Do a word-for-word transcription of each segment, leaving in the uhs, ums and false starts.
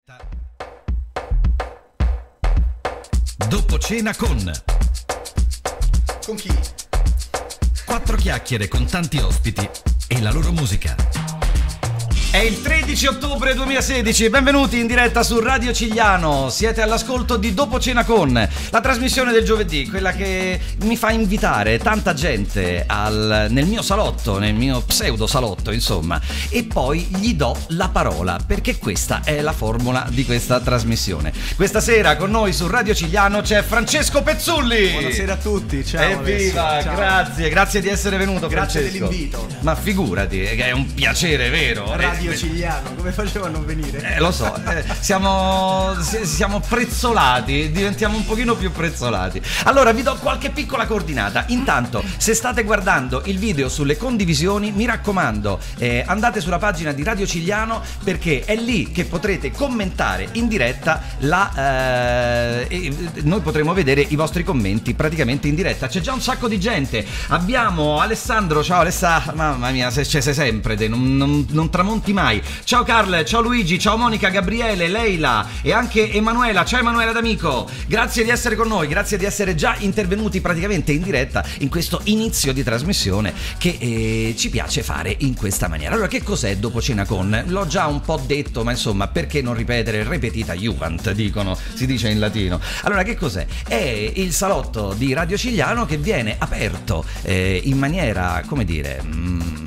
Dopo cena con... Con chi? Quattro chiacchiere con tanti ospiti e la loro musica. È il tredici ottobre duemilasedici, benvenuti in diretta su Radio Cigliano. Siete all'ascolto di Dopo Cena Con, la trasmissione del giovedì, quella che mi fa invitare tanta gente al, nel mio salotto, nel mio pseudo salotto, insomma, e poi gli do la parola, perché questa è la formula di questa trasmissione. Questa sera con noi su Radio Cigliano c'è Francesco Pezzulli. Buonasera a tutti, ciao. Evviva, ciao. grazie, grazie di essere venuto, grazie Francesco. Grazie dell'invito. Ma figurati, è un piacere, vero? Radio Cigliano, come facevo a non venire? Eh, lo so, eh, siamo, siamo prezzolati, diventiamo un pochino più prezzolati. Allora vi do qualche piccola coordinata. Intanto, se state guardando il video sulle condivisioni, mi raccomando, eh, andate sulla pagina di Radio Cigliano, perché è lì che potrete commentare in diretta la, eh, e noi potremo vedere i vostri commenti praticamente in diretta. C'è già un sacco di gente. Abbiamo Alessandro, ciao Alessandro, mamma mia, se, sei sempre te, non, non, non tramonti mai. Ciao Carl, ciao Luigi, ciao Monica, Gabriele, Leila e anche Emanuela. Ciao Emanuela D'Amico, grazie di essere con noi, grazie di essere già intervenuti praticamente in diretta in questo inizio di trasmissione che eh, ci piace fare in questa maniera. Allora, che cos'è Dopo Cena Con? L'ho già un po' detto, ma insomma, perché non ripetere repetita iuvant, dicono, si dice in latino. Allora, che cos'è? È il salotto di Radio Cigliano che viene aperto eh, in maniera, come dire... Mm,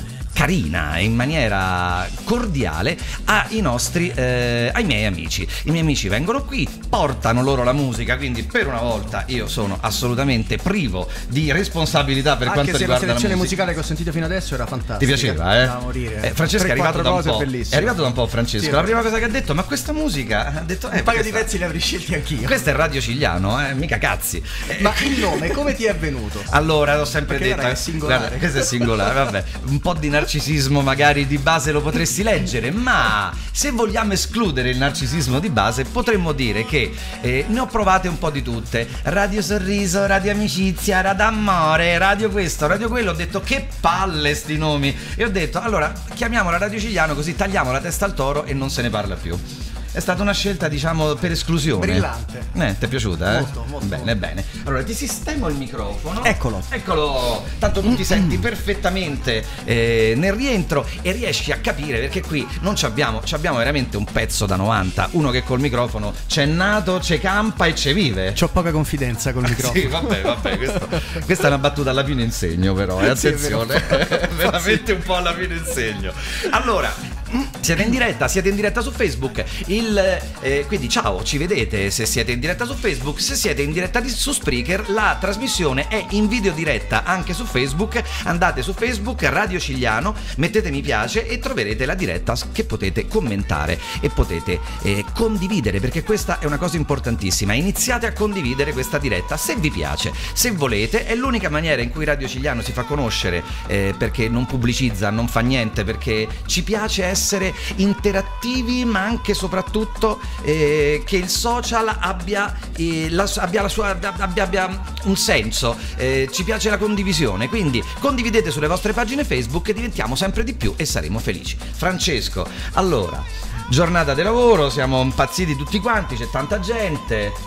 carina, in maniera cordiale ai nostri eh, ai miei amici. I miei amici vengono qui, portano loro la musica, quindi per una volta io sono assolutamente privo di responsabilità per Anche quanto se riguarda la la selezione musica. musicale che ho sentito fino adesso era fantastica. Ti piaceva, eh? Da morire. eh Francesco è arrivato da un po'. È arrivato da un po' Francesco. Sì, la prima cosa che ha detto, ma questa musica, ha detto eh, un paio di questa... pezzi li avrei scelti anch'io. Questo è Radio Cigliano, eh, mica cazzi. Ma il nome come ti è venuto? Allora, l'ho sempre Perché detto, è singolare. guarda, questo è singolare, vabbè, un po' di narcisismo magari di base lo potresti leggere, ma se vogliamo escludere il narcisismo di base potremmo dire che eh, ne ho provate un po' di tutte. Radio Sorriso, Radio Amicizia, Radio Amore, Radio questo, Radio quello. Ho detto che palle sti nomi, e ho detto allora chiamiamola Radio Cigliano, così tagliamo la testa al toro e non se ne parla più. È stata una scelta, diciamo, per esclusione. Brillante. Eh, ti è piaciuta, eh? Molto, molto. Bene, molto. bene. Allora, ti sistemo il microfono. Eccolo. Eccolo. Tanto tu ti senti perfettamente eh, nel rientro e riesci a capire, perché qui non ci abbiamo, ci abbiamo veramente un pezzo da novanta. Uno che col microfono c'è nato, c'è campa e c'è vive. C'ho poca confidenza col microfono. Sì, vabbè, vabbè. Questo, questa è una battuta alla fine insegno, però. Eh, attenzione. Sì, veramente un po' alla fine insegno. Allora... siete in diretta, siete in diretta su Facebook. Il, eh, quindi ciao, ci vedete se siete in diretta su Facebook. Se siete in diretta di, su Spreaker, la trasmissione è in video diretta anche su Facebook. Andate su Facebook, Radio Cigliano, mettete mi piace e troverete la diretta che potete commentare e potete eh, condividere, perché questa è una cosa importantissima. Iniziate a condividere questa diretta se vi piace, se volete. È l'unica maniera in cui Radio Cigliano si fa conoscere, eh, perché non pubblicizza, non fa niente, perché ci piace essere essere interattivi, ma anche e soprattutto eh, che il social abbia, eh, la, abbia, la sua, abbia, abbia un senso. Eh, ci piace la condivisione, quindi condividete sulle vostre pagine Facebook e diventiamo sempre di più e saremo felici. Francesco, allora, giornata di lavoro, siamo impazziti tutti quanti, c'è tanta gente.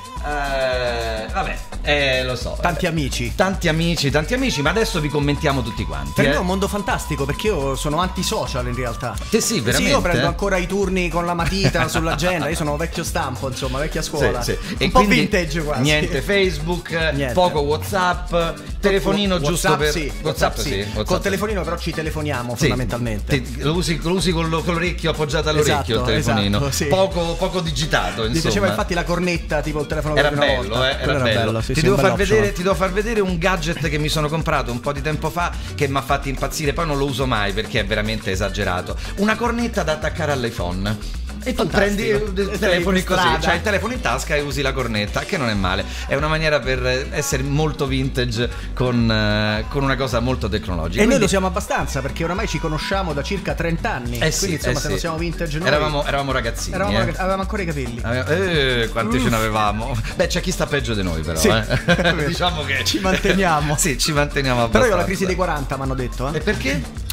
Eh, vabbè, eh, lo so. Tanti amici. Tanti amici, tanti amici, ma adesso vi commentiamo tutti quanti. Per eh. me è un mondo fantastico, perché io sono antisocial in realtà. Te sì, veramente. Sì, io prendo ancora i turni con la matita sull'agenda. Io sono vecchio stampo, insomma, vecchia scuola. Sì, sì. Un E po' quindi vintage quasi. Niente Facebook, niente. Poco WhatsApp, telefonino WhatsApp, giusto per sì, WhatsApp, WhatsApp sì. WhatsApp. Col telefonino però ci telefoniamo, sì, fondamentalmente. Ti, lo usi, lo usi con, lo, con l'orecchio appoggiato all'orecchio, esatto, il telefonino. Esatto, sì. Poco, poco digitato, insomma. Mi piaceva infatti la cornetta, tipo il telefono era per una bello, volta. eh, era, era bello. bello sì, ti, sì, devo far vedere, ti devo far vedere un gadget che mi sono comprato un po' di tempo fa, che mi ha fatto impazzire, poi non lo uso mai perché è veramente esagerato. Una cornetta da attaccare all'iPhone. E tu prendi il telefono così, cioè il telefono in tasca e usi la cornetta, che non è male. È una maniera per essere molto vintage con, con una cosa molto tecnologica. E quindi... noi lo siamo abbastanza, perché oramai ci conosciamo da circa trenta anni. Eh sì, quindi insomma eh se sì. non siamo vintage noi. Eravamo, eravamo ragazzini. Eravamo eh. ragazzi, avevamo ancora i capelli. Eh, quanti Uff. ce ne avevamo? Beh, c'è chi sta peggio di noi, però. Sì, eh. Diciamo che ci manteniamo. Sì, ci manteniamo abbastanza. Però io ho la crisi dei quaranta, mi hanno detto. Eh? E perché?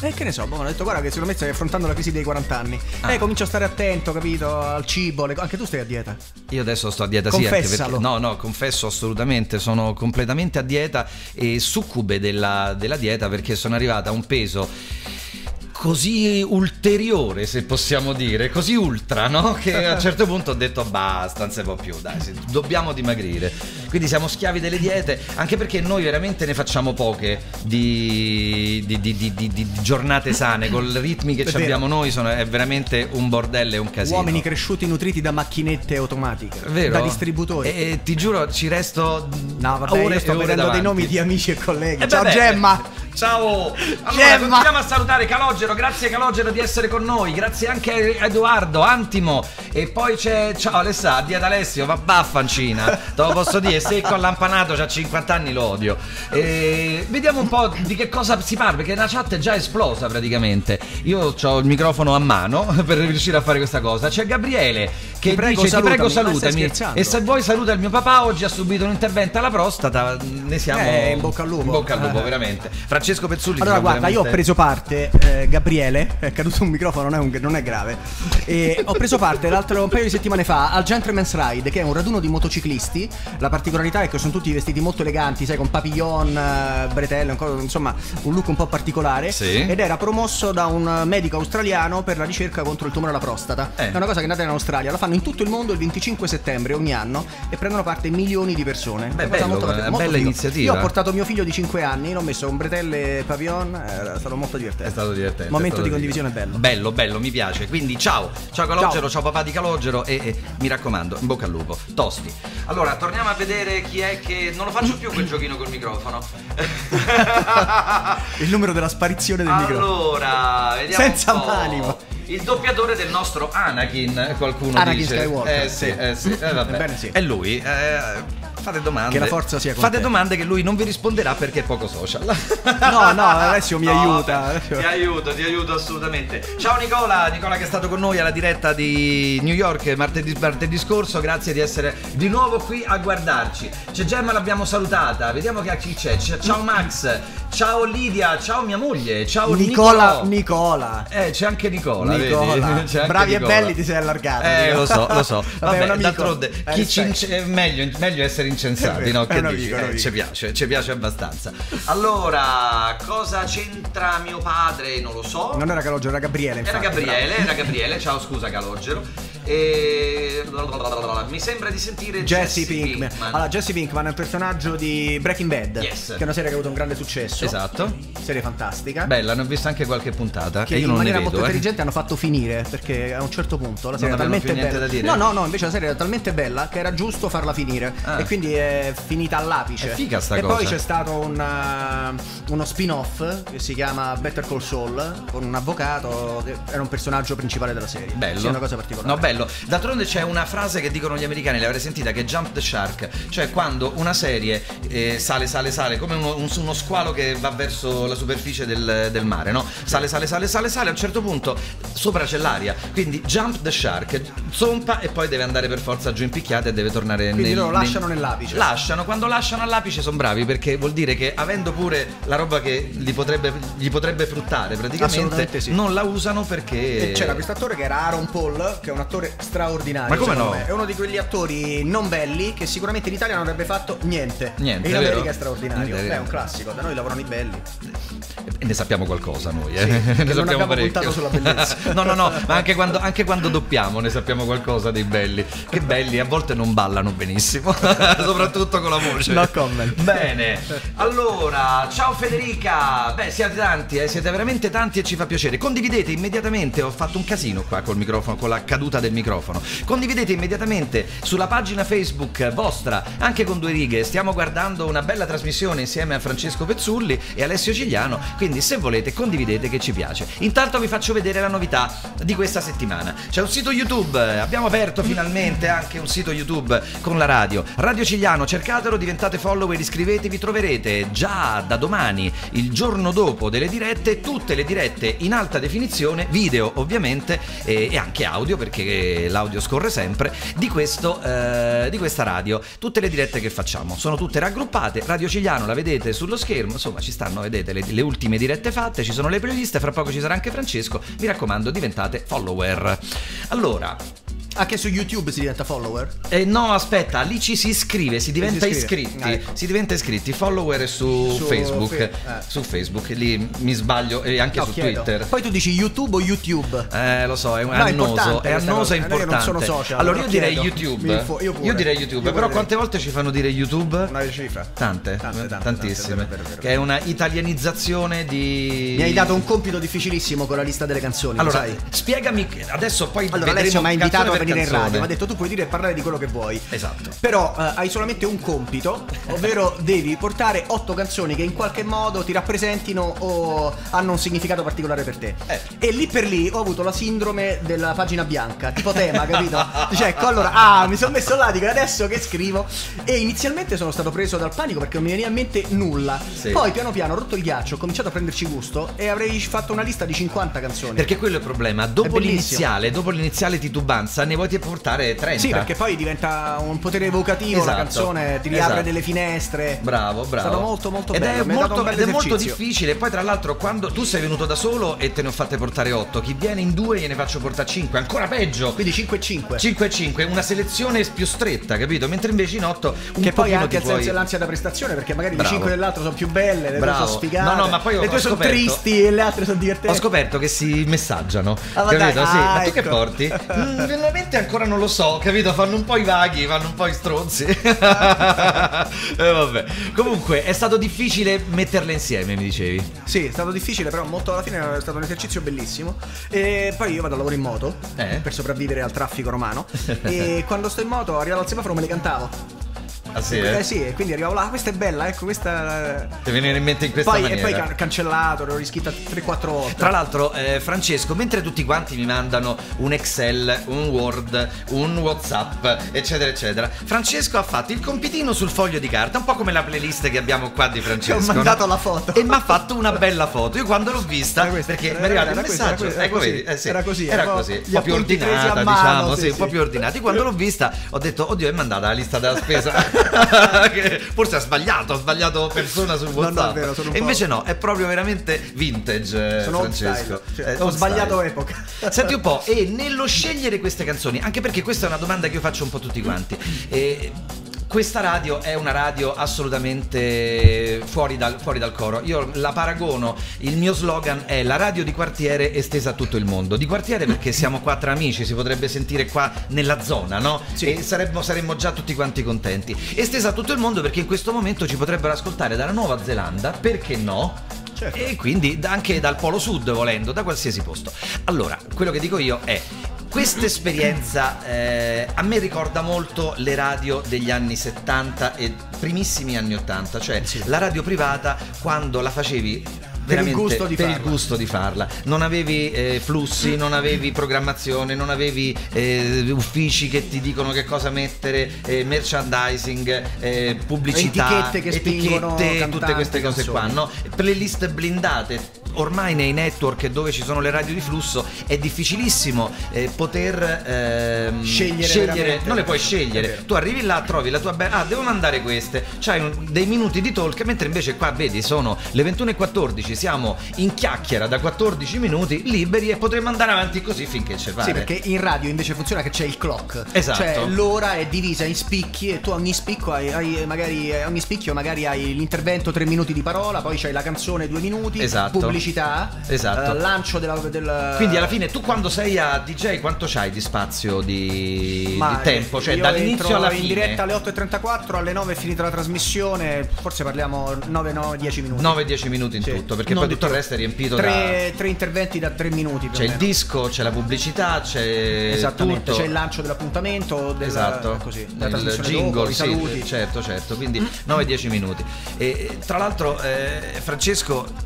E che ne so, boh, ho detto guarda che secondo me stai affrontando la crisi dei quaranta anni. Ah. Eh, comincio a stare attento, capito, al cibo, le co- anche tu stai a dieta. Io adesso sto a dieta, sì, anche Confessalo. perché no, no, confesso assolutamente, sono completamente a dieta e succube della, della dieta, perché sono arrivata a un peso così ulteriore, se possiamo dire, così ultra, no? Che a un certo punto ho detto basta, non si può più, dai, sì, dobbiamo dimagrire. Quindi siamo schiavi delle diete, anche perché noi veramente ne facciamo poche di, di, di, di, di, di giornate sane, con i ritmi che È vero. abbiamo noi, sono, è veramente un bordello e un casino. Uomini cresciuti nutriti da macchinette automatiche, Vero? da distributori. E ti giuro, ci resto No, vabbè, ore io sto e ore vedendo davanti. dei nomi di amici e colleghi. Eh, Ciao vabbè. Gemma. Ciao. Allora, Gemma. continuiamo a salutare Calogero, grazie Calogero di essere con noi, grazie anche a Edoardo, Antimo, e poi c'è, ciao Alessà, di ad Alessio, ma baffancina, te lo posso dire, secco allampanato, c'ha cinquanta anni, lo odio. E vediamo un po' di che cosa si parla, perché la chat è già esplosa praticamente. Io ho il microfono a mano per riuscire a fare questa cosa. C'è Gabriele che Ti prego, dice, ti prego salutami, ma stai salutami, scherzando? e se vuoi saluta il mio papà, oggi ha subito un intervento alla prostata, ne siamo Eh, in bocca al lupo. in bocca al lupo, Eh. veramente. Francesco Pezzulli, Allora ti do guarda, io ho veramente- preso parte, eh, Gabriele, è caduto un microfono, non è, un- non è grave, e ho preso parte l'altro un paio di settimane fa al Gentleman's Ride, che è un raduno di motociclisti. La particolarità è che sono tutti vestiti molto eleganti, sai, con papillon, eh, bretelle, un co- insomma un look un po' particolare. Sì. Ed era promosso da un medico australiano per la ricerca contro il tumore alla prostata. Eh. È una cosa che è nata in Australia, la fanno in tutto il mondo il venticinque settembre ogni anno e prendono parte milioni di persone. Beh, Una cosa bello, molto una partic- molto bella figo. iniziativa. Io ho portato mio figlio di cinque anni, l'ho messo con bretelle e papillon, era stato molto divertente. È stato divertente. Momento è stato di condivisione bello. Bello, bello, mi piace. Quindi ciao, ciao Calogero, ciao, papà di Calogero e, e mi raccomando, in bocca al lupo. Tosti. Allora, torniamo a vedere chi è che... Non lo faccio più quel giochino col microfono. Il numero della sparizione del microfono. Allora, vediamo Senza un po'. mani, ma- Il doppiatore del nostro Anakin, qualcuno Anakin dice. Skywalker, Eh sì, sì. eh sì, eh, vabbè. Ebbene sì. È lui. eh, fate domande. Che la forza sia con Fate te. domande che lui non vi risponderà perché è poco social. No, no, Alessio mi No, aiuta. vabbè, ti aiuto, ti aiuto assolutamente. Ciao Nicola, Nicola che è stato con noi alla diretta di New York martedì, martedì scorso, grazie di essere di nuovo qui a guardarci. C'è Gemma, l'abbiamo salutata, vediamo che chi c'è. C'è- Ciao Max, ciao Lidia, ciao mia moglie, ciao Nicola, Nicolò. Nicola. Eh, c'è anche Nicola, Nicola. vedi? C'è anche Bravi Nicola. e belli ti sei allargato. Eh, Dio. lo so, lo so. Vabbè, Vabbè, è un amico. d'altronde, Eh, chi ci rispetto. ince- è meglio, meglio essere incensati, È vero, no? è Che un dici? amico, è un Eh, amico. ci piace, ci piace abbastanza. Allora, cosa c'entra mio padre? Non lo so. Non era Calogero, era Gabriele, Era infatti. Gabriele, era Gabriele, ciao scusa Calogero. E mi sembra di sentire Jesse Jesse Pinkman. Pinkman. Allora, Jesse Pinkman è il personaggio di Breaking Bad, Yes. che è una serie che ha avuto un grande successo. Esatto. Serie fantastica. Bella, ne ho visto anche qualche puntata Che e io in non ne maniera vedo, molto eh. intelligente hanno fatto finire, perché a un certo punto la serie Non era avevano talmente più niente bella. da dire? No, no, no, invece la serie era talmente bella che era giusto farla finire. Ah. E quindi è finita all'apice. È figa sta e cosa. poi c'è stato un, uh, uno spin-off che si chiama Better Call Saul, con un avvocato che era un personaggio principale della serie. Bello. Sì, è una cosa particolare. No, bello. D'altronde c'è una frase che dicono gli americani, l'avrei sentita, che è jump the shark. Cioè quando una serie eh, sale, sale, sale, come uno, un- uno squalo che va verso la superficie del, del mare, no? Sale, sale, sale, sale, sale, a un certo punto sopra c'è l'aria. Quindi jump the shark, zompa e poi deve andare per forza giù in picchiata e deve tornare Quindi nel- loro nel- lasciano nell'apice. Lasciano, quando lasciano all'apice sono bravi, perché vuol dire che avendo pure la roba che gli potrebbe, gli potrebbe fruttare praticamente, Assolutamente sì. non la usano perché... E c'era questo attore che era Aaron Paul, che è un attore straordinario. Ma come secondo no? me. È uno di quegli attori non belli che sicuramente in Italia non avrebbe fatto niente. Niente, E in è vero? America è straordinario. Niente, è Beh, è un vero. classico, da noi lavorano i belli. E ne sappiamo qualcosa noi, eh? Sì, ne che non sappiamo abbiamo puntato sulla bellezza. no, no, no, ma anche quando, anche quando doppiamo ne sappiamo qualcosa dei belli. Che belli, a volte non ballano benissimo, soprattutto con la voce. No comment. Bene, allora, ciao Federica. Beh, siete tanti, eh? Siete veramente tanti e ci fa piacere. Condividete immediatamente, ho fatto un casino qua col microfono, con la caduta del microfono. Condividete immediatamente sulla pagina Facebook vostra, anche con due righe. Stiamo guardando una bella trasmissione insieme a Francesco Pezzulli e Alessio Cigliano, quindi se volete condividete che ci piace. Intanto vi faccio vedere la novità di questa settimana. C'è un sito YouTube, abbiamo aperto finalmente anche un sito YouTube con la radio. Radio Cigliano, cercatelo, diventate follower, iscrivetevi, troverete già da domani, il giorno dopo delle dirette, tutte le dirette in alta definizione, video ovviamente, e, e anche audio, perché perché l'audio scorre sempre, di, questo, eh, di questa radio. Tutte le dirette che facciamo sono tutte raggruppate. Radio Cigliano la vedete sullo schermo, insomma ci stanno, vedete, le, le ultime dirette fatte, ci sono le playlist, fra poco ci sarà anche Francesco. Mi raccomando, diventate follower. Allora, anche su YouTube si diventa follower? Eh, no, aspetta, lì ci si iscrive, si diventa si iscritti. Ah, ecco. Si diventa iscritti. Follower su, Su Facebook. fe- eh. Su Facebook, lì mi sbaglio, e anche No, su chiedo. Twitter. Poi tu dici YouTube o YouTube? Eh, lo so, è, No, è annoso, importante è questa annoso e cosa. Io non importante. sono social, allora però io direi chiedo. YouTube. Mi info- io pure. direi YouTube, Io però pure. quante volte ci fanno dire YouTube? Una cifra. Tante, Tante, tante, tantissime. tante, vero, vero, vero. Che è una italianizzazione di. Mi hai dato un compito difficilissimo con la lista delle canzoni, lo Allora, sai? spiegami adesso poi Allora, vedremo Alessio mi ha invitato canzone a per venire in canzone. radio, mi ha detto tu puoi dire e parlare di quello che vuoi. Esatto. Però eh, hai solamente un compito, ovvero devi portare otto canzoni che in qualche modo ti rappresentino o hanno un significato particolare per te. Eh. E lì per lì ho avuto la sindrome della pagina bianca, tipo tema, capito? Cioè, ecco, allora, ah, mi sono messo là, dico adesso che scrivo. E inizialmente sono stato preso dal panico perché non mi veniva in mente nulla. Sì. Poi piano piano ho rotto il ghiaccio, ho cominciato a prenderci gusto e avrei fatto una lista di cinquanta canzoni. Perché quello è il problema. Dopo bellissimo. l'iniziale, dopo l'iniziale titubanza, ne vuoi portare trenta. Sì, perché poi diventa un potere evocativo, Esatto, la canzone ti riapre esatto. delle finestre. Bravo, bravo. È stato molto molto ed bello. È mi ha dato molto, un bel ed è molto esercizio. difficile. Poi tra l'altro quando tu sei venuto da solo e te ne ho fatte portare otto, chi viene in due gliene faccio portare cinque, ancora peggio. Quindi cinque e cinque. cinque e cinque, una selezione più stretta, capito? Mentre invece in otto un Che poi pochino anche ti il senso puoi... e l'ansia da prestazione, perché magari Bravo. le cinque dell'altro sono più belle, le Bravo. tue sono sfigate. No, no, ma poi ho- le tue ho sono scoperto- tristi e le altre sono divertenti. Ho scoperto che si messaggiano, Ah, ma capito? dai, Sì, ah, ma tu che ecco. porti? Mm, veramente ancora non lo so, capito? Fanno un po' i vaghi, fanno un po' i stronzi. E vabbè. Comunque è stato difficile metterle insieme, mi dicevi. Sì, è stato difficile, però molto alla fine è stato un esercizio bellissimo. E poi io vado a lavoro in moto Eh? per sopravvivere al traffico romano. E quando sto in moto, arrivavo al semaforo, me le cantavo. Ah sì, Eh eh? sì, e quindi arrivavo là, questa è bella, ecco, questa. Ti viene in mente in questa Poi, maniera. e poi can- cancellato, l'ho riscritta tre quattro volte. Tra l'altro, eh, Francesco, mentre tutti quanti mi mandano un Excel, un Word, un WhatsApp, eccetera, eccetera, Francesco ha fatto il compitino sul foglio di carta, un po' come la playlist che abbiamo qua di Francesco. Ti ho mandato no? la foto. E mi ha fatto una bella foto. Io quando l'ho vista, Era questa, perché era- mi è arrivato era il questa, messaggio, era ecco, così, vedi, eh, sì, era così, era era così, gli un po' più appunti presi a ordinata, mano, diciamo, sì, sì, un sì. po' più ordinati. Quando l'ho vista, ho detto, oddio, è mandata la lista della spesa. Che forse ha sbagliato, ha sbagliato persona sul No, no, è WhatsApp. vero, sono un E po'- invece no, è proprio veramente vintage, eh, Sono old Francesco. style. Cioè, Eh, ho old sbagliato style. epoca. Senti un po', e nello scegliere queste canzoni, anche perché questa è una domanda che io faccio un po' a tutti quanti, e questa radio è una radio assolutamente fuori dal, fuori dal coro. Io la paragono, il mio slogan è la radio di quartiere estesa a tutto il mondo. Di quartiere perché siamo qua tra amici, si potrebbe sentire qua nella zona, no? Sì. E saremmo, saremmo già tutti quanti contenti. Estesa a tutto il mondo perché in questo momento ci potrebbero ascoltare dalla Nuova Zelanda, perché no? Certo. E quindi anche dal Polo Sud, volendo, da qualsiasi posto. Allora, quello che dico io è: questa esperienza eh, a me ricorda molto le radio degli anni settanta e primissimi anni ottanta, cioè Sì. la radio privata quando la facevi Per il veramente gusto di per il farla. gusto di farla. Non avevi eh, flussi, non avevi programmazione, non avevi eh, uffici che ti dicono che cosa mettere, eh, merchandising, eh, pubblicità, Etichette che spingono etichette, cantanti, tutte queste cose qua, canzoni. no? Playlist blindate. Ormai nei network dove ci sono le radio di flusso è difficilissimo eh, poter ehm, Scegliere veramente. non le puoi È scegliere. vero. Tu arrivi là, trovi la tua band, ah, devo mandare queste, c'hai un- dei minuti di talk, mentre invece qua vedi sono le ventuno e quattordici, siamo in chiacchiera da quattordici minuti liberi e potremmo andare avanti così finché ci pare. Sì, perché in radio invece funziona che c'è il clock. Esatto. Cioè l'ora è divisa in spicchi e tu ogni spicco hai, hai magari eh, ogni spicchio magari hai l'intervento tre minuti di parola, poi c'hai la canzone due minuti, Esatto. pubblicità, Esatto. eh, lancio della, del Quindi alla fine tu quando sei a D J quanto c'hai di spazio di, Ma di tempo? Cioè io dall'inizio entro alla in fine? diretta alle otto e trentaquattro, alle nove è finita la trasmissione, forse parliamo nove dieci minuti. nove dieci minuti in Sì. tutto, perché Non poi di tutto il più. resto è riempito da... tre, tre interventi da tre minuti più C'è o il meno. disco, c'è la pubblicità, c'è Esattamente, tutto. c'è il lancio dell'appuntamento, del, Esatto, così, della il trasmissione jingle, dopo, i sì, saluti. certo, certo, quindi nove dieci minuti. E tra l'altro eh, Francesco,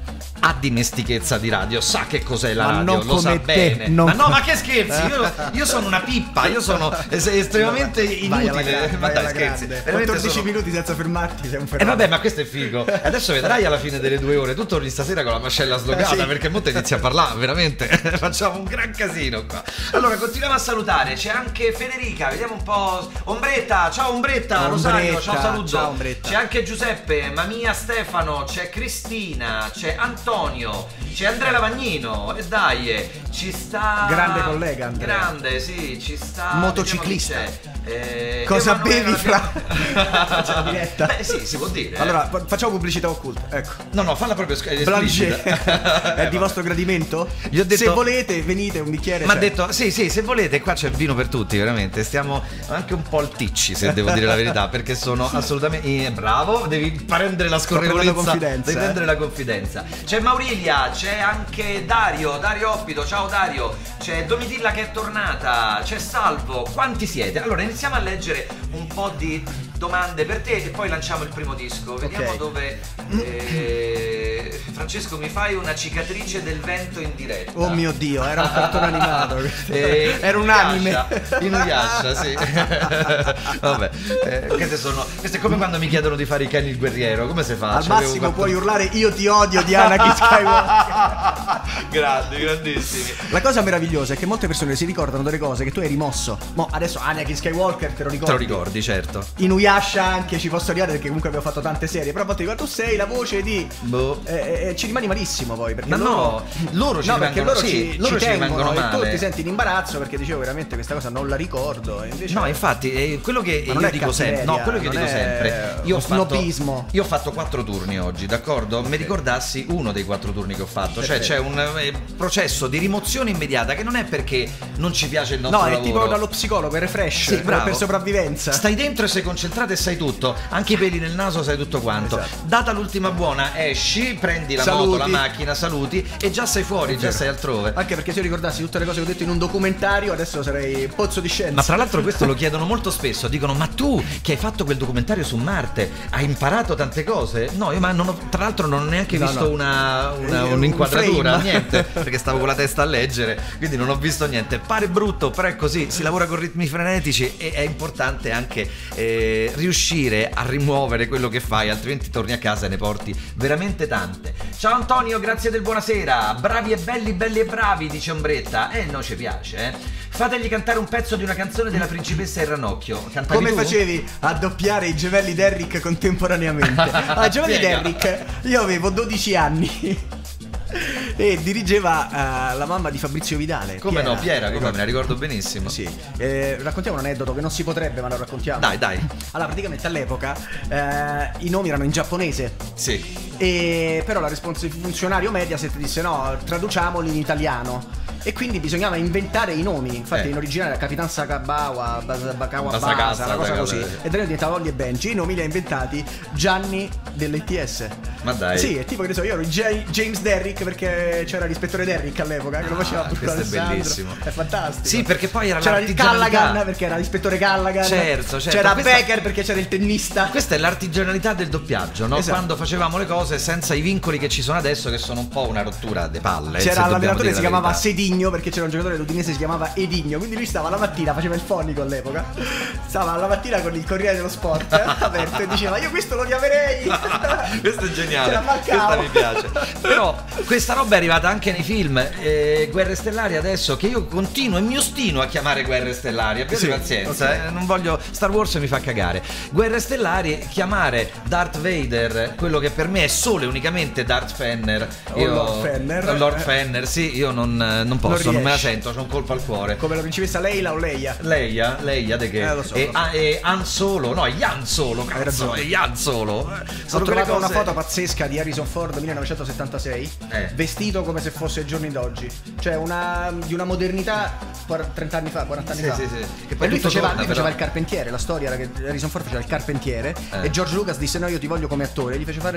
ha dimestichezza di radio, sa che cos'è la Ma radio, non lo sa come te, bene. non Ma no, come- ma che scherzi? Io, io sono una pippa, io sono es- estremamente Vai alla inutile. grande, Ma vai dai, alla scherzi. grande. Veramente quattordici sono- minuti senza fermarti, sei un E fenomeno. vabbè, ma questo è figo. Adesso vedrai alla fine delle due ore. Tu torni stasera con la mascella slogata, Eh, sì. perché molto inizia a parlare, veramente. Facciamo un gran casino qua. Allora, continuiamo a salutare. C'è anche Federica, vediamo un po'. Ombretta, ciao Ombretta, Rosario, ciao Ombretta, saluto. ciao, Ombretta. C'è anche Giuseppe, Mamia Stefano, c'è Cristina, c'è Antonio, c'è Andrea Lavagnino. E dai, eh, ci sta. Grande collega, Andrea. Grande, sì, ci sta. Motociclista. vediamo chi c'è. Eh, Cosa Emanuele bevi, Fra? Fra? C'è la diretta. Beh, sì, si può dire. Allora, fa- facciamo pubblicità occulta. Ecco. No, no, falla proprio sc- Blanchet esplicita. è di vostro gradimento? Gli ho detto- Se volete, venite un bicchiere. Ma ha c'è. detto, sì, sì, se volete, qua c'è vino per tutti, veramente. Stiamo anche un po' alticci, se devo dire la verità, perché sono assolutamente. eh, bravo, devi prendere la prendendo scorrevolezza. confidenza, Devi eh. prendere la confidenza. C'è Maurilia, c'è anche Dario, Dario Oppido, ciao Dario. C'è Domitilla che è tornata, c'è Salvo. Quanti siete? Allora, iniziamo a leggere un po' di domande per te e poi lanciamo il primo disco. Vediamo Ok. dove. eh, Francesco, mi fai una cicatrice del vento in diretta. Oh mio Dio, era un cartone animato. Eh, Era un Inuyasha, anime. Inuyasha, sì. Vabbè, eh, queste sono. Questo è come quando mi chiedono di fare i cani il guerriero. Come si fa? Al C'avevo massimo quattro- puoi urlare io ti odio di Anakin Skywalker. Grandi, grandissimi. La cosa meravigliosa è che molte persone si ricordano delle cose che tu hai rimosso. Mo adesso Anakin Skywalker te lo ricordi. Te lo ricordi, certo. Inuyasha anche ci posso arrivare perché comunque abbiamo fatto tante serie. Però a volte dico tu sei la voce di Boh. eh, eh, ci rimani malissimo poi perché Ma loro... no, loro ci no, perché rimangono- loro sì, ci, loro ci ci tengono rimangono e tu male. ti senti in imbarazzo perché dicevo veramente questa cosa non la ricordo e invece No, infatti, eh, quello che Ma non io è dico sempre, cattiveria, no, quello che io non dico è sempre, io ho fatto, snobismo. io ho fatto quattro turni oggi, d'accordo? Mi ricordassi uno dei quattro turni che ho fatto, cioè Perfetto. c'è un eh, processo di rimozione immediata che non è perché non ci piace il nostro No, è lavoro. tipo dallo psicologo, è refresh, Sì, bravo. per sopravvivenza. Stai dentro e sei concentrato e sai tutto, anche i peli nel naso sai tutto quanto. Esatto. Data l'ultima buona, esci, prendi la Saluti. moto, la macchina, saluti e già sei fuori, già vero. sei altrove. Anche perché se io ricordassi tutte le cose che ho detto in un documentario, adesso sarei pozzo di scienza. Ma tra l'altro questo lo chiedono molto spesso, dicono ma tu che hai fatto quel documentario su Marte hai imparato tante cose? No, io ma non ho, tra l'altro non ho neanche No, visto no. una, una- Un un'inquadratura, frame. niente, perché stavo con la testa a leggere, quindi non ho visto niente. Pare brutto, però è così, si lavora con ritmi frenetici e è importante anche eh, riuscire a rimuovere quello che fai, altrimenti torni a casa e ne porti veramente tante. Ciao Antonio, grazie del buonasera. Bravi e belli, belli e bravi, dice Ombretta. Eh, non ci piace, eh. Fategli cantare un pezzo di una canzone della principessa e il ranocchio. Cantavi Come tu? facevi a doppiare i gemelli Derrick contemporaneamente? Ah, i gemelli Spiega. Derrick, io avevo dodici anni e dirigeva eh, la mamma di Fabrizio Vidale. Come no, Piera, come Ricordi? me la ricordo benissimo. Sì, eh, raccontiamo un aneddoto che non si potrebbe, ma lo raccontiamo. Dai, dai. Allora, praticamente all'epoca eh, i nomi erano in giapponese. Sì. E però la respons- il funzionario Mediaset disse no, traduciamoli in italiano. E quindi bisognava inventare i nomi. Infatti Eh. in originale era Capitan Sakabawa, Bas- Bakawa Basagassa, Basa, una cosa una così. cosa- E da noi diventava Olli e Benji. I nomi li ha inventati Gianni dell'E T S. Ma dai. Sì, è tipo che ne so, io ero J- James Derrick perché c'era l'ispettore Derrick all'epoca che lo faceva Ah, tutto questo è Alessandro. bellissimo. È fantastico. Sì, perché poi era c'era il l'artigianalità. Callaghan perché era l'ispettore Callaghan. Certo, certo. C'era Questa- Becker perché c'era il tennista. Questa è l'artigianalità del doppiaggio, no? Esatto. Quando facevamo le cose senza i vincoli che ci sono adesso, che sono un po' una rottura de palle. se C'era dobbiamo l'allenatore dire che si la chiamava verità. Sedigno perché c'era un giocatore udinese che si chiamava Edigno, quindi lui stava la mattina, faceva il fonico all'epoca, stava la mattina con il Corriere dello Sport eh, aperto e diceva io questo lo chiamerei. Questo è Ce geniale, la mancavo. questa mi piace. Però questa roba è arrivata anche nei film. eh, Guerre Stellari adesso, che io continuo e mi ostino a chiamare Guerre Stellari, abbiate Sì, pazienza, ok. eh, non voglio. Star Wars mi fa cagare. Guerre Stellari, chiamare Darth Vader quello che per me è solo e unicamente Darth Fenner. O Lord Fenner. o Lord Eh. Fenner, sì, io non, non posso, non, me la riesci. sento, c'ho un colpo al cuore. Come la principessa Leila o Leia. Leia, Leia de che? Eh, lo so, e, lo so. ah, e Han Solo, no, Yan Solo, cazzo, ragione. è Yan Solo. Eh, Ho sono quelle trovato una cose- foto pazzesca di Harrison Ford millenovecentosettantasei Eh. vestito come se fosse i giorni d'oggi, cioè una, di una modernità quar- trenta anni fa, quaranta anni Sì, fa. sì, sì. Che E poi lui tutto faceva, torna, lui faceva però. il carpentiere, la storia era che Harrison Ford faceva il carpentiere Eh. e George Lucas disse no io ti voglio come attore, gli fece fare per la prima volta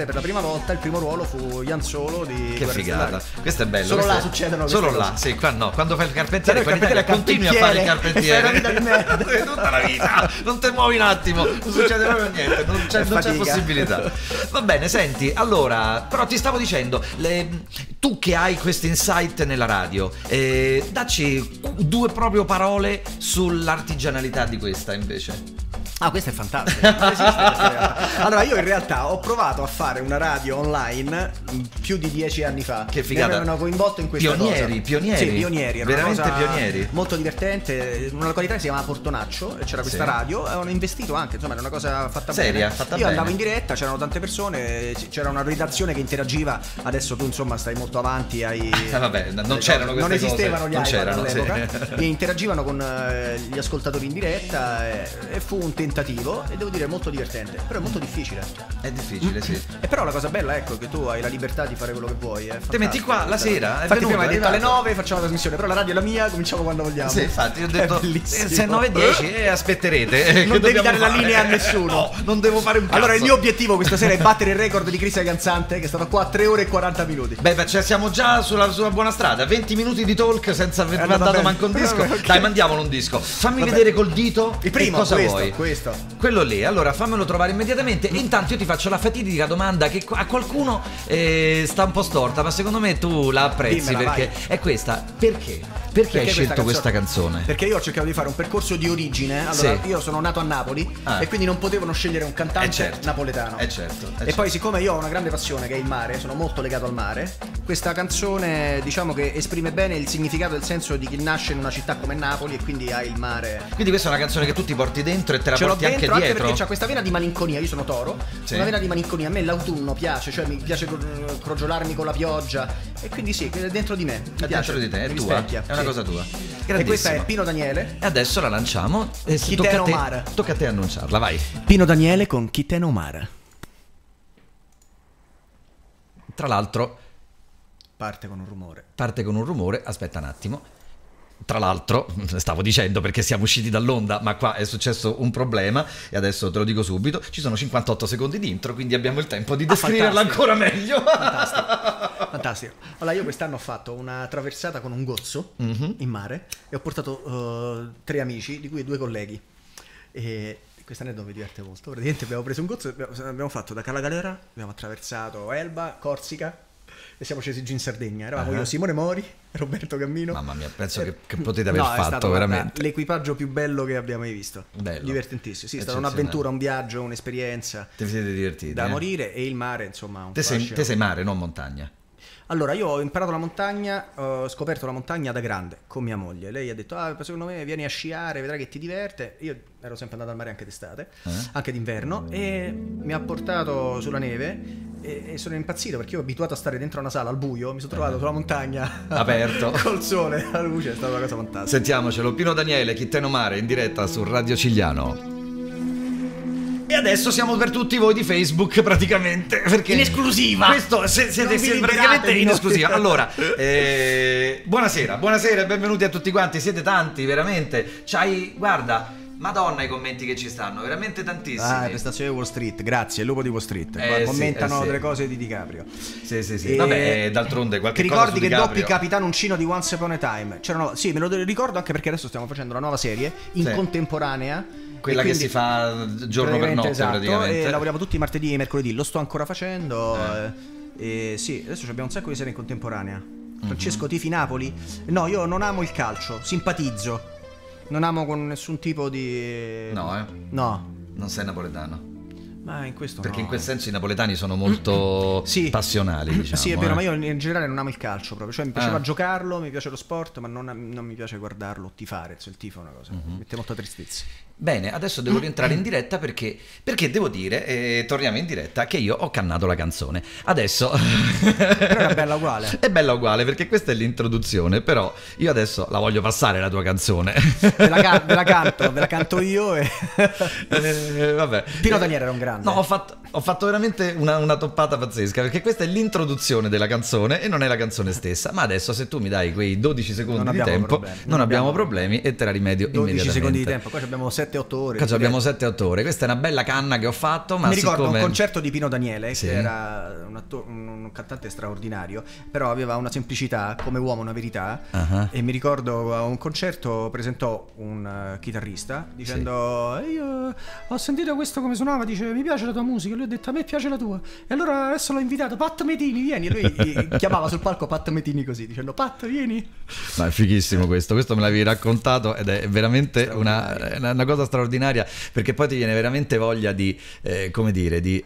volta il primo ruolo fu Ian Solo di Che Guerre figata, Stellari. questo è bello. Solo questo là è... succedono Solo queste là, cose. sì, qua no. Quando fai il carpentiere, Sai, qua in il Italia continui a fare il carpentiere, carpentiere. e fai una vita di merda. Tutta la vita, non ti muovi un attimo, non succede proprio niente, non c'è, non c'è possibilità. Va bene, senti, allora, però ti stavo dicendo, le, tu che hai questo insight nella radio, eh, dacci due proprio parole sull'artigianalità di questa invece. Ah, questa è fantastica. Non esiste questa realtà. Allora, io in realtà ho provato a fare una radio online più di dieci anni fa. Che figata. Mi avevano coinvolto in questa pionieri, cosa. Pionieri, Sì, pionieri. Era veramente una cosa pionieri. Molto divertente. Una località che si chiamava Portonaccio e c'era questa Sì. radio. Avevano investito anche, insomma, era una cosa fatta Seria, bene. fatta io bene. andavo in diretta, c'erano tante persone, c'era una redazione che interagiva. Adesso tu, insomma, stai molto avanti. Hai... Eh, vabbè, non c'erano queste Non esistevano cose. gli Non iPad c'erano, all'epoca. sì. E interagivano con eh, gli ascoltatori in diretta e, e fu un tentativo e devo dire molto divertente, però è molto difficile. È difficile, sì. E però la cosa bella, ecco, che tu hai la libertà di fare quello che vuoi. È Te metti qua la sera, è Infatti venuto, prima hai è detto alle arrivato. nove facciamo la trasmissione, però la radio è la mia, cominciamo quando vogliamo. Sì, infatti, io ho È detto bellissimo. se è nove e dieci e aspetterete. eh, Non che devi dobbiamo dare la fare? linea a nessuno. No, non devo fare un cazzo. Allora il mio obiettivo questa sera è battere il record di Crisia Gansante, che è stato qua tre ore e quaranta minuti. Beh, beh, cioè siamo già sulla, sulla buona strada. venti minuti di talk senza aver È andata mandato bene. manco un disco. Ok. Dai, mandiamolo un disco. Fammi Vabbè. vedere col dito Il primo, che cosa questo, vuoi. questo. Quello lì, allora fammelo trovare immediatamente. E intanto io ti faccio la fatidica domanda che a qualcuno eh, sta un po' storta, ma secondo me tu la apprezzi. Dimmela, perché vai. è questa. Perché? Perché, hai scelto questa canzone? Perché io ho cercato di fare un percorso di origine. Allora, Sì. io sono nato a Napoli Ah. e quindi non potevano scegliere un cantante Eh, certo. napoletano. Eh, certo, eh, e certo. poi, siccome io ho una grande passione che è il mare, sono molto legato al mare, questa canzone diciamo che esprime bene il significato e il senso di chi nasce in una città come Napoli e quindi ha il mare. Quindi questa è una canzone che tu ti porti dentro e te la Ce l'ho porti dentro anche anche dietro. perché c'ha questa vena di malinconia. Io sono toro, Sì. una vena di malinconia. A me l'autunno piace, cioè mi piace cro- crogiolarmi con la pioggia. E quindi sì, è dentro di me. Mi È piace, dentro di te, è mi tua. rispecchia, È una sì. cosa tua. E questa è Grandissimo. Pino Daniele. E adesso la lanciamo e se tocca a Chiteno te, Mara. tocca a te annunciarla, vai. Pino Daniele con Chiteno Mara. Tra l'altro Parte con un rumore. parte con un rumore, aspetta un attimo. Tra l'altro, stavo dicendo perché siamo usciti dall'onda, ma qua è successo un problema e adesso te lo dico subito, ci sono cinquantotto secondi di intro, quindi abbiamo il tempo di descriverla fantastico. ancora meglio. Fantastico. Fantastico. Allora, io quest'anno ho fatto una traversata con un gozzo Mhm. in mare e ho portato uh, tre amici, di cui due colleghi. E questo aneddoto mi diverte molto. Praticamente abbiamo preso un gozzo e abbiamo, abbiamo fatto da Cala Galera, abbiamo attraversato Elba, Corsica e siamo scesi giù in Sardegna. Eravamo Ah. io, Simone Mori, Roberto Cammino. Mamma mia, penso Eh, che, che potete aver no, è fatto stato, guarda, veramente. l'equipaggio più bello che abbiamo mai visto. Bello. Divertentissimo. Sì, è stata Eccezionale. un'avventura, un viaggio, un'esperienza Te siete divertiti. da eh? morire e il mare, insomma, un Te sei, fascino. te sei mare, non montagna. Allora, io ho imparato la montagna, ho scoperto la montagna da grande con mia moglie. Lei ha detto: ah, secondo me vieni a sciare, vedrai che ti diverte. Io ero sempre andato al mare anche d'estate, Eh? anche d'inverno, e mi ha portato sulla neve e, e sono impazzito perché io ero abituato a stare dentro una sala al buio, mi sono trovato sulla montagna Aperto. col sole, la luce, è stata una cosa fantastica. Sentiamocelo, Pino Daniele, Chiteno Mare in diretta su Radio Cigliano. E adesso siamo per tutti voi di Facebook praticamente perché In esclusiva! Questo se- siete Non vi siete liberate praticamente di in noi. esclusiva. Allora, eh, buonasera, buonasera e benvenuti a tutti quanti. Siete tanti, veramente. C'hai, guarda, Madonna i commenti che ci stanno, veramente tantissimi. Ah, prestazione di Wall Street, grazie, il lupo di Wall Street. Eh, Qua sì, commentano eh, sì. delle cose di DiCaprio. Sì, sì, sì. E- Vabbè, eh, d'altronde qualche Ti cosa ricordi su che DiCaprio. doppi Capitano Uncino di Once Upon a Time? C'erano, sì, me lo ricordo anche perché adesso stiamo facendo una nuova serie in Sì. contemporanea. Quella e che quindi- si fa giorno per notte esatto, praticamente. E lavoriamo tutti martedì e mercoledì. Lo sto ancora facendo. eh, E sì, adesso abbiamo un sacco di serie in contemporanea. Mhm. Francesco Tifi Napoli. No, io non amo il calcio, simpatizzo. Non amo con nessun tipo di. No, eh. No. Non sei napoletano. Ma in questo Perché no. in quel senso i napoletani sono molto Sì. passionali, diciamo. Sì, è vero, eh. ma io in generale non amo il calcio proprio. Cioè, mi piaceva Ah. giocarlo, mi piace lo sport, ma non, non mi piace guardarlo o tifare. Cioè, il tifo è una cosa. Mhm. Mi mette molta tristezza. Bene, adesso devo rientrare in diretta perché, perché devo dire, eh, torniamo in diretta, che io ho cannato la canzone. Adesso... Però è bella uguale. È bella uguale perché questa è l'introduzione, però io adesso la voglio passare la tua canzone. Ve la, ca- ve la canto, ve la canto io. E... Eh, vabbè. Pino Daniele era un grande. No, ho fatto, ho fatto veramente una, una toppata pazzesca perché questa è l'introduzione della canzone e non è la canzone stessa. Ma adesso se tu mi dai quei dodici secondi Non di abbiamo tempo, problemi. non, Non abbiamo abbiamo problemi e te la rimedio dodici immediatamente. secondi di tempo. Qua abbiamo sette sette otto ore. Cazzo, abbiamo sette otto ore. Questa è una bella canna che ho fatto. Ma mi ricordo siccome... un concerto di Pino Daniele, sì. che era un, atto- un cantante straordinario, però aveva una semplicità, come uomo una verità. Uh-huh. E mi ricordo a un concerto presentò un uh, chitarrista dicendo: sì. io ho sentito questo come suonava, dice mi piace la tua musica. Lui ha detto a me piace la tua. E allora adesso l'ho invitato, Pat Metini, vieni. E lui chiamava sul palco Pat Metini così, dicendo Pat, vieni. Ma è fighissimo questo, questo me l'avevi raccontato ed è veramente una, una cosa straordinaria, perché poi ti viene veramente voglia di, eh, come dire, di,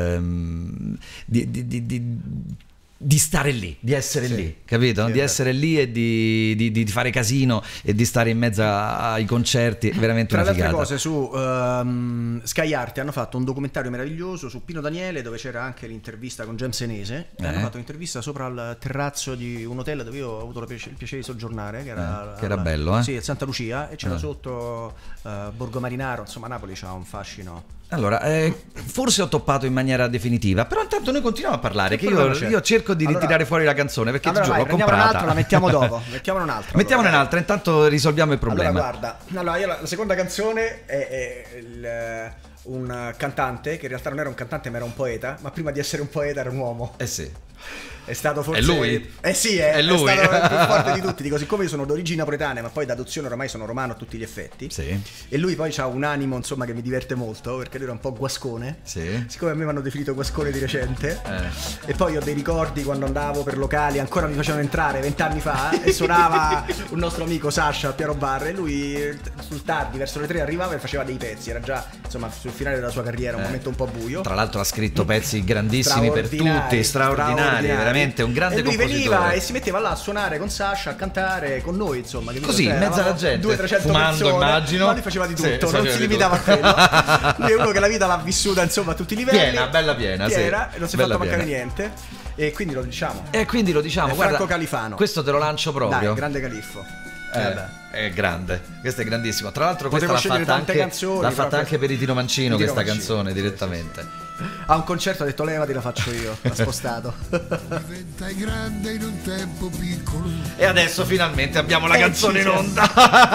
ehm, di, di, di, di di stare lì, di essere sì. lì, capito? Sì, di essere lì e di, di, di fare casino e di stare in mezzo ai concerti, è veramente Tra una figata. Tra le altre cose su um, Sky Arte hanno fatto un documentario meraviglioso su Pino Daniele, dove c'era anche l'intervista con James Senese, eh. hanno fatto un'intervista sopra il terrazzo di un hotel dove io ho avuto il piacere, il piacere di soggiornare, che era, eh, che era alla, bello, eh? Sì, Santa Lucia, e c'era eh. sotto uh, Borgo Marinaro, insomma Napoli c'ha un fascino. Allora, eh, forse ho toppato in maniera definitiva, però intanto noi continuiamo a parlare, che io, io cerco di allora, ritirare fuori la canzone, perché allora ti giuro, vai, l'ho comprata. Un'altra, la mettiamo dopo, mettiamone un'altra. Mettiamone allora, un'altra, intanto risolviamo il problema. Allora guarda, allora, io la, la seconda canzone è, è il, un cantante, che in realtà non era un cantante ma era un poeta, ma prima di essere un poeta era un uomo. Eh sì. È stato forse... È lui? Eh sì, è, è, lui. è stato il più forte di tutti. Dico, siccome io sono d'origini napoletane, ma poi d'adozione ormai sono romano a tutti gli effetti. Sì. E lui poi ha un animo, insomma, che mi diverte molto, perché lui era un po' guascone. Sì. Siccome a me mi hanno definito guascone di recente. Eh. E poi ho dei ricordi quando andavo per locali, ancora mi facevano entrare vent'anni fa, e suonava un nostro amico Sasha al piano bar, e lui sul tardi, verso le tre, arrivava e faceva dei pezzi. Era già, insomma, sul finale della sua carriera, un eh. momento un po' buio. Tra l'altro ha scritto pezzi grandissimi per tutti, straordinari, straordinari, veramente un grande compositore. Veniva e si metteva là a suonare con Sasha, a cantare con noi, insomma, che così, in mezzo alla gente, due trecento fumando, persone, immagino. Ma lui faceva di tutto, sì, non si limitava a quello. Lui è uno che la vita l'ha vissuta, insomma, a tutti i livelli. Piena, bella piena, piena, sì. E non si è bella fatto mancare piena. niente. E quindi lo diciamo. E quindi lo diciamo, è guarda, Franco Califano. Questo te lo lancio proprio. Dai, grande Califfo. Eh, è grande, questo è grandissimo. Tra l'altro Potevo questa l'ha fatta, anche, canzoni, l'ha fatta anche per Tino Mancino, Tino questa Mancino, canzone sì, direttamente. Sì, sì. A un concerto ha detto levati, la faccio io, l'ha spostato. Diventai grande in un tempo piccolo. E adesso finalmente abbiamo la eh, canzone in onda.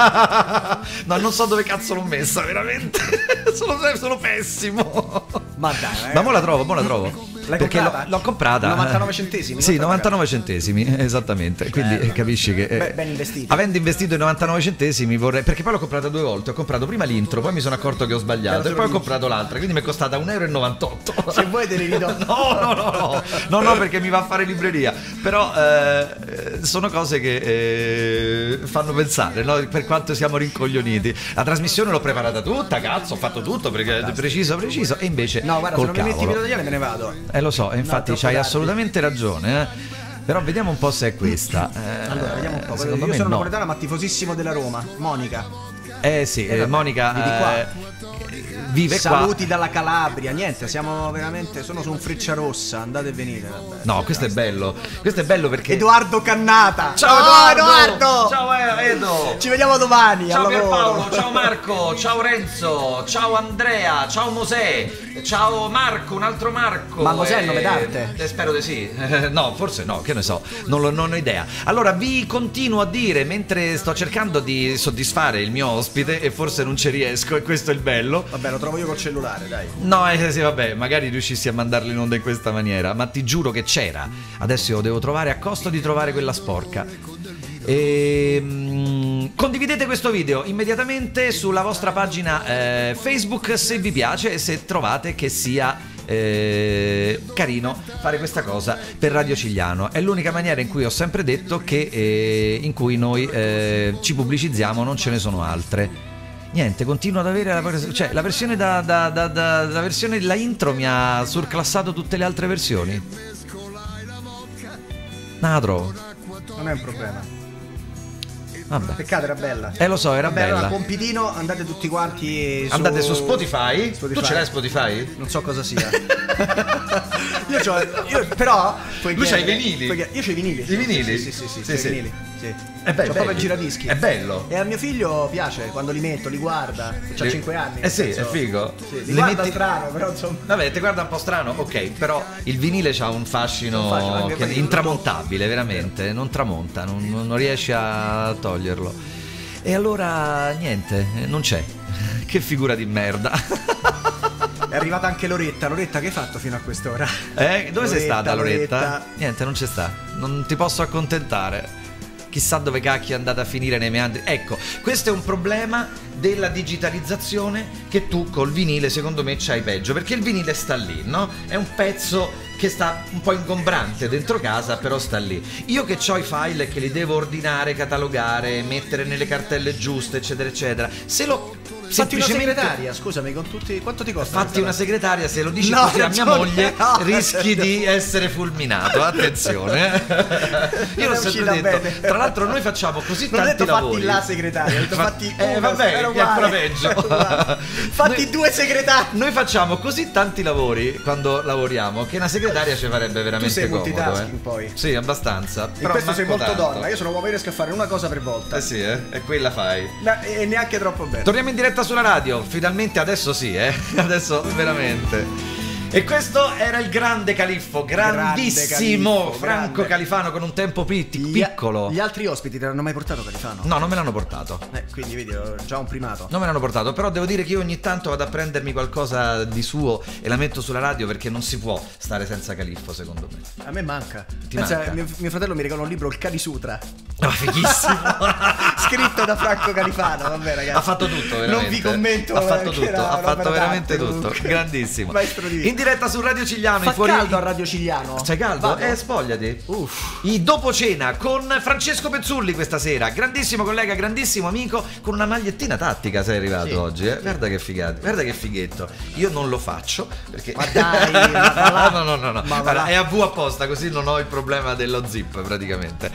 No, non so dove cazzo l'ho messa, veramente. Sono, sono pessimo. Ma dai, eh. Ma mo la trovo, mo la trovo. L'hai perché comprata? l'ho, l'ho comprata novantanove centesimi? Sì, novantanove centesimi, esattamente. Quindi Bello. capisci che Beh, ben investito. Avendo investito i novantanove centesimi vorrei, perché poi l'ho comprata due volte. Ho comprato prima l'intro, poi mi sono accorto che ho sbagliato e poi ho comprato l'altra, quindi mi è costata un euro e novantotto. Se vuoi te li ridò. No, no, no, no, no, no, perché mi va a fare libreria. Però eh, sono cose che eh, fanno pensare, no? Per quanto siamo rincoglioniti. La trasmissione l'ho preparata tutta, cazzo, ho fatto tutto perché Fantastico. preciso, preciso. E invece no, guarda, col se non mi metti cavolo. Pino Daniele me ne vado. Eh lo so, infatti no, c'hai tardi. assolutamente ragione, eh. Però vediamo un po' se è questa. Eh, allora, vediamo un po'. Secondo Io me sono no. napoletana, ma tifosissimo della Roma. Monica. Eh sì, eh, Monica vivi qua. eh, vive Saluti qua. dalla Calabria. Niente, siamo veramente. Sono su un Frecciarossa. Andate e venite. Vabbè. No, questo è bello. Questo è bello perché Edoardo Cannata. Ciao oh, Edoardo! Edoardo! Ciao Edo! Ci vediamo domani. Ciao al lavoro. Pierpaolo, ciao Marco, ciao Renzo, ciao Andrea, ciao Mosè, ciao Marco, un altro Marco. Ma Mosè è il eh, nome d'arte? Eh, spero di sì. Eh, no, forse no, che ne so, non, lo, non ho idea. Allora vi continuo a dire, mentre sto cercando di soddisfare il mio ospite, e forse non ci riesco, e questo è il bello. Vabbè, lo trovo io col cellulare, dai. No, eh, sì, vabbè, magari riuscissi a mandarlo in onda in questa maniera, ma ti giuro che c'era. Adesso io lo devo trovare a costo di trovare quella sporca. E, mm, condividete questo video immediatamente sulla vostra pagina eh, Facebook se vi piace e se trovate che sia eh, carino fare questa cosa per Radio Cigliano. È l'unica maniera in cui ho sempre detto che eh, in cui noi eh, ci pubblicizziamo, non ce ne sono altre. Niente, continuo ad avere la, cioè, la versione da, da, da, da la versione la intro mi ha surclassato tutte le altre versioni. Non la trovo. Non è un problema. Vabbè. Peccato, era bella. Eh lo so, era Vabbè, bella. allora, compitino, andate tutti quanti su... Andate su Spotify? Spotify. Tu ce l'hai Spotify? Non so cosa sia. io, c'ho, io però puoi Lui chiedere- c'ha i vinili? puoi chiedere- Io c'ho i vinili. I vinili? Sì, sì, sì, sì, Sì, c'ho sì. i vinili. Sì. Eh beh, C'ho proprio il giradischi. È bello. E a mio figlio piace quando li metto, li guarda. C'ha Li- cinque anni. Eh sì, nel senso- è figo. Sì, li Li guarda metti- strano, però insomma. Vabbè, ti guarda un po' strano, ok, però il vinile c'ha un fascino, Un fascino, anche che- poi- intramontabile, veramente, non tramonta, non, non riesci a toglierlo. E allora niente, non c'è. Che figura di merda. È arrivata anche Loretta. Loretta, che hai fatto fino a quest'ora? Eh, dove Loretta, sei stata Loretta? Loretta? Niente, non c'è sta. Non ti posso accontentare. Chissà dove cacchio è andata a finire nei meandri. Ecco, questo è un problema della digitalizzazione che tu col vinile secondo me c'hai peggio, perché il vinile sta lì, no? È un pezzo che sta un po' ingombrante dentro casa, però sta lì. Io che ho i file che li devo ordinare, catalogare, mettere nelle cartelle giuste, eccetera eccetera, se lo Fatti una segretaria, scusami, con tutti. Quanto ti costa? Fatti una segretaria, se lo dici no, così a mia no, moglie no, rischi no. di essere fulminato. Attenzione, eh. Io l'ho sempre detto. Bene. Tra l'altro, noi facciamo così non tanti ho detto lavori. Fatti la segretaria, ho detto Fa- fatti eh, una, vabbè, era che è ancora uguale, peggio. Fatti Noi- due segretari. Noi facciamo così tanti lavori quando lavoriamo che una segretaria ci farebbe veramente Tu sei comodo. multitasking, eh. poi. Sì, abbastanza. In Però questo sei manco molto tanto. donna. Io sono uomo e riesco a fare una cosa per volta. Eh sì, eh? E quella fai. No, e neanche troppo bene. Torniamo in diretta sulla radio, finalmente adesso sì, eh? Adesso veramente. E questo era il grande Califfo, grandissimo Grande Califfo, Franco grande. Califano con un tempo pitti- Gli- piccolo. Gli altri ospiti te l'hanno mai portato Califano? No, non me l'hanno portato. Eh, quindi vedi, ho già un primato. Non me l'hanno portato, però devo dire che io ogni tanto vado a prendermi qualcosa di suo e la metto sulla radio perché non si può stare senza Califfo, secondo me. A me manca. Ti Pensa, manca? Mio, mio fratello mi regalò un libro, il Kali Sutra. Ma fighissimo. Scritto da Franco Califano, vabbè ragazzi. Ha fatto tutto, veramente. Non vi commento. Ha fatto perché tutto, era ha un'opera fatto veramente d'arte, tutto. comunque. Grandissimo. Maestro di In diretta su Radio Cigliano, Fa in fuori caldo a Radio Cigliano. C'è caldo? Vado? Eh, spogliati. Uff. I dopo cena con Francesco Pezzulli questa sera. Grandissimo collega, grandissimo amico, con una magliettina tattica sei arrivato Sì. oggi, eh? Guarda che figata, guarda che fighetto. Io non lo faccio perché Ma dai, ma va là. no, no, no, no. Ma va Guarda, là. è a V apposta, così non ho il problema dello zip praticamente.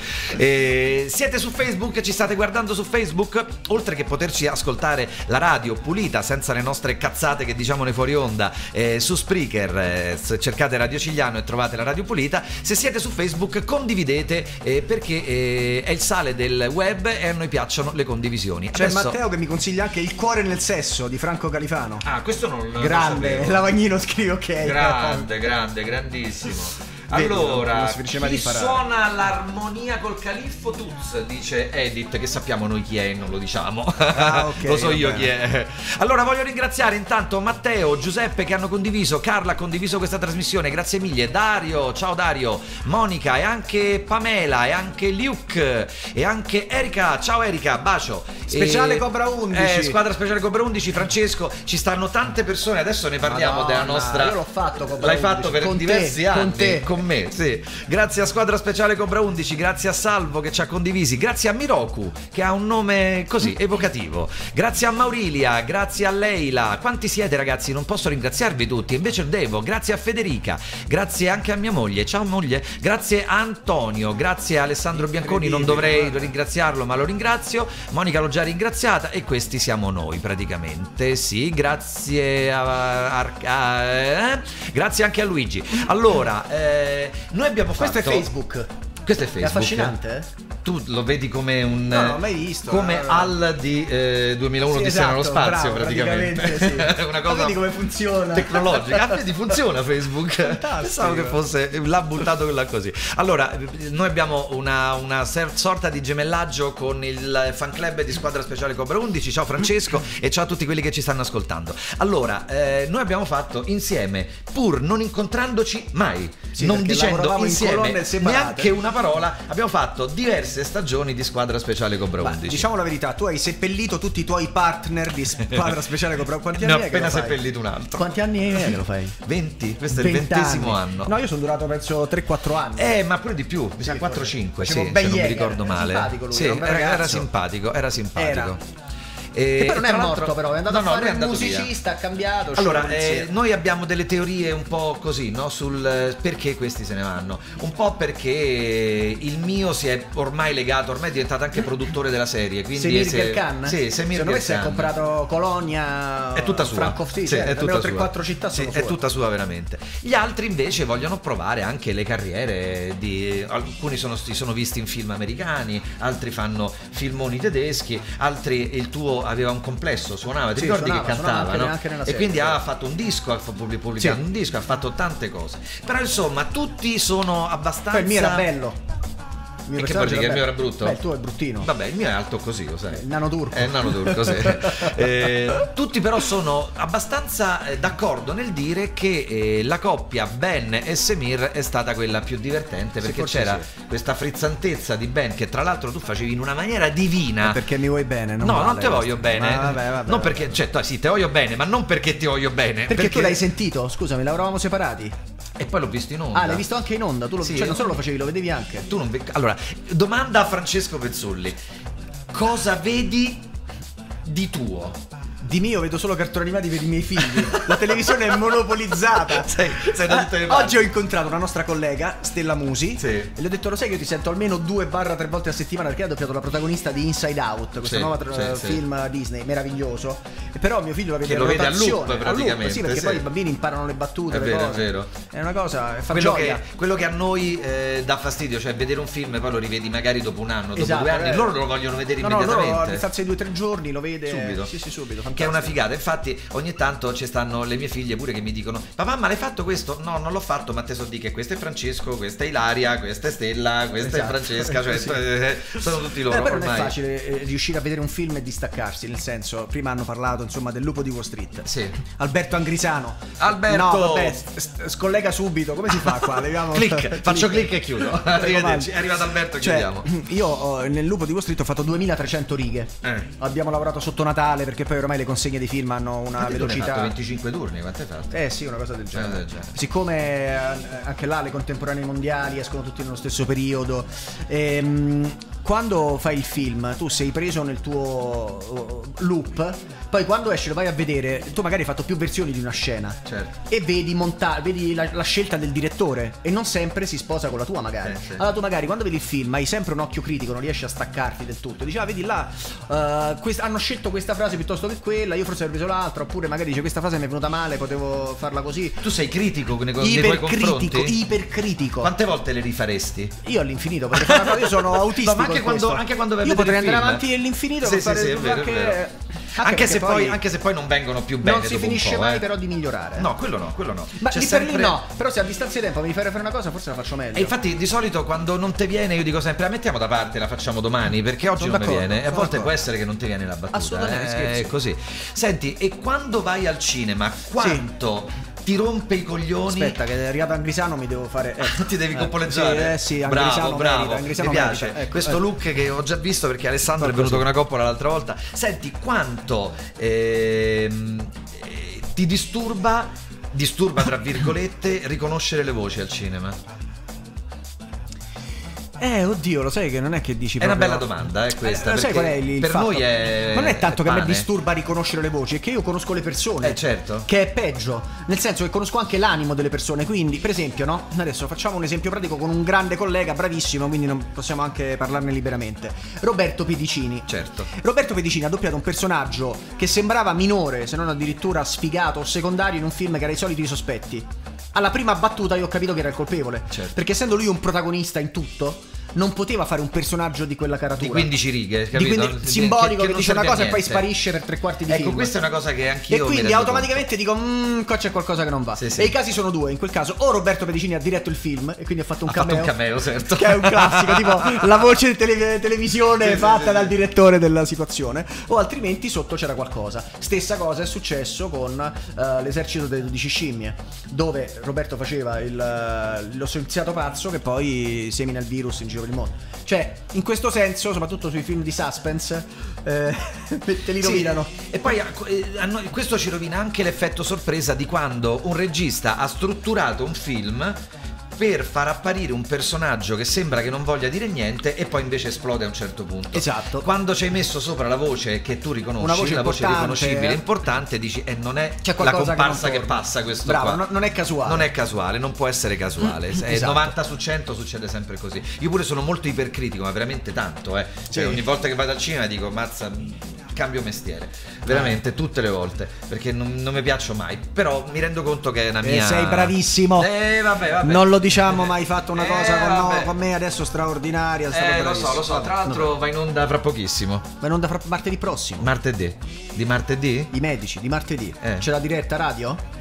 E siete su Facebook, ci state guardando su Facebook, oltre che poterci ascoltare la radio pulita senza le nostre cazzate che diciamo nei fuori onda, eh, su Spreaker, eh, cercate Radio Cigliano e trovate la radio pulita. Se siete su Facebook condividete, eh, perché eh, è il sale del web e a noi piacciono le condivisioni. C'è Adesso- Matteo che mi consiglia anche Il cuore nel sesso di Franco Califano. Ah, questo non lo Grande, sapevo. Lavagnino scrive ok. Grande, grande, grandissimo. Vedi, Allora, non si finisce mai chi di imparare. suona l'armonia col Califfo Tuz, dice Edith, che sappiamo noi chi è, non lo diciamo. Ah, ok, lo so io va chi è. Allora voglio ringraziare intanto Matteo, Giuseppe che hanno condiviso, Carla ha condiviso questa trasmissione, grazie mille, Dario, ciao Dario, Monica e anche Pamela e anche Luke e anche Erika, ciao Erika, bacio. Speciale E- Cobra undici. Eh, squadra speciale Cobra undici, Francesco, ci stanno tante persone, adesso ne parliamo Madonna, della nostra. io l'ho fatto Cobra L'hai undici, fatto per con te, diversi con anni te. con me, sì. Grazie a Squadra Speciale Cobra undici, grazie a Salvo che ci ha condivisi, grazie a Miroku che ha un nome così evocativo, grazie a Maurilia, grazie a Leila. Quanti siete ragazzi? Non posso ringraziarvi tutti, invece devo. Grazie a Federica, grazie anche a mia moglie, ciao moglie, grazie a Antonio, grazie a Alessandro Bianconi, non dovrei ringraziarlo ma lo ringrazio, Monica l'ho già ringraziata e questi siamo noi praticamente, sì, grazie a, a, a eh? grazie anche a Luigi. Allora, eh, noi abbiamo Questo fatto è Facebook. questo è È Facebook. affascinante, eh? Tu lo vedi come un No, no, mai visto. come No, no. Al di eh, duemilauno Sì, Odissea nello esatto, spazio, bravo, praticamente. praticamente, sì. Una Ma cosa vedi come funziona? tecnologica. Ah, vedi, funziona Facebook. Fantastico. Pensavo che fosse l'ha buttato là così. Allora, noi abbiamo una, una ser- sorta di gemellaggio con il fan club di Squadra Speciale Cobra undici. Ciao Francesco e ciao a tutti quelli che ci stanno ascoltando. Allora, eh, noi abbiamo fatto insieme, pur non incontrandoci mai, Sì, non perché dicendo lavoravamo in insieme colonne separate. neanche una parola, abbiamo fatto diverse stagioni di Squadra Speciale Cobra Ma, undici. diciamo la verità, tu hai seppellito tutti i tuoi partner di Squadra Speciale Cobra. Quanti Ne ho anni è che appena lo fai? seppellito un altro. Quanti anni è che lo fai? venti, questo è il venti ventesimo anni. anno. No, io sono durato penso tre quattro anni. Eh, ma pure di più, mi sa quattro cinque, Facevo sì, Ben se non mi Yeager, ricordo era male. simpatico lui, Sì, era un bel era, era ragazzo. simpatico, era simpatico. Era. E, Che poi non è tra morto l'altro- però, è andato no, a no, fare lui è il andato via. musicista, ha cambiato. Allora, uscito eh, insieme. noi abbiamo delle teorie un po' così, no? Sul eh, perché questi se ne vanno. Un po' perché il mio si è ormai legato, ormai è diventato anche produttore della serie. Quindi Semir se- Gerkan? Sì, Semir Secondo me si è Gerkan. comprato Colonia. È tutta sua. Franco, sì, Sì, sì, è almeno tutta tre sua. quattro città Sì, sono è sue. tutta sua veramente. Gli altri invece vogliono provare anche le carriere di alcuni sono, si sono visti in film americani, altri fanno filmoni tedeschi, altri il tuo aveva un complesso, suonava, ti Sì, ricordi suonava, che suonava cantava, anche- no? anche nella E serie, quindi sì. ha fatto un disco, ha pubblic- pubblicato Sì. un disco, ha fatto tante cose. Però insomma, tutti sono abbastanza Poi il mio era bello. mio E che personaggio vuol dire che il mio bello. era brutto? Beh, il tuo è bruttino. Vabbè, il mio è alto così, lo sai. Il nano turco. È il nano turco, sì. Eh, tutti però sono abbastanza eh, d'accordo nel dire che eh, la coppia Ben e Semir è stata quella più divertente, Sì, perché forse c'era sì. questa frizzantezza di Ben che tra l'altro tu facevi in una maniera divina. Perché mi vuoi bene, non no, vale non te voglio questo. bene. Ma vabbè, vabbè, non vabbè. perché, cioè, tu- sì, te voglio bene, ma non perché ti voglio bene. Perché, tu l'hai sentito? Scusami, l'avevamo separati. E poi l'ho visto in onda. Ah, l'hai visto anche in onda? Tu lo... Sì, cioè, non io- solo lo facevi, lo vedevi anche. Tu non ve- Allora, domanda a Francesco Pezzulli. Cosa vedi di tuo? Di mio vedo solo cartoni animati per i miei figli. La televisione è monopolizzata. Sei- sei da tutte le Eh, parti. Oggi ho incontrato una nostra collega, Stella Musi. Sì. E le ho detto: lo sai che io ti sento almeno due barra tre volte a settimana, perché ha doppiato la protagonista di Inside Out, questo Sì, nuovo tra- sì, sì. film Disney meraviglioso. E però mio figlio la vede Che lo in vede a rotazione, loop, praticamente, sì, perché sì. poi i bambini imparano le battute, È le vero, è cose. vero. È una cosa, fa Quello gioia. che, quello che a noi eh, dà fastidio, cioè vedere un film e poi lo rivedi magari dopo un anno, dopo Esatto, due anni, eh. loro lo vogliono vedere No, no, immediatamente. loro a distanza di due o tre giorni lo vede Subito. Sì, sì, subito. Che è una fantastico. figata. Infatti ogni tanto ci stanno le mie figlie pure che mi dicono: papà, ma l'hai fatto questo? No, non l'ho fatto, ma te so di che questo è Francesco, questa è Ilaria, questa è Stella, questa Esatto. è Francesca. Cioè Sì. eh, sono tutti loro Eh, però non ormai. è facile eh, riuscire a vedere un film e distaccarsi, nel senso, prima hanno parlato insomma del Lupo di Wall Street. Sì. Alberto Angrisano. Alberto! No, vabbè, s- s- scollega subito. Come si fa qua? Leviamo... Clic, faccio clic e chiudo. Arrivederci. È arrivato Alberto, Cioè, chiudiamo. io ho- nel Lupo di Wall Street ho fatto duemilatrecento righe. Eh. Abbiamo lavorato sotto Natale, perché poi ormai le consegne dei film hanno una Quanti turni hai velocità. fatto? venticinque turni, quante hai fatto? Eh sì, una cosa del genere. del genere. Siccome eh, anche là le contemporanee mondiali escono tutti nello stesso periodo, ehm, quando fai il film tu sei preso nel tuo uh, loop, poi quando esce lo vai a vedere, tu magari hai fatto più versioni di una scena. Certo. E vedi monta- vedi la, la scelta del direttore e non sempre si sposa con la tua magari. Eh, sì. Allora tu magari quando vedi il film hai sempre un occhio critico, non riesci a staccarti del tutto. Dici, ah, vedi là, uh, quest- hanno scelto questa frase piuttosto che quella, io forse avrei preso l'altra, oppure magari dice questa frase mi è venuta male, potevo farla così. Tu sei critico nei, nei tuoi Ipercritico, confronti? ipercritico. Quante volte le rifaresti? Io all'infinito, perché fare una cosa- io sono autistico. No, ma anche in quando- questo. anche quando vai a io vedere potrei il andare film. avanti all'infinito Sì, per sì, fare sì, è vero, anche... è vero. anche Anche se, perché poi, anche se poi non vengono più bene. non si dopo un finisce po', mai eh. però di migliorare. No, quello no, quello no. Ma C'è lì per sempre- lì no, però se a distanza di tempo mi fai fare una cosa forse la faccio meglio. E infatti di solito quando non ti viene io dico sempre: la mettiamo da parte, la facciamo domani, perché oggi Sono non mi d'accordo, viene. E a sono volte d'accordo. può essere che non ti viene la battuta. Assolutamente, eh, scherzi. è così. Senti, e quando vai al cinema, quanto ti rompe i coglioni? Aspetta, che è arrivato Angrisano, mi devo fare. eh. Ti devi Eh, compolleggiare. Sì, eh sì, Angrisano bravo, bravo. merita, Angrisano Mi piace merita. Ecco, questo eh. look che ho già visto, perché Alessandro è Proprio venuto sì. con una coppola l'altra volta. Senti, quanto ehm, eh, ti disturba, disturba tra virgolette, riconoscere le voci al cinema? Eh, oddio, lo sai che non è che dici È una proprio- bella domanda, eh, questa, Eh, sai perché qual è il, il per fatto? noi è- Non è tanto è che a me pane. disturba riconoscere le voci, è che io conosco le persone. Eh, certo. Che è peggio. Nel senso che conosco anche l'animo delle persone. Quindi, per esempio, no? Adesso facciamo un esempio pratico con un grande collega, bravissimo, quindi non possiamo anche parlarne liberamente. Roberto Pedicini. Certo. Roberto Pedicini ha doppiato un personaggio che sembrava minore, se non addirittura sfigato o secondario, in un film che era I soliti sospetti. Alla prima battuta io ho capito che era il colpevole. Certo. Perché essendo lui un protagonista in tutto, non poteva fare un personaggio di quella caratura. Di quindici righe, Di capito? quindi simbolico che, non dice una serve a cosa e poi niente. sparisce per tre quarti di Ecco, film. questa è una cosa che anch'io E mi quindi rendo automaticamente dico, mmm, qua c'è qualcosa che non va. Sì, sì. E i casi sono due. In quel caso, o Roberto Pedicini ha diretto il film e quindi ha fatto un Ha cameo. fatto un cameo, certo. Che è un classico, tipo la voce tele- televisione Sì, sì, fatta sì, dal sì. direttore della situazione. O altrimenti sotto c'era qualcosa. Stessa cosa è successo con eh, l'esercito delle dodici scimmie, dove Roberto faceva il, eh, lo scienziato pazzo che poi semina il virus in giro per il mondo. Cioè, in questo senso, soprattutto sui film di suspense, eh, te li Sì, rovinano. e poi eh, a noi- questo ci rovina anche l'effetto sorpresa di quando un regista ha strutturato un film per far apparire un personaggio che sembra che non voglia dire niente e poi invece esplode a un certo punto. Esatto. Quando ci hai messo sopra la voce che tu riconosci, Una voce la voce importante, riconoscibile, eh. importante, dici e non è C'è la qualcosa comparsa che che, non torna. passa questo Bravo, qua. no- non è casuale. Non è casuale, non può essere casuale. Mm, È esatto. novanta su cento succede sempre così. Io pure sono molto ipercritico, ma veramente tanto, eh. Cioè, Sì. ogni volta che vado al cinema dico mazza, cambio mestiere, veramente tutte le volte, perché non, non mi piaccio mai, però mi rendo conto che è una Eh, mia... sei bravissimo. Eh vabbè, vabbè. Non lo diciamo, ma hai fatto una Eh, cosa con, no- vabbè. con me adesso straordinaria. è stato Eh lo bravissimo. so, lo so, tra l'altro va in onda fra pochissimo. Ma in onda fra martedì prossimo. Martedì. Di martedì? I medici di martedì. Eh. C'è la diretta radio?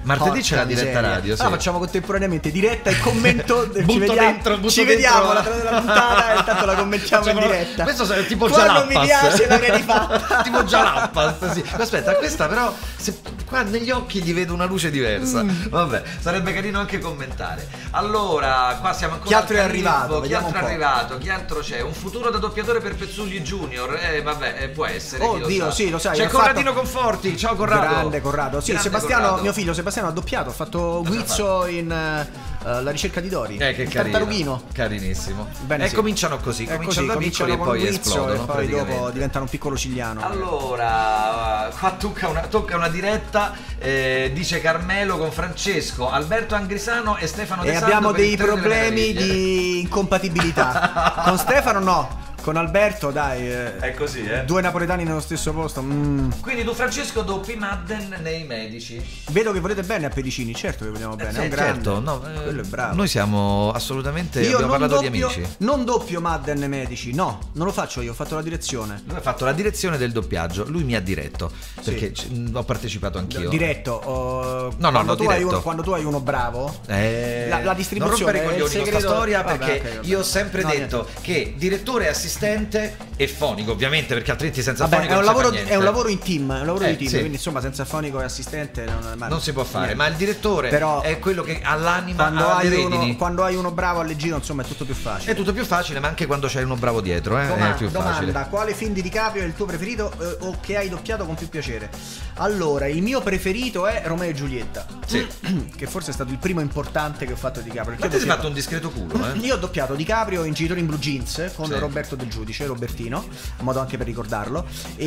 Martedì Porca c'è la diretta miseria. radio, sì. Allora facciamo contemporaneamente diretta e commento. Butto ci vediamo, dentro, butto ci dentro. vediamo la della puntata e intanto la commentiamo in Facciamo- diretta. Questo è tipo Quando Jalappas. mi piace l'avrei rifatta. Tipo Jalappas, sì. Aspetta, questa però se, qua negli occhi gli vedo una luce diversa. Mm. Vabbè, sarebbe carino anche commentare. Allora, qua siamo ancora Chi altro al è califfo. arrivato? Chi Vediamo altro è un po'. arrivato? Chi altro c'è? Un futuro da doppiatore per Pezzulli Junior. Eh, vabbè, eh, può essere. chi lo Oddio, sa. sì, lo sai, C'è ha Corradino fatto- Conforti. Ciao Corrado. Grande Corrado. Sì, Grande Sebastiano, Corrado. mio figlio Sebastiano ha doppiato, ha fatto Cosa Guizzo in eh, La ricerca di Dori. Eh, che il carino. tartarughino. Carinissimo. Bene, e sì. cominciano così, È cominciano da così, piccoli e cominciano poi con Guizzo esplodono. e poi praticamente. dopo diventano un piccolo cigliano. Allora, qua tocca una, tocca una diretta, eh, dice Carmelo con Francesco, Alberto Angrisano e Stefano De E Sando abbiamo per il dei Tre delle problemi Meraviglie. di incompatibilità. Con Stefano no, con Alberto dai, eh, È così, eh? due napoletani nello stesso posto. mm. Quindi tu Francesco doppi Madden nei Medici. Vedo che volete bene a Pedicini, certo che vogliamo bene, è un Sì, grande. certo, no, eh, Quello è bravo. Noi siamo assolutamente, Io abbiamo non parlato doppio, di amici. non doppio Madden e Medici, no, non lo faccio io, ho fatto la direzione. Lui ha fatto la direzione del doppiaggio, lui mi ha diretto, perché c- mh, ho partecipato anch'io. Diretto, oh, No, no, quando, l'ho tu hai diretto. uno, quando tu hai uno bravo, Eh, La- la distribuzione non rompere i è il coglioni con sta segreto- storia, vabbè, perché ok, vabbè. io ho sempre No, detto che direttore e assistente e fonico, ovviamente, perché altrimenti senza vabbè, fonico è un, non si fa lavoro, niente. è un lavoro in team, è un lavoro Eh, di team, sì. quindi insomma senza fonico e assistente non, ma- Non si può fare, niente. ma il direttore Però è quello che ha l'anima quando alle hai, redini. uno, quando hai uno bravo alle giro, insomma, è tutto più facile. È tutto più facile, ma anche quando c'hai uno bravo dietro, eh, Doma- è più domanda, facile. quale film di DiCaprio è il tuo preferito eh, o che hai doppiato con più piacere? Allora, il mio preferito è Romeo e Giulietta. Sì. Che forse è stato il primo importante che ho fatto di DiCaprio. Ma perché ti io sei ho fatto un discreto culo, eh? Io ho doppiato DiCaprio in Genitori in Blue Jeans con Sì. Roberto Del Giudice, Robertino, un modo anche per ricordarlo,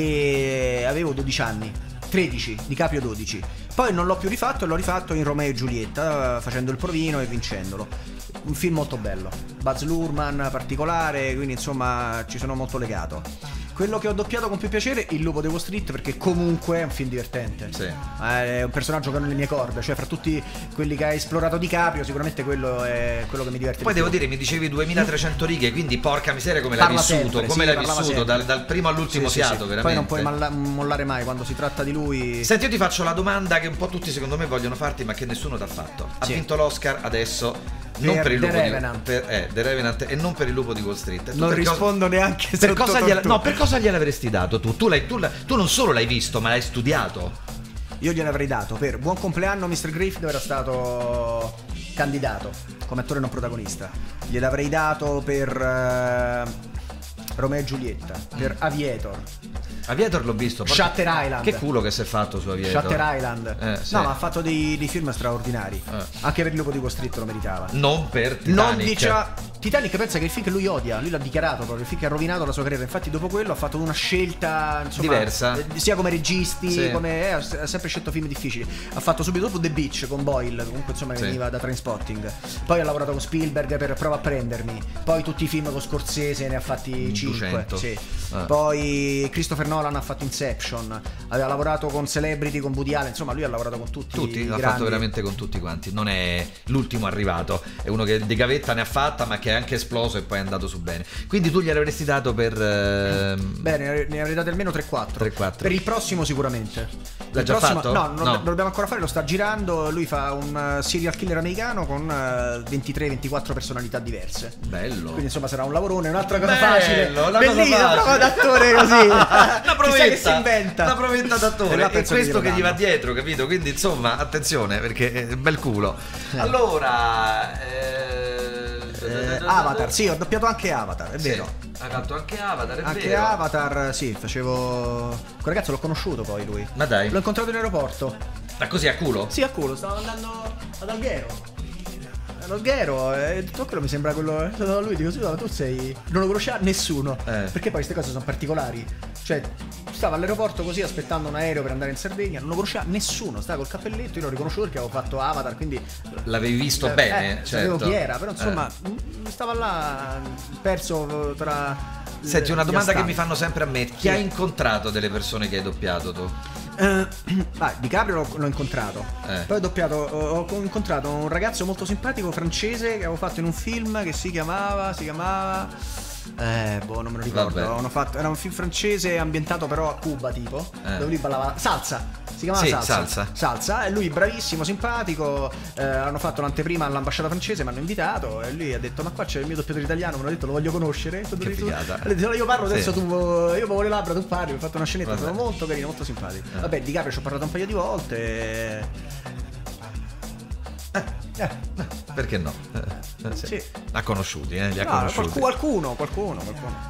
e avevo dodici anni, tredici, DiCaprio dodici. Poi non l'ho più rifatto e l'ho rifatto in Romeo e Giulietta, facendo il provino e vincendolo. Un film molto bello, Baz Luhrmann particolare, quindi insomma ci sono molto legato. Quello che ho doppiato con più piacere, Il lupo di Wall Street, perché comunque è un film divertente. Sì. È un personaggio che ha nelle mie corde, cioè fra tutti quelli che ha esplorato DiCaprio sicuramente quello è quello che mi diverte Poi di devo più. dire, mi dicevi duemilatrecento righe, quindi porca miseria come l'hai Parla vissuto, sempre, come sì, l'hai parlava vissuto sempre. dal, dal primo all'ultimo Sì, sì, fiato, sì. veramente. Poi non puoi malla- mollare mai quando si tratta di lui. Senti, io ti faccio la domanda che un po' tutti secondo me vogliono farti, ma che nessuno ti ha fatto. Ha Sì. vinto l'Oscar adesso non Per per il The lupo di Revenant. per, eh, The Revenant e non per il lupo di Wall Street. Tu Non per cosa- rispondo neanche per sotto cosa, gliela, tortura. no, per cosa gliel'avresti dato tu? Tu, l'hai, tu, la- tu non solo l'hai visto, ma l'hai studiato. Io gliene avrei dato per Buon compleanno mister Griff, dove era stato candidato come attore non protagonista. Gliel'avrei dato per eh, Romeo e Giulietta, per Aviator, Aviator l'ho visto. porca- Shutter Island. Che culo che si è fatto su Aviator. Shutter Island. Eh, sì. No, ma ha fatto dei, dei film straordinari. Eh. Anche per il lupo di Wall Street lo meritava. Non per Titanic. Non dicia Titanic pensa che è il film che lui odia, lui l'ha dichiarato proprio, il film che ha rovinato la sua carriera. Infatti dopo quello ha fatto una scelta insomma, Diversa. eh, sia come registi, Sì. come eh, ha s- ha sempre scelto film difficili. Ha fatto subito dopo The Beach con Boyle, comunque insomma Sì. veniva da Trainspotting. Poi ha lavorato con Spielberg per Prova a prendermi. Poi tutti i film con Scorsese ne ha fatti cinque. duecento. Sì. Ah. Poi Christopher Nolan ha fatto Inception, aveva lavorato con Celebrity, con Woody Allen, insomma lui ha lavorato con tutti. Tutti, i l'ha grandi. fatto veramente con tutti quanti. Non è l'ultimo arrivato, è uno che di gavetta ne ha fatta, ma che è anche esploso e poi è andato su bene. Quindi tu gliel'avresti dato per. ehm, Bene, ne avrei date almeno tre quattro. tre quattro. Per il prossimo sicuramente. L'ha Il già prossimo- fatto? No, non No. lo dobbiamo ancora fare, lo sta girando. Lui fa un uh, serial killer americano con uh, ventitré ventiquattro personalità diverse. Bello. Quindi insomma sarà un lavorone, un'altra cosa Bello, facile. una cosa Bellissimo, facile. prova d'attore così. Una Chissà provetta, che si inventa. una provetta E d'attore là e penso questo che glielo gli va danno. dietro, capito? Quindi insomma attenzione perché è bel culo. Allora eh... Eh, Avatar, sì, ho doppiato anche Avatar, è Sì, vero. hai fatto anche Avatar, è Anche vero. Avatar, sì, facevo. Quel ragazzo l'ho conosciuto poi lui. Ma dai, L'ho incontrato in aeroporto. ma così a culo? Sì, a culo, stavo andando ad Alghero. Ad Alghero, e tutto quello mi sembra quello. Sono andato da lui, dico, scusa, ma tu sei. Non lo conosceva nessuno. Eh. Perché poi queste cose sono particolari. Cioè, stava all'aeroporto così aspettando un aereo per andare in Sardegna, non lo conosceva nessuno, stava col cappelletto, io l'ho riconosciuto perché avevo fatto Avatar, quindi. L'avevi visto eh, bene, eh, certo. sapevo chi era, però insomma, Eh. mh, stava là perso tra. Senti, una gli domanda che astanti. mi fanno sempre a me: chi Sì. hai incontrato delle persone che hai doppiato tu? Eh, ah, DiCaprio l'ho, l'ho incontrato. Eh. Poi ho doppiato, ho, ho incontrato un ragazzo molto simpatico francese che avevo fatto in un film che si chiamava, si chiamava eh, boh, non me lo ricordo. Vabbè. Hanno fatto, era un film francese ambientato però a Cuba, tipo, Eh. dove lui ballava salsa. Si Si chiamava Sì, Salsa. Salsa. Salsa, e lui bravissimo, simpatico. Eh, hanno fatto l'anteprima all'ambasciata francese, mi hanno invitato e lui ha detto: ma qua c'è il mio doppiatore italiano, mi hanno detto lo voglio conoscere. Che figata. Ha detto: io parlo adesso, Sì. tu io muovo le labbra, tu parli. Ho fatto una scenetta, Vabbè. sono molto carino, molto simpatico. Eh. Vabbè, di Caprio ci ho parlato un paio di volte. Eh, eh, Perché no? Eh, sì. Sì. Ha conosciuti, eh? Li ha no, conosciuti. qualcuno, qualcuno, qualcuno.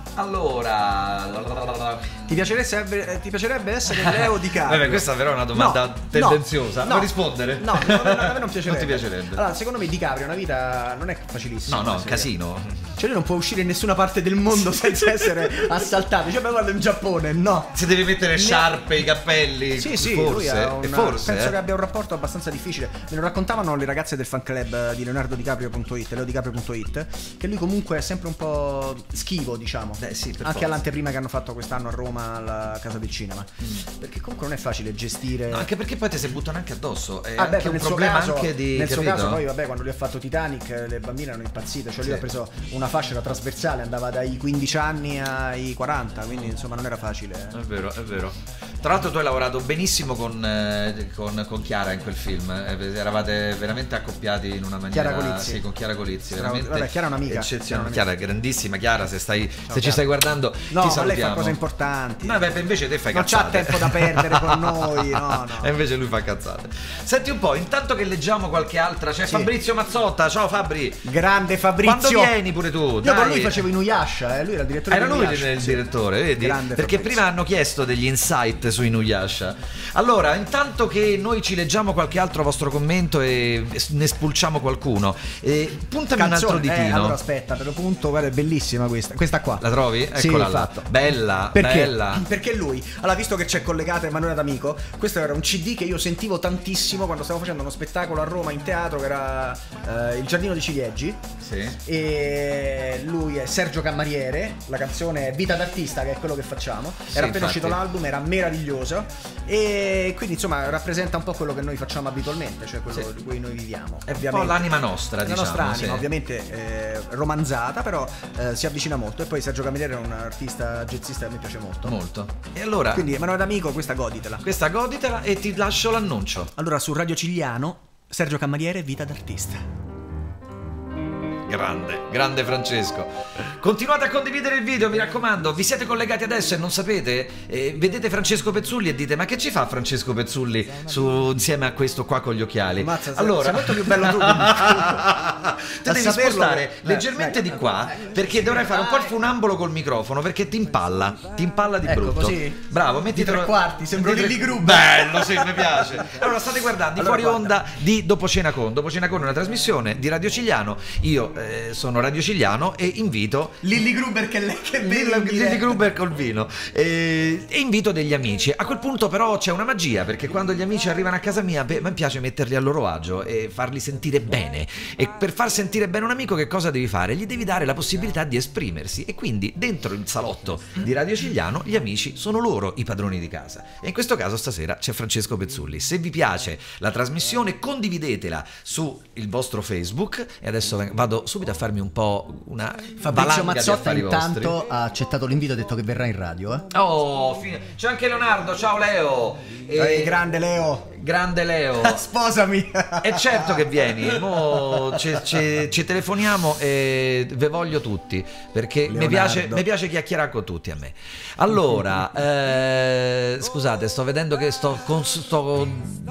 Allora, Ti piacerebbe, eh, ti piacerebbe essere Leo Di Caprio? vabbè, questa però è una domanda No, tendenziosa. no, Vuoi no. rispondere? No, no, no, a me non piacerebbe. Non ti piacerebbe? Allora, secondo me Di Caprio una vita non è facilissima. No, no, un sì. casino. Cioè lui non può uscire in nessuna parte del mondo senza essere assaltato. Cioè, ma guarda in Giappone, no. Se devi mettere Ne- sciarpe, i cappelli. Sì, sì, forse, lui ha un, e forse penso eh. che abbia un rapporto abbastanza difficile. Me lo raccontavano le ragazze del fan club di Leonardo DiCaprio punto it, leodicaprio punto it, che lui comunque è sempre un po' schivo, diciamo. Eh, sì, per Anche forza. all'anteprima che hanno fatto quest'anno a Roma alla Casa del Cinema. Perché comunque non è facile gestire. No, anche perché poi ti si buttano anche addosso. È Ah, beh, anche un nel suo problema caso, anche di. nel suo capito? caso poi vabbè, quando lui ha fatto Titanic le bambine erano impazzite, cioè lui Sì. ha preso una fascia era trasversale, andava dai quindici anni ai quaranta, quindi insomma non era facile. È vero, è vero. Tra l'altro tu hai lavorato benissimo con, eh, con, con Chiara in quel film. Eh, eravate veramente accoppiati in una maniera. Chiara Colizzi. Sì, con Chiara Colizzi. Straor- Veramente vabbè, Chiara è un'amica. eccezionale. Chiara Chiara, grandissima Chiara, se, stai, se ci Chiara. stai guardando, No, ti ma lei salutiamo. fa cose importanti. No, beh, invece te fai Non c'ha cazzate. tempo da perdere con noi, no, no. E invece lui fa cazzate. Senti un po', intanto che leggiamo qualche altra, c'è Sì. Fabrizio Mazzotta. Ciao Fabri. Grande Fabrizio. Quando vieni pure tu? Io Dai. con lui facevo Inuyasha, eh? Lui era il direttore Era di lui Inuyasha. il Sì. direttore, vedi? Grande Perché Fabrizio. prima hanno chiesto degli insight su Inuyasha. Allora, intanto che noi ci leggiamo qualche altro vostro commento e ne spulciamo qualcuno, eh, puntami un altro Canzone, ditino. eh, allora aspetta, per lo punto, guarda, è bellissima questa. Questa qua. La trovi? Sì, Eccola là. fatto. Bella, Perché? bella. Perché lui, allora, visto che c'è collegata Emanuele D'Amico, questo era un C D che io sentivo tantissimo quando stavo facendo uno spettacolo a Roma in teatro che era eh, Il Giardino dei Ciliegi. Sì. E lui è Sergio Cammariere, la canzone è Vita d'artista, che è quello che facciamo. Sì, Era appena infatti. uscito l'album, era meraviglioso. E quindi insomma rappresenta un po' quello che noi facciamo abitualmente, cioè quello Sì. di cui noi viviamo. È un ovviamente. po' l'anima nostra, La diciamo. nostra anima, sì. ovviamente eh, romanzata, però eh, si avvicina molto. E poi Sergio Camilleri è un artista jazzista che mi piace molto. Molto. E allora, Quindi Emanuele D'Amico, questa goditela. questa goditela e ti lascio l'annuncio. Allora su Radio Cigliano, Sergio Camariere, Vita d'artista. Grande, grande Francesco. Continuate a condividere il video, mi raccomando. Vi siete collegati adesso e non sapete? Eh, vedete Francesco Pezzulli e dite: ma che ci fa Francesco Pezzulli su, insieme a questo qua con gli occhiali? Ammazza, sei- allora, sei molto più bello tu, quindi. te A devi saperlo spostare che- leggermente eh, di qua, perché dovrai fare un po' il funambolo col microfono, perché ti impalla, ti impalla di Ecco, brutto. così? Bravo, metti Di tre quarti, sembro di tre- Lilli Gruber. Bello, sì, mi piace. Allora state guardando i Allora, fuori guarda. onda di Dopo Cena Con. Dopo Cena Con è una trasmissione di Radio Cigliano. Io eh, sono Radio Cigliano e invito Lilli Gruber che lei che Lilli vede in diretta. Lilli Gruber col vino e, e invito degli amici. A quel punto però c'è una magia, perché quando gli amici arrivano a casa mia, beh, a me piace metterli a loro agio e farli sentire bene. E per far sentire bene un amico che cosa devi fare? Gli devi dare la possibilità di esprimersi, e quindi dentro il salotto di Radio Cigliano gli amici sono loro i padroni di casa. E in questo caso stasera c'è Francesco Pezzulli. Se vi piace la trasmissione, condividetela su il vostro Facebook. E adesso vado subito a farmi un po' una Fabrizio valanga di Mazzotta affari intanto vostri. ha accettato l'invito e ha detto che verrà in radio, eh. Oh, fine. C'è anche Leonardo, ciao Leo. E- Dai, grande Leo. grande Leo. Sposami. E certo che vieni, mo ci, ci- ci telefoniamo e ve voglio tutti, perché mi Leonardo. piace, mi piace chiacchierare con tutti a me. Allora, eh, scusate, sto vedendo che sto, con- sto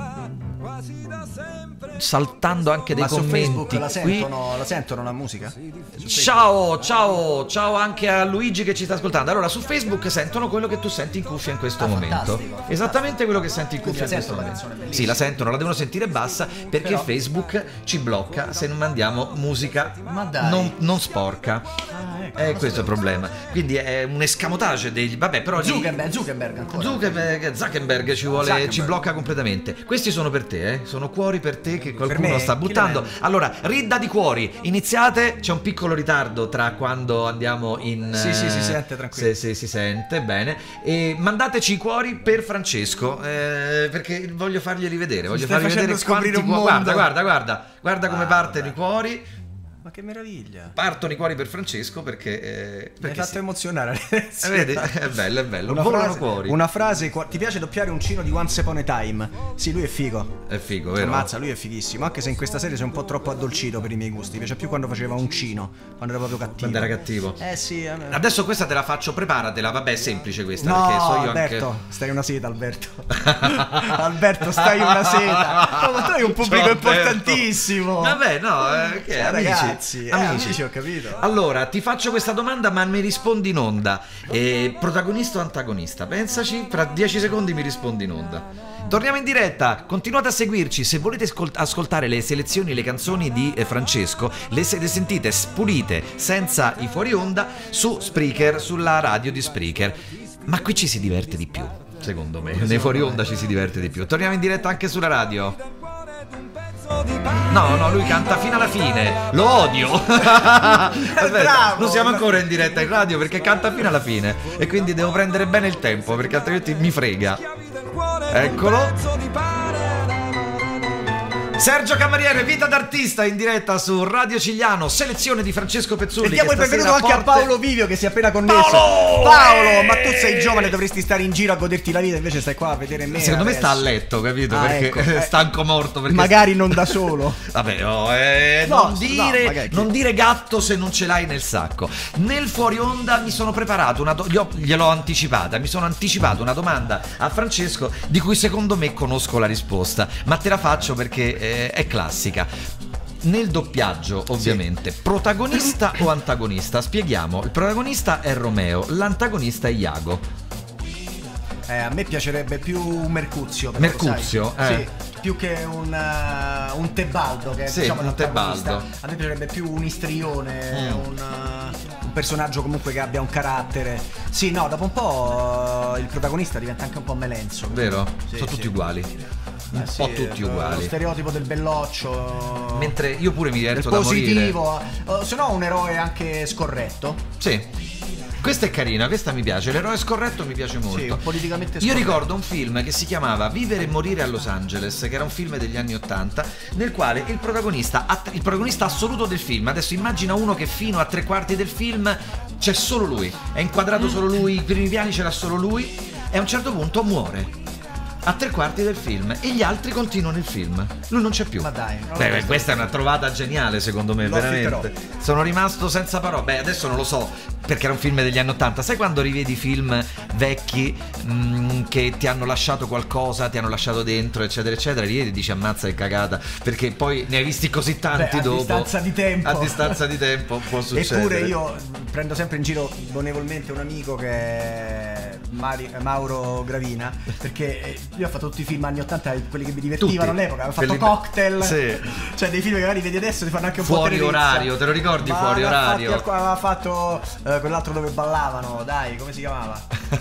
saltando anche dei Ma su commenti Facebook la qui. sentono, la sentono la musica? Ciao, ciao, ciao anche a Luigi che ci sta ascoltando. Allora, su Facebook sentono quello che tu senti in cuffia in questo Ah, momento. fantastico, Esattamente quello che senti in Quindi cuffia in la questo sentono la momento. canzone, Sì, la sentono, la devono sentire bassa, perché Però- Facebook ci blocca se non mandiamo musica Ma dai. non, non sporca. Ah, ecco. È questo il problema. Quindi è un escamotage degli. Vabbè, però. di- Zuckerberg, Zuckerberg ancora. Zuckerberg, Zuckerberg ci vuole, Zuckerberg. ci blocca completamente. Questi sono per te, eh? Sono cuori per te che qualcuno me? sta Chi buttando. le vende? Allora, ridda di cuori, iniziate. C'è un piccolo ritardo tra quando andiamo in. Sì, sì, si eh, sente, tranquillo. Sì, sì, si sente bene. E mandateci i cuori per Francesco, eh, perché voglio farglieli vedere. Voglio stai fargli vedere facendo scoprire quanti un cuori. mondo. Guarda, guarda, guarda, guarda come Guarda. partono i cuori. Ma che meraviglia. Partono i cuori per Francesco perché... Eh, Mi hai fatto sì. emozionare. Eh, vedi? È bello, è bello. Una Volano frase, cuori. una frase, ti piace doppiare un cino di Once Upon a Time? Sì, lui è figo. È figo, vero? Ammazza, lui è fighissimo. Anche se in questa serie sei un po' troppo addolcito per i miei gusti. Mi piace più quando faceva un cino, quando era proprio cattivo. Quando era cattivo. Eh sì. A me... Adesso questa te la faccio, preparatela. Vabbè, è semplice questa. No, perché so io Alberto, anche... stai una seta, Alberto. Alberto, stai una seta. No, ma tu hai un pubblico importantissimo. Vabbè, no, eh, che Cioè, amici, ragazzi, eh, amici. amici, ho capito. Allora, ti faccio questa domanda, ma mi rispondi in onda. Eh, protagonista o antagonista? Pensaci, fra dieci secondi mi rispondi in onda. Torniamo in diretta, continuate a seguirci. Se volete ascolt- ascoltare le selezioni, le canzoni di eh, Francesco, le, se- le sentite spulite, senza i fuori onda, su Spreaker, sulla radio di Spreaker. Ma qui ci si diverte di più, secondo me. Nei fuori onda ci si diverte di più. Torniamo in diretta anche sulla radio. No, no, lui canta fino alla fine. Lo odio. Aspetta, Bravo. non siamo ancora in diretta in radio perché canta fino alla fine. E quindi devo prendere bene il tempo perché altrimenti mi frega. Eccolo. Sergio Camariere, vita d'artista in diretta su Radio Cigliano, selezione di Francesco Pezzulli. E diamo il che benvenuto stasera anche a porte- Paolo Vivio che si è appena connesso. Paolo! Paolo, ma tu Eh! sei giovane, dovresti stare in giro a goderti la vita, invece stai qua a vedere me. Secondo me adesso. sta a letto, capito? Ah, Perché ecco, è eh, stanco morto. Perché magari non da solo. Vabbè, oh, eh, No, non, no, dire, magari- non dire gatto se non ce l'hai nel sacco. Nel fuori onda mi sono preparato una do- gli ho- gliel'ho anticipata. Mi sono anticipato una domanda a Francesco di cui secondo me conosco la risposta, ma te la faccio perché eh, è classica. Nel doppiaggio, ovviamente, protagonista o antagonista? Spieghiamo. Il protagonista è Romeo, l'antagonista è Iago. Eh, a me piacerebbe più un Mercuzio. Però, Mercuzio, sai? eh. Sì, più che un, uh, un Tebaldo, che è Sì, diciamo un l'antagonista. Tebaldo. A me piacerebbe più un istrione, Mm. un, uh, un personaggio comunque che abbia un carattere. Sì, no, dopo un po' uh, il protagonista diventa anche un po' melenzo. Vero? Sì, Sono sì. tutti uguali. Un Eh, po' sì, tutti lo- uguali. Lo stereotipo del belloccio. Mentre io pure mi del diverto da morire. positivo. Uh, se no un eroe anche scorretto. Sì. Questa è carina, questa mi piace. L'eroe scorretto mi piace molto. Sì, un politicamente Io scorretto. ricordo un film che si chiamava Vivere e morire a Los Angeles, che era un film degli anni ottanta, nel quale il protagonista, il protagonista assoluto del film, adesso immagina uno che fino a tre quarti del film c'è solo lui, è inquadrato solo lui, i primi piani c'era solo lui, e a un certo punto muore. A tre quarti del film e gli altri continuano il film. Lui non c'è più. Ma dai, no, Beh, questo- questa è una trovata geniale, secondo me, Lo veramente. affitterò. Sono rimasto senza parole. Beh, adesso non lo so, perché era un film degli anni ottanta. Sai quando rivedi film vecchi mh, che ti hanno lasciato qualcosa, ti hanno lasciato dentro, eccetera, eccetera, rivedi e dici ammazza che cagata, perché poi ne hai visti così tanti Beh, a dopo. distanza di tempo. A distanza di tempo può succedere. Eppure io prendo sempre in giro bonevolmente un amico che è Mari- Mauro Gravina, perché eh, io ho fatto tutti i film anni ottanta, quelli che mi divertivano Tutti. all'epoca. Ho fatto Quelli- Cocktail, Sì. cioè dei film che magari vedi adesso ti fanno anche un Fuori po' tenerezza. orario, te lo ricordi? Ma Fuori ne ha orario? fatti alc- aveva fatto eh, quell'altro dove ballavano, dai, come si chiamava?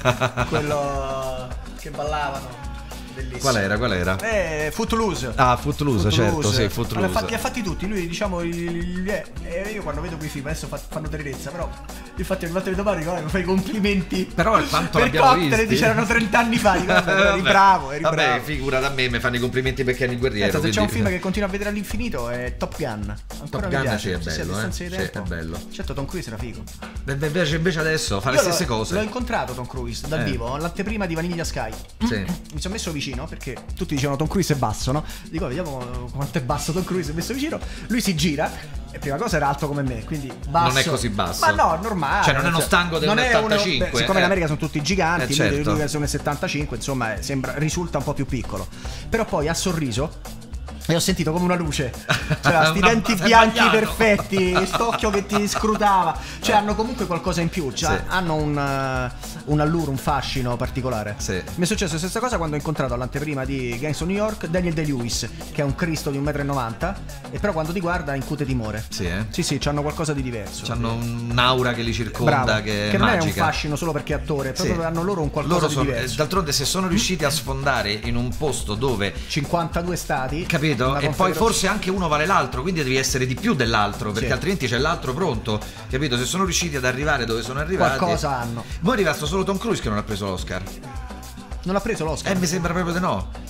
Quello che ballavano. Bellissimo. Qual era? Qual era? Eh, Footloose. Ah, Footloose, certo, sì, Ma li ha Footloose. fatti, li ha fatti tutti. Lui, diciamo, il, il- eh, eh, io quando vedo quei film adesso fa- fanno tenerezza. Però, infatti, ogni volta che vedo Mario, guarda, mi fai i complimenti. Però quanto per l'abbiamo Cocktail visti? c'erano trenta anni fa. Dico, vabbè, eri Vabbè. bravo, eri Vabbè, bravo. figura da me, mi fanno i complimenti perché eri il guerriero. Pensa, se c'è un quindi- film che continua a vedere all'infinito è Top Gun. Ancora mi Gun, piace. sì, è Sì, sì, a bello, distanza eh. di Sì, tempo. è bello. Certo, Tom Cruise era figo. Beh, beh, invece, invece adesso fa le Io stesse l'ho- cose. L'ho incontrato Tom Cruise dal Eh. vivo, all'anteprima di Vanilla Sky. Sì. Mi sono messo vicino perché tutti dicevano Tom Cruise è basso, no? Dico, vediamo quanto è basso Tom Cruise. Mi ho messo vicino, lui si gira e prima cosa era alto come me, quindi basso. Non è così basso. Ma no, normale. Cioè, non è uno stango del non è uno- settantacinque, beh, siccome eh. in America sono tutti giganti, Eh, lui- certo. lui, lui è uno settantacinque, insomma, eh, sembra, risulta un po' più piccolo. Però poi ha sorriso. E ho sentito come una luce, cioè sti Una- denti sei bianchi sbagliato. perfetti, st'occhio che ti scrutava, cioè hanno comunque qualcosa in più, cioè Sì. hanno un, uh, un allure, un fascino particolare. Sì. Mi è successo la stessa cosa quando ho incontrato all'anteprima di Gangs of New York Daniel Day-Lewis, che è un Cristo di un metro e novanta, e però quando ti guarda incute timore. Sì, eh. Sì, sì, c'hanno qualcosa di diverso. C'hanno un'aura che li circonda, Bravo. che è che non è un magica. fascino solo perché è attore, proprio Sì. hanno loro un qualcosa Loro di sono, diverso. d'altronde, se sono riusciti a sfondare in un posto dove, cinquantadue stati, capito? una E poi confederazione- forse anche uno vale l'altro, quindi devi essere di più dell'altro, perché Sì. altrimenti c'è l'altro pronto, capito? Se sono riusciti ad arrivare dove sono arrivati, qualcosa hanno. Poi è rimasto solo Tom Cruise che non ha preso l'Oscar. Non ha preso l'Oscar. Eh, mi sembra proprio di no.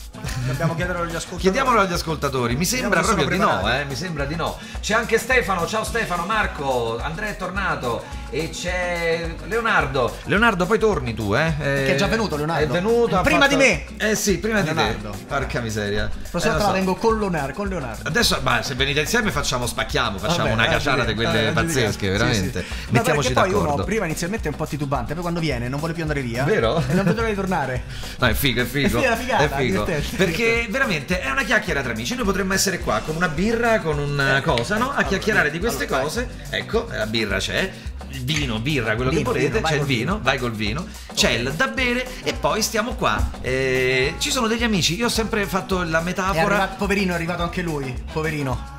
Dobbiamo chiederlo agli ascoltatori. Chiediamolo agli ascoltatori, mi sembra Vediamo se proprio di sono no, preparati. eh, mi sembra di no. C'è anche Stefano, ciao Stefano, Marco, Andrea è tornato e c'è Leonardo. Leonardo, poi torni tu, eh? eh Che è già venuto, Leonardo. È venuto. ha Prima fatto- di me. Eh sì, prima Leonardo. di te. Porca miseria. Prossima Eh, lo volta la so. vengo con Leonardo, con Leonardo. Adesso, ma se venite insieme facciamo spacchiamo, facciamo Vabbè, una eh, cacciata di giudica- quelle eh, pazzesche, giudica. veramente. Sì, sì. Mettiamoci Ma perché poi d'accordo. uno prima inizialmente è un po' titubante, poi quando viene non vuole più andare via. Vero? E non vedo l'ora di tornare. No, è figo, è figo. È figata, è figo. divertente. Perché veramente è una chiacchiera tra amici. Noi potremmo essere qua con una birra, con una cosa, no? A chiacchierare di queste allora, cose. Ecco, la birra c'è. Il vino, birra, quello Vino, che volete, vino, vai c'è il col vino, vino. vai col vino, c'è il da bere e poi stiamo qua. Eh, ci sono degli amici, io ho sempre fatto la È metafora. arrivato, poverino, è arrivato anche lui. Poverino.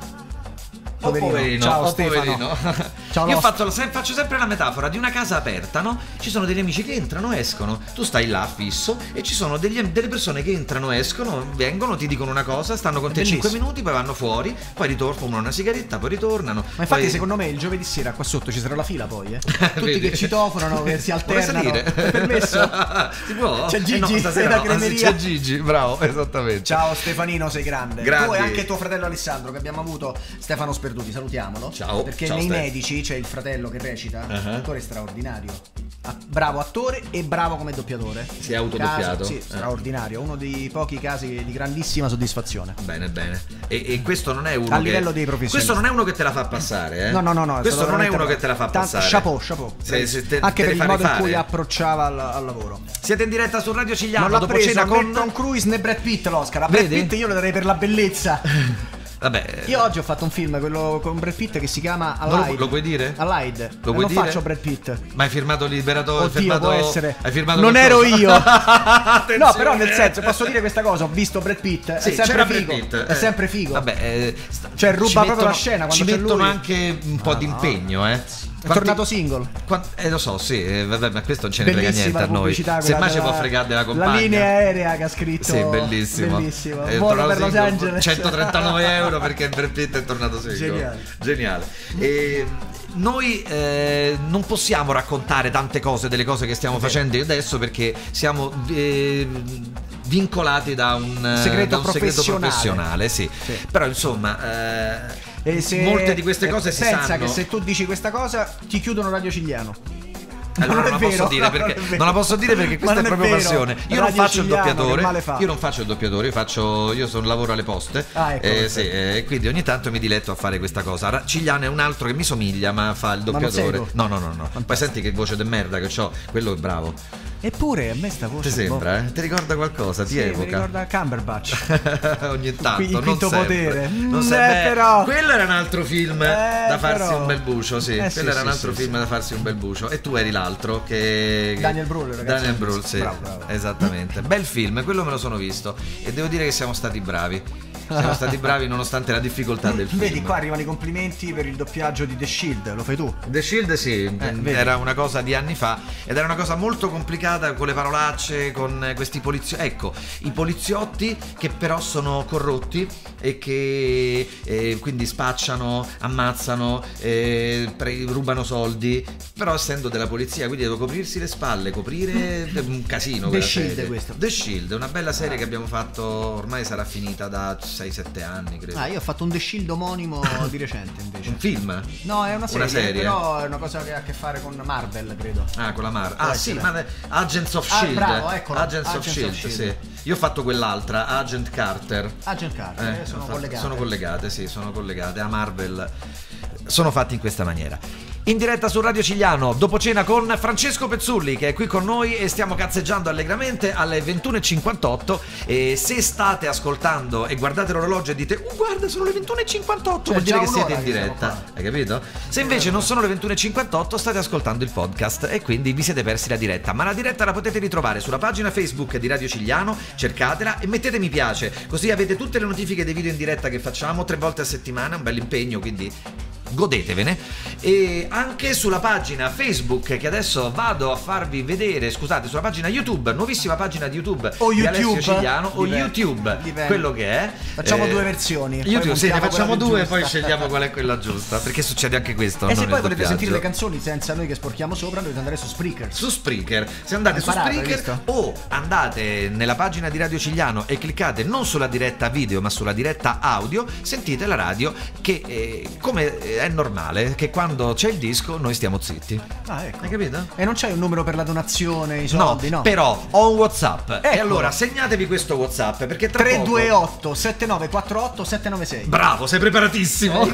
Oh, poverino, Ciao oh, Stefano. poverino. Ciao, Io ho Lost. fatto, se- faccio sempre la metafora di una casa aperta, no? Ci sono degli amici che entrano, escono, tu stai là fisso e ci sono degli- delle persone che entrano, escono, vengono, ti dicono una cosa, stanno con È te bellissimo. cinque minuti, poi vanno fuori, poi ritornano, fumano una sigaretta, poi ritornano. Ma infatti poi... secondo me il giovedì sera qua sotto ci sarà la fila poi, eh. Tutti Vedi? che citofonano, che si Vuoi alternano. salire? È permesso? Si può? C'è Gigi, Eh no, stasera da no. Ah, sì, cremeria. c'è Gigi, bravo, esattamente. Ciao Stefanino, sei grande. Grandi. Tu e anche tuo fratello Alessandro che abbiamo avuto, Stefano Sperduti, salutiamolo. Ciao. Perché Ciao, nei Ste. medici c'è il fratello che recita, Uh-huh. un attore straordinario. Ah, bravo attore e bravo come doppiatore. Si è autodoppiato? Caso- Sì, Eh. straordinario, uno dei pochi casi di grandissima soddisfazione. Bene, bene. E, e questo non è uno A che... livello dei professionisti. Questo non è uno che te la fa passare, eh? No, no, no, no. è Questo stato non è veramente uno che bravo. te la fa Tanto- passare. Chapeau, chapeau. Se- se te- Anche te per le il fa modo in rifare. cui approcciava al, al lavoro. Siete in diretta su Radio Cigliano Non l'ha dopo preso cena né con Tom Cruise né Brad Pitt l'Oscar. A Brad Vedi? Pitt io lo darei per la bellezza. Vabbè. Io oggi ho fatto un film, quello con Brad Pitt, che si chiama Non lo- Allied. lo puoi dire? Allied. Lo E puoi non dire? faccio Brad Pitt. Ma hai firmato liberatore? Oddio, hai firmato, può essere. Hai firmato Non qualcosa? ero io. Attenzione. No, però nel senso, posso dire questa cosa, ho visto Brad Pitt, Sì, è sempre c'era Brad figo. Pitt, È eh. sempre figo. Vabbè, eh, sta- Cioè, ruba ci proprio mettono- la scena quando ci c'è mettono lui. anche un po' Ah, di no. impegno, eh. È tornato single. Quan- eh lo so, sì, eh, vabbè, ma questo non ce ne frega Bellissima niente a noi. pubblicità, quella Semmai ci della- può fregare della compagna. La linea aerea che ha scritto. Sì, bellissimo. Bellissimo. È Volo tornato per Los single, Angeles. centotrentanove euro perché Brad Pitt è tornato single. Geniale. Geniale. E noi eh, non possiamo raccontare tante cose delle cose che stiamo facendo adesso perché siamo eh, vincolati da un Segreto da un segreto professionale. professionale, sì. Sì. Però insomma eh, E se- molte di queste e cose si pensa sanno. che se tu dici questa cosa ti chiudono Radio Cigliano. Allora non, è la posso vero, dire no, perché non è vero. non la posso dire perché questa Ma è non è proprio vero. passione. Io non Radio faccio il Cigliano, che doppiatore. male fa? Io non faccio il doppiatore, io faccio io sono lavoro alle poste. Ah, ecco, eh, perfetto. sì, eh, quindi ogni tanto mi diletto a fare questa cosa. Ra- Cigliano è un altro che mi somiglia, ma fa il non sei doppiatore. tu? No, no, no, no. Poi senti che voce de merda che ho, quello è bravo. Eppure a me sta voce. Ti sembra, eh? Ti ricorda qualcosa? Ti Sì, mi evoca? ricorda Cumberbatch. Ogni tanto, Il non quinto sempre. potere. Non Mm, sempre. eh, però. Quello era un altro film Eh, da farsi però. un bel bucio, sì. Eh, sì, Quello era sì, un altro sì, film sì. da farsi un bel bucio. E tu eri l'altro che Daniel Brühl, ragazzi. Daniel Brühl, sì. Bravo, bravo. Esattamente. Bel film, quello me lo sono visto e devo dire che siamo stati bravi. Siamo stati bravi nonostante la difficoltà del film. Vedi, qua arrivano i complimenti per il doppiaggio di The Shield. Lo fai tu? The Shield sì, vedi. era una cosa di anni fa ed era una cosa molto complicata con le parolacce, con questi poliziotti, ecco, i poliziotti che però sono corrotti e che eh, quindi spacciano, ammazzano, eh, pre- rubano soldi, però essendo della polizia, quindi devo coprirsi le spalle, coprire un casino. The quella Shield, serie. questo. The Shield, una bella serie che abbiamo fatto, ormai sarà finita da sei sette anni, credo. Ah, io ho fatto un The Shield omonimo di recente invece. Un film? No, è una serie, Una serie? però è una cosa che ha a che fare con Marvel, credo. Ah, con la Mar. Può Ah, essere. sì, ma Agents of Ah, Shield. bravo, eccolo. Agents, of Agents Shield, of Shield. sì. Io ho fatto quell'altra, Agent Carter. Agent Carter, Eh, eh, sono ho fatto- collegate. Sono collegate, sì, sono collegate. A Marvel sono fatti in questa maniera. In diretta su Radio Cigliano, dopo cena con Francesco Pezzulli che è qui con noi e stiamo cazzeggiando allegramente alle ventuno e cinquantotto. E se state ascoltando e guardate l'orologio e dite "Oh, guarda, sono le ventuno e cinquantotto", Cioè, vuol dire già che siete un'ora in che siamo diretta. qua. Hai capito? Se invece non sono le ventuno e cinquantotto, state ascoltando il podcast e quindi vi siete persi la diretta. Ma la diretta la potete ritrovare sulla pagina Facebook di Radio Cigliano, cercatela e mettete mi piace, così avete tutte le notifiche dei video in diretta che facciamo tre volte a settimana, un bel impegno, quindi godetevene. E anche sulla pagina Facebook, che adesso vado a farvi vedere, scusate, sulla pagina YouTube, nuovissima pagina di YouTube o di YouTube, Alessio Cigliano, o dipende, YouTube, dipende. quello che è. Facciamo eh, due versioni. YouTube, sì, ne facciamo due e poi giusta. scegliamo qual è quella giusta, perché succede anche questo. E non se poi il volete doppiaggio. sentire le canzoni senza noi che sporchiamo sopra, dovete andare su Spreaker. Su Spreaker, se andate su Imparato, Spreaker hai visto? o andate nella pagina di Radio Cigliano e cliccate non sulla diretta video ma sulla diretta audio, sentite la radio che eh, come è normale che quando c'è il disco noi stiamo zitti. Ah, ecco. Hai capito? E non c'hai un numero per la donazione, i No, soldi, no? però ho un WhatsApp. E Ecco. allora segnatevi questo WhatsApp perché tra tre due poco... otto sette nove quattro otto sette nove sei. Bravo, sei preparatissimo.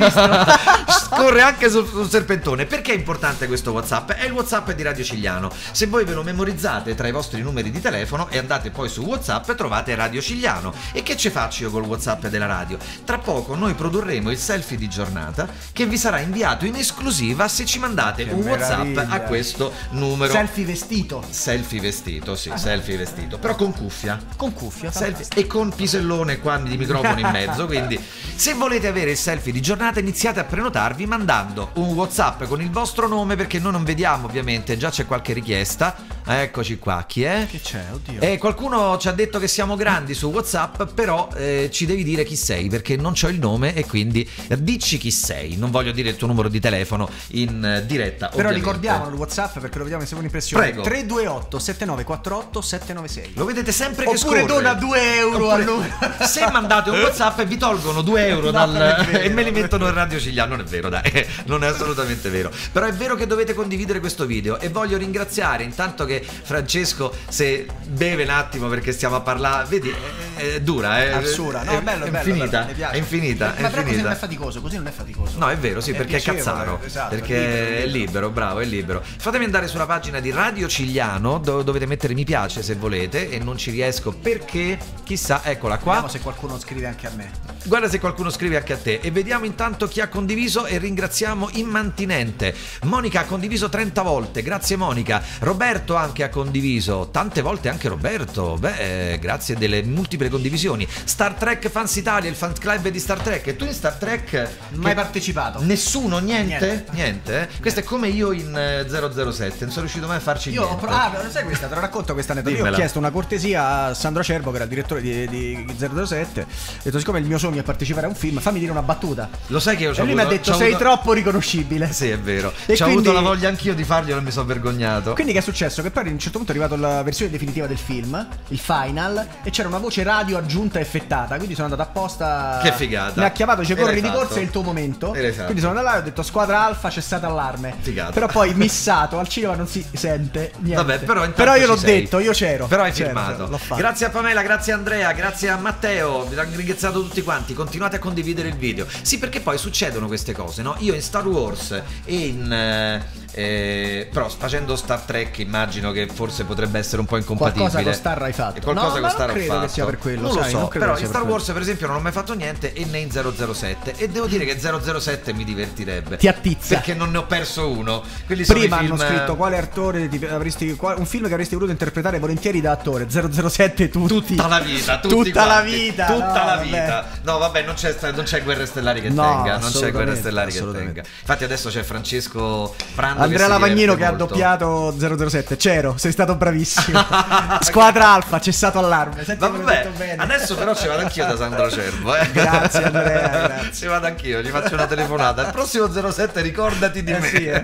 Scorre anche sul, sul serpentone. Perché è importante questo WhatsApp? È il WhatsApp di Radio Cigliano. Se voi ve lo memorizzate tra i vostri numeri di telefono e andate poi su WhatsApp, trovate Radio Cigliano. E che ci faccio io col WhatsApp della radio? Tra poco noi produrremo il selfie di giornata che vi sarà inviato in esclusiva se ci mandate Che un WhatsApp meraviglia. a questo numero. Selfie vestito. Selfie vestito, sì, selfie vestito, però con cuffia. Con cuffia. Selfie e con pisellone qua di microfono in mezzo. Quindi se volete avere il selfie di giornata iniziate a prenotarvi mandando un WhatsApp con il vostro nome, perché noi non vediamo ovviamente, già c'è qualche richiesta. Eccoci qua, chi è? Che c'è? Oddio. Eh, qualcuno ci ha detto che siamo grandi su WhatsApp, però eh, ci devi dire chi sei perché non c'ho il nome e quindi dici chi sei. Non voglio dire il tuo numero di telefono in eh, diretta. Però ovviamente. ricordiamo il WhatsApp perché lo vediamo in seconda impressione. Prego. tre due otto sette nove quattro otto sette nove sei. Lo vedete sempre che Oppure scorre. dona due euro Oppure, al numero. se mandate un WhatsApp vi tolgono due euro No, dal, non è vero. e me li mettono in Radio Cigliano. Non è vero, dai, non è assolutamente vero. Però è vero che dovete condividere questo video e voglio ringraziare intanto che Francesco, se beve un attimo perché stiamo a parlare, vedi, è, è dura, è Arsura. No, è, è bello, è è bello, infinita, bello, mi piace. è infinita, Ma è però così infinita. non è faticoso, così non è faticoso. No, è vero, sì, È perché è piacevole, cazzaro. esatto, perché è libero, è libero, bravo, è libero. Fatemi andare sulla pagina di Radio Cigliano, dove dovete mettere mi piace se volete, e non ci riesco perché, chissà, eccola qua. Vediamo se qualcuno scrive anche a me. Guarda se qualcuno scrive anche a te. E vediamo intanto chi ha condiviso e ringraziamo immantinente. Monica ha condiviso trenta volte, grazie Monica. Roberto anche ha condiviso, tante volte anche Roberto. Beh, eh, grazie delle multiple condivisioni. Star Trek Fans Italia, il fan club di Star Trek. E tu in Star Trek Mai che- partecipato. Nessuno, niente? Niente. Niente, eh? Questo è come io in eh, zero zero sette, non sono riuscito mai a farci Io ho niente. pro- ah, lo sai questa, te lo racconto questa aneddoto. Io ho Dimmela. chiesto una cortesia a Sandro Acerbo, che era il direttore di, di zero zero sette. Ho detto, siccome il mio sogno è partecipare a un film, fammi dire una battuta. Lo sai che io E c'ho lui mi ha avuto- detto, c'ho sei avuto- troppo riconoscibile. Sì, è vero. E C'ho quindi- avuto la voglia anch'io di farglielo e mi sono vergognato. Quindi che è successo? Che poi a un certo punto è arrivata la versione definitiva del film, il final, e c'era una voce radio aggiunta e effettata, quindi sono andato apposta. Che figata. Mi ha chiamato, dice E l'hai corri di fatto. corsa, è il tuo momento. E l'hai fatto. Quindi sono andato là e ho detto squadra alfa, c'è stato allarme. Figata. Però poi missato, al cinema non si sente niente. Vabbè, però intanto Però io ci l'ho sei. detto, io c'ero. Però hai C'ero, firmato. c'ero, l'ho fatto. Grazie a Pamela, grazie a Andrea, grazie a Matteo. Vi ho ringraziato tutti quanti. Continuate a condividere il video. Sì, perché poi succedono queste cose, no? Io in Star Wars e in eh, eh, però facendo Star Trek immagino che forse potrebbe essere un po' incompatibile. Qualcosa con Star hai fatto. E qualcosa No, con ma Star non ho credo che fatto. sia per quello, Non sai, lo so, non credo però che in sia Star per Wars per esempio non ho mai fatto niente e né in zero zero sette e devo dire che zero zero sette mi divertirebbe. Ti attizza. Perché non ne ho perso uno. Quelli sono Prima i hanno film- scritto quale attore ti avresti, qual- un film che avresti voluto interpretare volentieri da attore. zero zero sette tutti. Tutta la vita, tutti Tutta la quanti. vita, tutta no, la vabbè. vita. No, vabbè, non c'è, non c'è Guerre Stellari che No, tenga. Non c'è assolutamente, Guerre Stellari che assolutamente. tenga. Infatti, adesso c'è Francesco Prando. Andrea che si Lavagnino diverte che ha molto. doppiato zero zero sette. C'ero, sei stato bravissimo. Squadra alfa, c'è stato allarme. Senti, me l'ho Vabbè, detto bene. adesso però ci vado anch'io da Sandro Cervo. Eh. Grazie, Andrea, grazie. Ci vado anch'io, gli faccio una telefonata. Il prossimo zero sette ricordati di Eh me. sì, eh.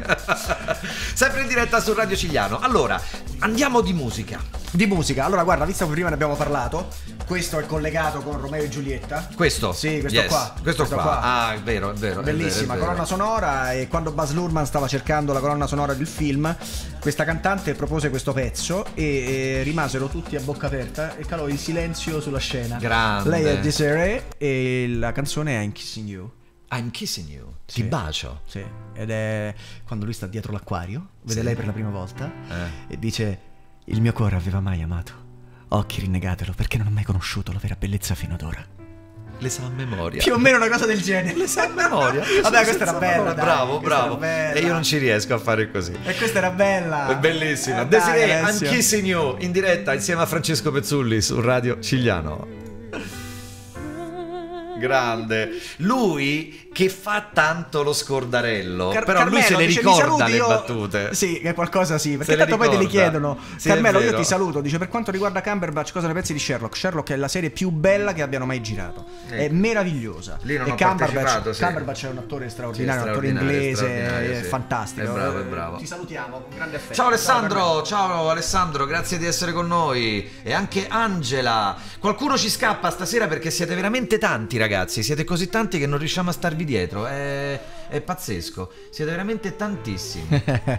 Sempre in diretta su Radio Cigliano. Allora, andiamo di musica. Di musica. Allora, guarda, visto che prima ne abbiamo parlato, questo è collegato con Romeo e Giulietta. Questo? Sì, questo Yes, qua. Questo, Questo qua. qua. Ah, è vero, è vero. è Bellissima vero, è vero. colonna sonora. E quando Baz Luhrmann stava cercando la colonna sonora del film, questa cantante propose questo pezzo e, e rimasero tutti a bocca aperta e calò il silenzio sulla scena. Grande. Lei è Desiree e la canzone è I'm Kissing You. I'm kissing you. Sì. Ti bacio. Sì, ed è quando lui sta dietro l'acquario, vede Sì. lei per la prima volta Eh. e dice: il mio cuore aveva mai amato. Occhi, rinnegatelo, perché non ho mai conosciuto la vera bellezza fino ad ora. Le sa a memoria. Più o meno una cosa del genere. Le sa a memoria. Io Vabbè, sono questa era senza bella, parole. dai, Bravo, questa bravo. era bella. E io non ci riesco a fare così. E questa era bella. È bellissima. Eh, dai, Desiree, I'm Alessio. kissing you in diretta insieme a Francesco Pezzulli su Radio Cigliano. Grande. Lui che fa tanto lo scordarello. Car- però Carmelo, lui se le dice, ricorda "Mi saluti", le io- battute. Sì, che qualcosa sì, perché Se le tanto poi te li ricorda. chiedono. Sì, è Carmelo, io vero. ti saluto. Dice, per quanto riguarda Cumberbatch, cosa ne pensi di Sherlock? Sherlock è la serie più bella che abbiano mai girato. È Ecco. meravigliosa. Lì non e ho Cumberbatch, partecipato, sì. Cumberbatch è un attore straordinario, Sì, un attore straordinario, inglese, straordinario, è sì. fantastico. È bravo, è bravo. Ti salutiamo con grande affetto. Ciao Alessandro, Carmelo. ciao Alessandro, grazie di essere con noi. E anche Angela. Qualcuno ci scappa stasera perché siete veramente tanti, ragazzi. Siete così tanti che non riusciamo a starvi dietro. È, è pazzesco. Siete veramente tantissimi.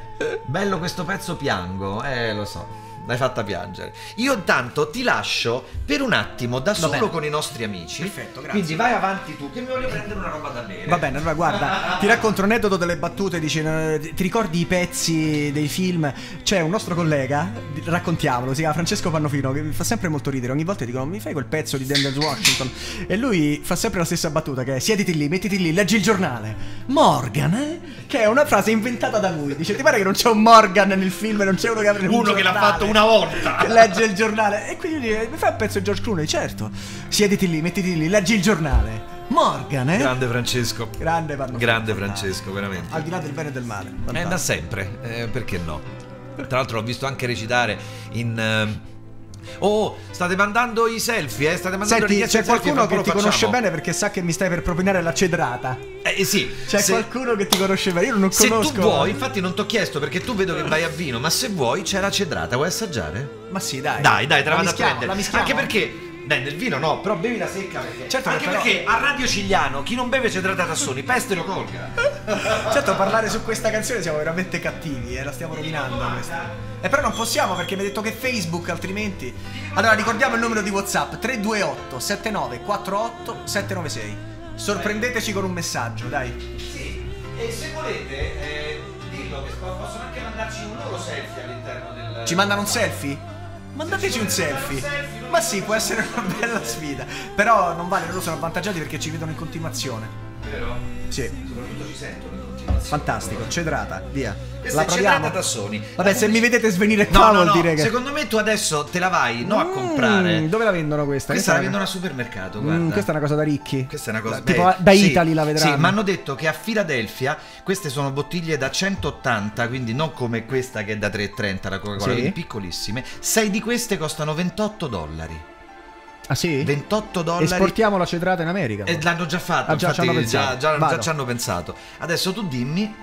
Bello questo pezzo, piango. Eh, lo so. L'hai fatta piangere. Io intanto ti lascio per un attimo da solo bene. con i nostri amici. Perfetto, grazie. Quindi vai avanti tu, che mi voglio prendere una roba da bere. Va bene, allora guarda, ti racconto un aneddoto delle battute, dice, eh, ti ricordi i pezzi dei film? C'è un nostro collega, di- raccontiamolo, si chiama Francesco Pannofino, che mi fa sempre molto ridere, ogni volta dicono mi fai quel pezzo di Denzel Washington? E lui fa sempre la stessa battuta, che è siediti lì, mettiti lì, leggi il giornale. Morgan, eh? Che è una frase inventata da lui, dice ti pare che non c'è un Morgan nel film, non c'è uno che apre un Uno che l'ha giornale, fatto una volta. che legge il giornale. E quindi dice, mi fai un pezzo di George Clooney? Certo, siediti lì, mettiti lì, leggi il giornale. Morgan, eh? Grande Francesco. Grande Pannofino. Grande Francesco, veramente. Al di là del bene e del male. Eh, Fantastico. da sempre, eh, perché no? Tra l'altro l'ho visto anche recitare in... ehm, Oh, state mandando i selfie, eh? State mandando Senti, richieste c'è di selfie, qualcuno fra che un ti po' lo conosce facciamo. bene perché sa che mi stai per propinare la cedrata. Eh sì, C'è se, qualcuno che ti conosce bene, io non se conosco. tu vuoi, infatti non ti ho chiesto perché tu vedo che vai a vino, ma se vuoi c'è la cedrata, vuoi assaggiare? Ma sì, dai. Dai, dai, te la, vado a mischiamo, prendere. La mischiamo. Anche perché... Beh, nel vino no, però bevi la secca perché... Certo, anche però- perché a Radio Cigliano chi non beve cedrata Tassoni, peste lo colga. Certo, parlare su questa canzone siamo veramente cattivi, eh, la stiamo rovinando questa. E però non possiamo perché mi hai detto che Facebook altrimenti. Allora ricordiamo il numero di WhatsApp tre due otto sette nove quattro otto sette nove sei. Sorprendeteci con un messaggio, dai. Sì, e se volete, eh, dillo che possono anche mandarci un loro selfie all'interno del... Ci mandano un selfie? Mandateci un selfie. Ma sì, può essere una bella sfida. Però non vale, loro sono avvantaggiati perché ci vedono in continuazione. Vero? Sì. Soprattutto ci sentono in continuazione. Fantastico, cedrata, via. Questa La è proviamo. cedrata Tassoni. Vabbè, se mi vedete svenire No, qua no, vuol no, dire che. secondo me tu adesso te la vai, no, a Mm, comprare. Dove la vendono questa? Questa la è vendono una- al supermercato, Mm, guarda. questa è una cosa da ricchi. Questa è una cosa Da- tipo beh, da sì, Italy la vedranno. Sì, ma hanno detto che a Filadelfia queste sono bottiglie da centottanta, quindi non come questa che è da tre e trenta la Coca-Cola, Sì. quindi piccolissime. sei di queste costano ventotto dollari. Ah sì? ventotto dollari. Esportiamo la cedrata in America. E l'hanno già fatto, Ah, già ci infatti hanno già, pensato. già, già Vado. ci hanno pensato. Adesso tu dimmi.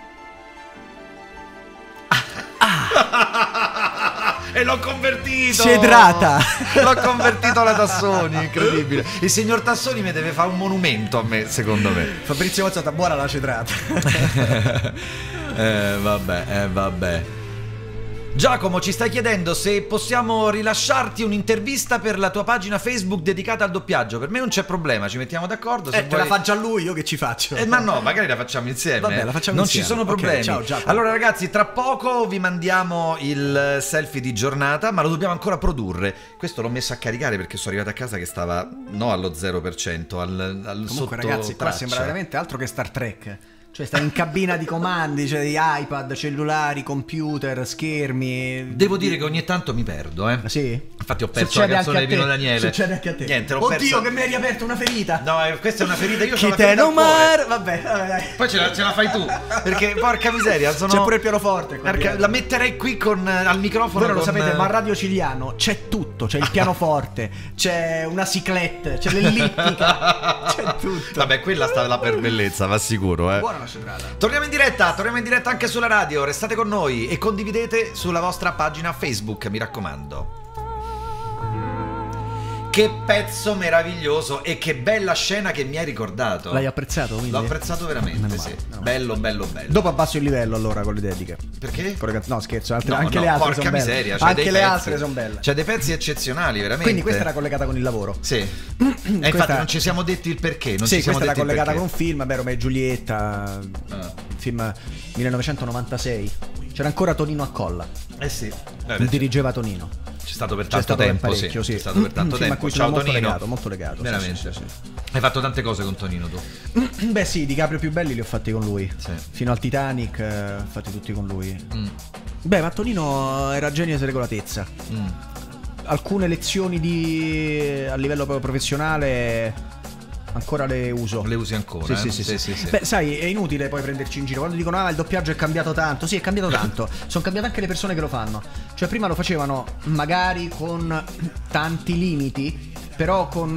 E l'ho convertito! Cedrata! L'ho convertito alla Tassoni, incredibile. Il signor Tassoni mi deve fare un monumento a me, secondo me. Fabrizio Mazzata, buona la cedrata. eh, vabbè, eh, vabbè. Giacomo ci stai chiedendo se possiamo rilasciarti un'intervista per la tua pagina Facebook dedicata al doppiaggio. Per me non c'è problema, ci mettiamo d'accordo. Se Eh, te vuoi... la fa già lui, io che ci faccio? Eh, ma no, magari la facciamo insieme. Vabbè, la facciamo non insieme. ci sono Ok, problemi. ciao, Giacomo. Allora, ragazzi, tra poco vi mandiamo il selfie di giornata, ma lo dobbiamo ancora produrre. Questo l'ho messo a caricare perché sono arrivato a casa che stava no allo zero per cento, al, al Comunque, sotto ragazzi, qua traccia. sembra veramente altro che Star Trek. Cioè, stai in cabina di comandi, cioè di iPad, cellulari, computer, schermi. Devo dire che ogni tanto mi perdo, eh. Sì? Infatti ho perso Succede la canzone anche di a Pino te. Daniele. Succede anche a te. Niente, l'ho Oddio, persa. che mi hai riaperto una ferita. No, eh, questa è una ferita, io ho Chi la te ferita al non cuore. mar... Vabbè, vabbè, dai. Poi ce la, ce la fai tu, perché porca miseria, sono... C'è pure il pianoforte qua Perché dietro. la metterei qui con al microfono. Voi non lo con- sapete, ma a Radio Cigliano c'è tutto, c'è il pianoforte, c'è una ciclette, c'è l'ellittica, c'è tutto. Vabbè, quella sta là per bellezza, va sicuro, eh. Buona la cedrata. Torniamo in diretta, torniamo in diretta anche sulla radio, restate con noi e condividete sulla vostra pagina Facebook, mi raccomando. Che pezzo meraviglioso e che bella scena che mi hai ricordato. L'hai apprezzato, quindi? L'ho apprezzato veramente, Meno sì. male, meno male. Bello, bello, bello. Dopo abbasso il livello allora con le dediche. Perché? Con le canz- No, scherzo, altre- No, anche no, le altre porca sono belle. miseria, c'è Anche dei le pezzi- altre sono belle. C'è dei pezzi eccezionali, veramente. Quindi questa era collegata con il lavoro. Sì. E infatti Questa- non ci siamo detti il perché, non sì, ci siamo questa era detti il collegata perché. con un film, beh, Romeo e Giulietta, Ah. film millenovecentonovantasei. C'era ancora Tonino Accolla, Eh sì. Beh, non dirigeva Tonino. C'è stato per C'è tanto stato per tempo, sì. parecchio, sì. C'è stato per tanto Un film a tempo. cui Ciao sono molto Tonino. legato, molto legato, sì, Veramente. sì, sì, Hai fatto tante cose con Tonino tu. Beh sì, di Caprio più belli li ho fatti con lui. Sì. Fino al Titanic, eh, fatti tutti con lui. Mm. Beh, ma Tonino era genio di regolatezza. Mm. Alcune lezioni di a livello proprio professionale ancora le uso. Le usi ancora? Sì, eh? sì, sì, sì, sì. sì, sì. Beh, sai, è inutile poi prenderci in giro. Quando dicono ah, il doppiaggio è cambiato tanto. Sì, è cambiato tanto. Sono cambiate anche le persone che lo fanno. Cioè, prima lo facevano magari con tanti limiti, però con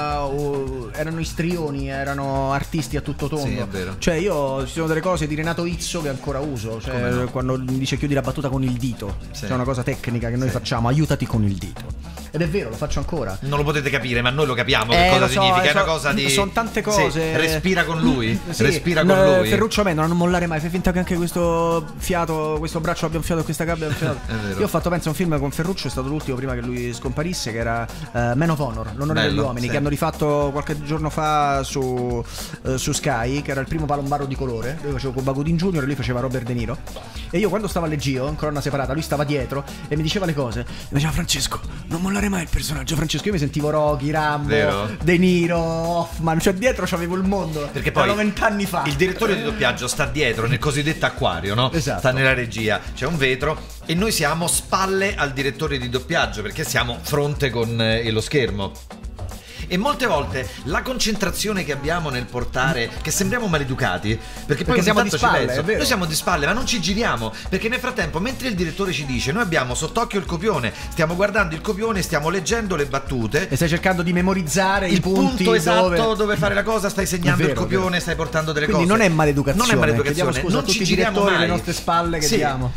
uh, erano istrioni, erano artisti a tutto tondo. Sì, è vero. Cioè, io ci sono delle cose di Renato Izzo che ancora uso. Cioè, Come no? quando mi dice chiudi la battuta con il dito. Sì. C'è una cosa tecnica che noi Sì. facciamo, aiutati con il dito. Ed è vero, lo faccio ancora. Non lo potete capire, ma noi lo capiamo che Eh, cosa lo so, significa. eh, È una so- cosa di. sono tante cose. Sì, respira con lui. Sì, Respira no, con lui. Ferruccio Amendola, non mollare mai. Fai finta che anche questo fiato, questo braccio abbia un fiato, questa gabbia abbia un fiato. È vero. Io ho fatto, penso, un film con Ferruccio, è stato l'ultimo prima che lui scomparisse, che era eh, Man of Honor, l'onore Bello, degli uomini, sì. che hanno rifatto qualche giorno fa su, eh, su Sky, che era il primo palombaro di colore. Io facevo con Bagudin Junior e lui faceva Robert De Niro. E io quando stavo a Leggio, in colonna separata, lui stava dietro e mi diceva le cose. Mi diceva Francesco, non mollare mai il personaggio. Francesco, io mi sentivo Rocky, Rambo, Vero. De Niro, Hoffman, cioè dietro c'avevo il mondo. Perché poi erano vent'anni fa. il direttore di doppiaggio sta dietro nel cosiddetto acquario, no? Esatto. Sta nella regia, c'è un vetro e noi siamo spalle al direttore di doppiaggio perché siamo fronte con eh, lo schermo. E molte volte la concentrazione che abbiamo nel portare, che sembriamo maleducati, perché poi Perché siamo ogni tanto di spalle, ci penso, è vero. noi siamo di spalle, ma non ci giriamo, perché nel frattempo, mentre il direttore ci dice, noi abbiamo sott'occhio il copione, stiamo guardando il copione, stiamo leggendo le battute. E stai cercando di memorizzare Il i punti punto esatto dove... dove... fare la cosa, stai segnando È vero, il copione, è vero. stai portando delle Quindi cose. non è maleducazione, Non è maleducazione, chiediamo scusa non a tutti ci i giriamo direttori mai. alle nostre spalle che Sì. diamo.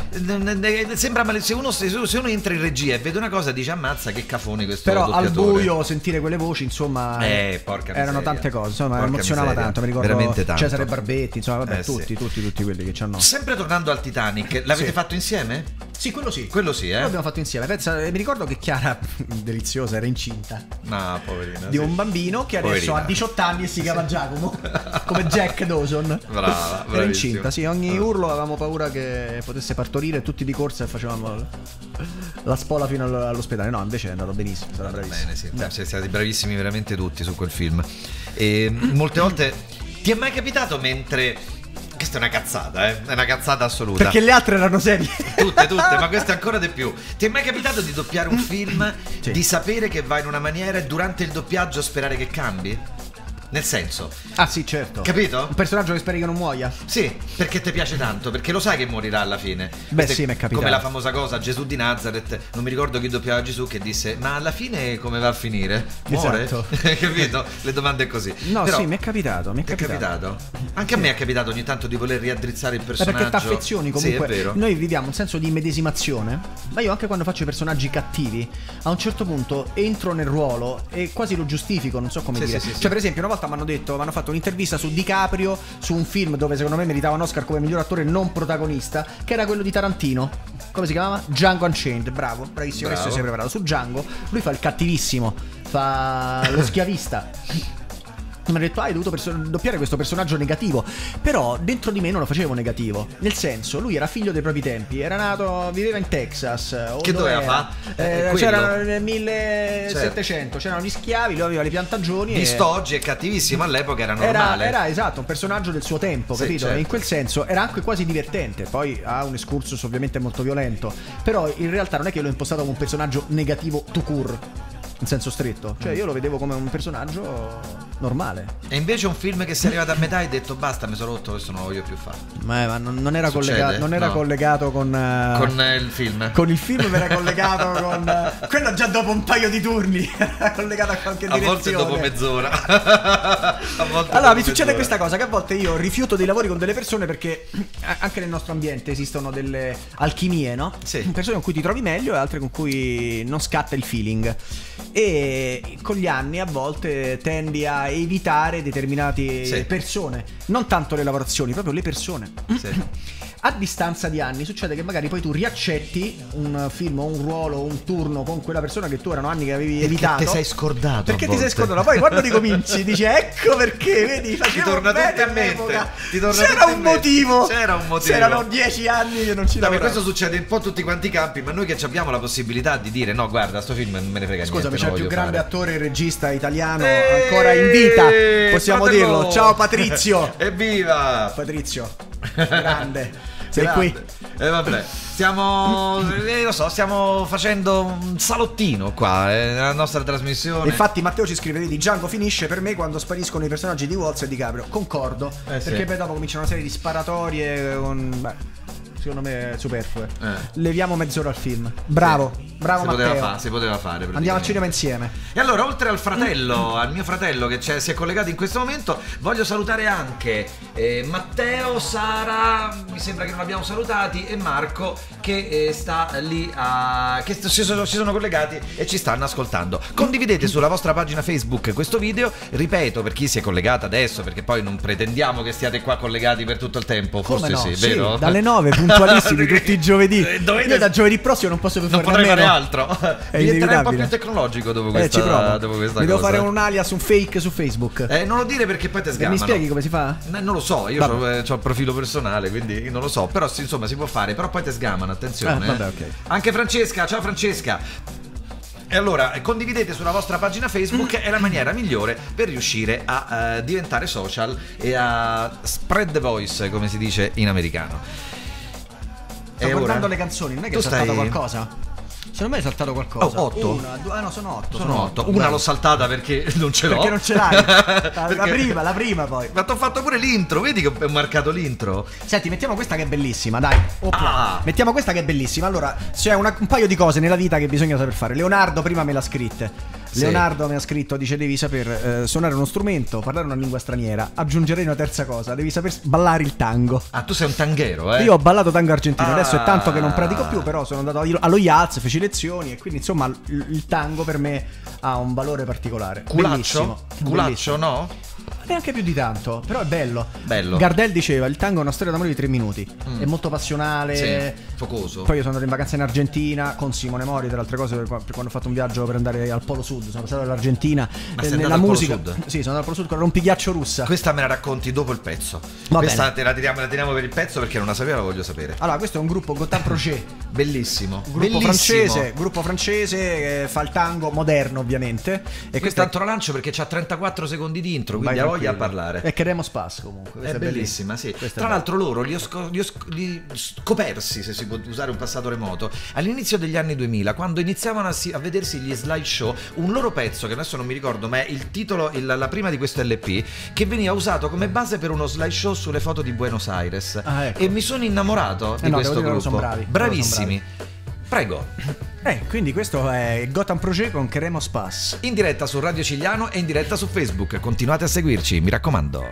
Sembra male, se uno, se se uno entra in regia e vede una cosa dice ammazza che cafone questo Però al doppiatore. buio sentire quelle voci, insomma, Eh, porca erano miseria. tante cose, insomma, Porca emozionava miseria. tanto, mi ricordo Veramente tanto. Cesare Barbetti, insomma, vabbè, Eh, tutti, sì. tutti, tutti quelli che ci hanno. Sempre tornando al Titanic, l'avete Sì. fatto insieme? Sì, quello sì. Quello sì, eh. Lo abbiamo fatto insieme. Pensa, mi ricordo che Chiara, deliziosa, era incinta No, poverina. di sì. un bambino che adesso Poverina. ha diciotto anni e si chiama Giacomo, come Jack Dawson. Brava, Era bravissima. incinta, sì, ogni urlo avevamo paura che potesse partorire, tutti di corsa e facevamo la spola fino all- all'ospedale. No, invece è andato benissimo, è stata Va bravissima. bene, sì. Beh, siete stati bravissimi veramente tutti su quel film. E molte volte ti è mai capitato mentre. Questa è una cazzata, eh? È una cazzata assoluta. Perché le altre erano serie. Tutte, tutte, ma questa ancora di più. Ti è mai capitato di doppiare un film, Sì. di sapere che va in una maniera e durante il doppiaggio sperare che cambi? Nel senso, Ah sì, certo. capito? Un personaggio che speri che non muoia. Sì, perché ti piace tanto, perché lo sai che morirà alla fine. Beh, Questa è sì, mi è capitato. Come la famosa cosa, Gesù di Nazareth, non mi ricordo chi doppiava Gesù, che disse, ma alla fine come va a finire? Muore? Esatto. Capito? Le domande così. No, Però, sì, mi è capitato, mi è ti è capitato. capitato? Anche a me è capitato ogni tanto di voler riaddrizzare il Eh, personaggio. perché ti affezioni comunque. Sì, è vero. Noi viviamo un senso di immedesimazione. Ma io anche quando faccio i personaggi cattivi, a un certo punto entro nel ruolo e quasi lo giustifico, non so come Sì, dire. sì, sì, cioè, sì. per esempio, una volta mi hanno detto, mi hanno fatto un'intervista su DiCaprio, su un film dove secondo me meritava un Oscar come miglior attore non protagonista, che era quello di Tarantino. Come si chiamava? Django Unchained. Bravo, bravissimo. Bravo. Adesso sei preparato. Su Django, lui fa il cattivissimo, fa lo schiavista. Mi hanno detto, ah, hai dovuto perso- doppiare questo personaggio negativo. Però dentro di me non lo facevo negativo. Nel senso, lui era figlio dei propri tempi. Era nato, viveva in Texas. o Che doveva dov'era? fa? Eh, Eh, quello. c'erano nel millesettecento, c'erano gli schiavi, lui aveva le piantagioni. Visto e... oggi è cattivissimo, all'epoca era Era, normale. era esatto, un personaggio del suo tempo, Sì, capito? certo. E in quel senso era anche quasi divertente. Poi ha un excursus ovviamente molto violento. Però in realtà non è che l'ho impostato come un personaggio negativo tout court, in senso stretto. Cioè io lo vedevo come un personaggio normale. E invece un film che sei arrivato a metà e hai detto basta, mi sono rotto, questo non lo voglio più fare. Ma, ma non, non era, Succede? collegato, non era No. collegato con, eh, Con eh, il film. con il film, ma era collegato con eh, quello già dopo un paio di turni. Era collegato a qualche A direzione. volte dopo mezz'ora. A volte Allora, dopo mi succede mezz'ora. questa cosa, che a volte io rifiuto dei lavori con delle persone perché eh, anche nel nostro ambiente esistono delle alchimie, no? Sì. Persone con cui ti trovi meglio e altre con cui non scatta il feeling. E con gli anni a volte tendi a evitare determinate Sì. persone, non tanto le lavorazioni, proprio le persone. Sì. A distanza di anni succede che magari poi tu riaccetti un film o un ruolo o un turno con quella persona che tu erano anni che avevi Perché evitato. ti sei scordato. Perché a ti sei volte. scordato? Poi quando ricominci dici ecco perché, vedi, facevo torna bene tutto in mente. all'epoca. Ti torna C'era tutto in un mente. motivo. C'era un motivo. C'erano dieci anni che non ci No, ma lavoravo. questo succede un po' in tutti quanti i campi, ma noi che abbiamo la possibilità di dire no, guarda, sto film non me ne frega Scusami, niente. c'è il lo più voglio grande fare. attore e regista italiano Eeeh, ancora in vita. Possiamo fratello! dirlo. Ciao Patrizio. Evviva! Patrizio, grande. Sei Grande. qui. E eh, vabbè, stiamo, eh, lo so, stiamo facendo un salottino qua eh, nella nostra trasmissione. Infatti Matteo ci scrive: vedi, Django finisce per me quando spariscono i personaggi di Waltz e di Caprio. Concordo, Eh, sì. perché poi dopo cominciano una serie di sparatorie con... Beh, secondo me superflue. Eh. Leviamo mezz'ora al film. Bravo, Sì. bravo si Matteo. poteva, fa- si poteva fare. Andiamo al praticamente. cinema insieme. E allora, oltre al fratello, al mio fratello che c'è, si è collegato in questo momento, voglio salutare anche eh, Matteo, Sara, mi sembra che non abbiamo salutati, e Marco che eh, sta lì a... che si sono, si sono collegati e ci stanno ascoltando. Condividete sulla vostra pagina Facebook questo video, ripeto, per chi si è collegato adesso, perché poi non pretendiamo che stiate qua collegati per tutto il tempo, Come forse no? sì, vero? Dalle nove, puntualissimi tutti i giovedì. Eh, dovete- Io da giovedì prossimo non posso più Non farne a potrei fare meno. altro. È Diventerai un po' inevitabile. più tecnologico dopo Eh, questa, ci provo. dopo questa Mi devo cosa. fare un alias, un fake su Facebook. Eh, non lo dire perché poi ti E sgamano. mi spieghi come si fa? Eh, non lo so, io Vabbè. ho eh, c'ho il profilo personale, quindi non lo so. Però sì, insomma si può fare, però poi ti sgamano, attenzione. Eh, vabbè, eh. ok. Anche Francesca, ciao Francesca. E allora, eh, condividete sulla vostra pagina Facebook, è la maniera migliore per riuscire a eh, diventare social e a spread the voice, come si dice in americano. Sto E guardando ora? le canzoni, non è che Tu è saltato stai- qualcosa? Secondo me è saltato qualcosa. Oh, otto? Una, due, ah no, sono otto. Sono otto. Una l'ho saltata perché non ce l'ho. Perché non ce l'hai. La, la Perché- prima, la prima poi. Ma ti ho fatto pure l'intro, vedi che ho marcato l'intro? Senti, mettiamo questa che è bellissima, dai. Opla. Ah. Mettiamo questa che è bellissima. Allora, c'è una- un paio di cose nella vita che bisogna saper fare. Leonardo prima me l'ha scritte. Sì. Leonardo mi ha scritto, dice: devi saper eh, suonare uno strumento, parlare una lingua straniera. Aggiungerei una terza cosa, devi saper ballare il tango. Ah, tu sei un tanghero, eh? Io ho ballato tango argentino, Ah. adesso è tanto che non pratico più, però sono andato allo- allo I A Z, feci lezioni e quindi insomma il, il tango per me ha un valore particolare. Culaccio? Bellissimo. Culaccio, Bellissimo. no? Neanche più di tanto, però è bello. Bello. Gardel diceva: il tango è una storia d'amore di tre minuti. Mm. È molto passionale. Sì, focoso. Poi io sono andato in vacanza in Argentina con Simone Mori, tra le altre cose, per per quando ho fatto un viaggio per andare al Polo Sud. Sono passato dall'Argentina. Ma eh, sei nella andato al Polo musica. Sud? Sì, sono andato al Polo Sud con la rompighiaccio russa. Questa me la racconti dopo il pezzo. Va Questa bene. te la tiriamo, la tiriamo per il pezzo perché non la sapevo, la voglio sapere. Allora, questo è un gruppo Gotham Projet. Bellissimo. Gruppo Bellissimo. francese, gruppo francese che fa il tango moderno, ovviamente. E E questo è tanto la lancio perché c'ha trentaquattro secondi di intro, quindi Vai ha voglia a tranquillo. parlare. È Queremos Paz comunque. È questa bellissima, sì. Questa è Tra bella. l'altro loro li ho, sco- li ho sc- li scopersi, se si può usare un passato remoto, all'inizio degli anni duemila, quando iniziavano a, si- a vedersi gli slideshow, un loro pezzo, che adesso non mi ricordo, ma è il titolo, il- la prima di questo L P, che veniva usato come base per uno slideshow sulle foto di Buenos Aires. Ah, ecco. E mi sono innamorato Eh di no, questo devo dire, loro gruppo. sono bravi. Bravissimi. Prego. Eh, quindi questo è Gotham Projet con Queremos Paz. In diretta su Radio Cigliano e in diretta su Facebook. Continuate a seguirci, mi raccomando.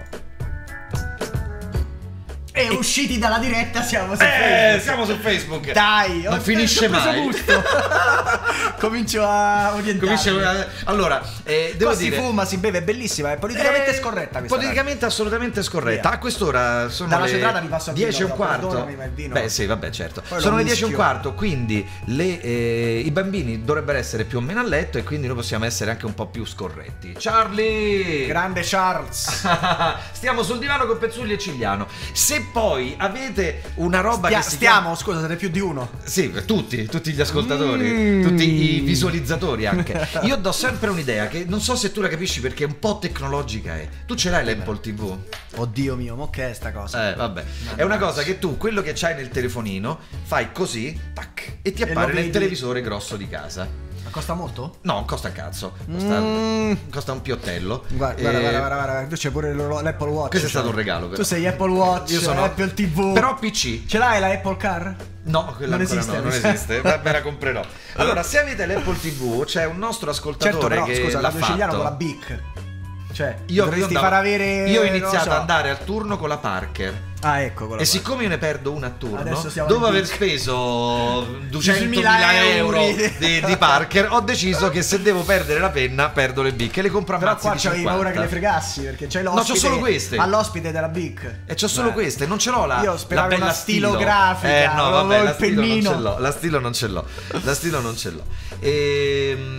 E usciti dalla diretta siamo su Eh, Facebook. siamo su Facebook. Dai, non ho- finisce ho preso mai. gusto. Comincio a orientarmi. Comince- allora, eh, devo Qua si dire, fuma, si beve, è bellissima, è politicamente Eh, scorretta questa. politicamente assolutamente scorretta. Via. A quest'ora sono Dalla le cedrata vi passo a vino, dieci e un però, quarto. perdonami, ma il vino- Beh, sì, vabbè, certo. Poi lo Sono le dieci e un mischio. quarto, quindi le, eh, i bambini dovrebbero essere più o meno a letto e quindi noi possiamo essere anche un po' più scorretti. Charlie! Grande Charles. Stiamo sul divano con Pezzulli e Cigliano. Se poi avete una roba Stia- che si stiamo, scusa, siete più di uno. chiama- Sì, tutti, tutti gli ascoltatori, Mm. tutti i visualizzatori anche. Io do sempre un'idea che non so se tu la capisci perché un po' tecnologica è. Tu ce l'hai l'Apple ti vu? Oddio mio, ma che è sta cosa? Eh, vabbè. È una cosa che tu, quello che c'hai nel telefonino, fai così, tac, e ti E lo appare nel vedi. televisore grosso di casa. Ma costa molto? No, costa un cazzo. Costa, Mm. costa un piottello. Guarda, E- guarda, guarda, guarda, guarda, tu c'è pure lo- l'Apple Watch. Questo è cioè. stato un regalo, però. Tu sei Apple Watch, Io sono Apple ti vu. Però P C. Ce l'hai la Apple Car? No, quella Non ancora esiste, no, non mi sa. esiste. Ma me la comprerò. Allora, se avete l'Apple ti vu, c'è un nostro ascoltatore Certo, però che scusa, l'ha la Siciliano con la fatto. Bic. Cioè, Io, dovresti io andavo- far avere. io ho non lo iniziato so. ad andare al turno con la Parker. Ah, ecco, con la E Bic. siccome io ne perdo una a turno, Adesso siamo dopo in aver Bic. speso duecentomila duecimila euro euro di, di Parker, ho deciso che se devo perdere la penna, perdo le Bic e le compro a Però mazzi qua di c'avevi cinquanta. paura che le fregassi perché c'hai c'ho l'ospite. solo queste. All'ospite della Bic. E c'ho solo Beh. queste, non ce l'ho la, Io speravo la bella una stilo. stilografica, Eh no, avevo vabbè, il la stilo non pennino. ce l'ho. La stilo non ce l'ho. La stilo non ce l'ho. Ehm,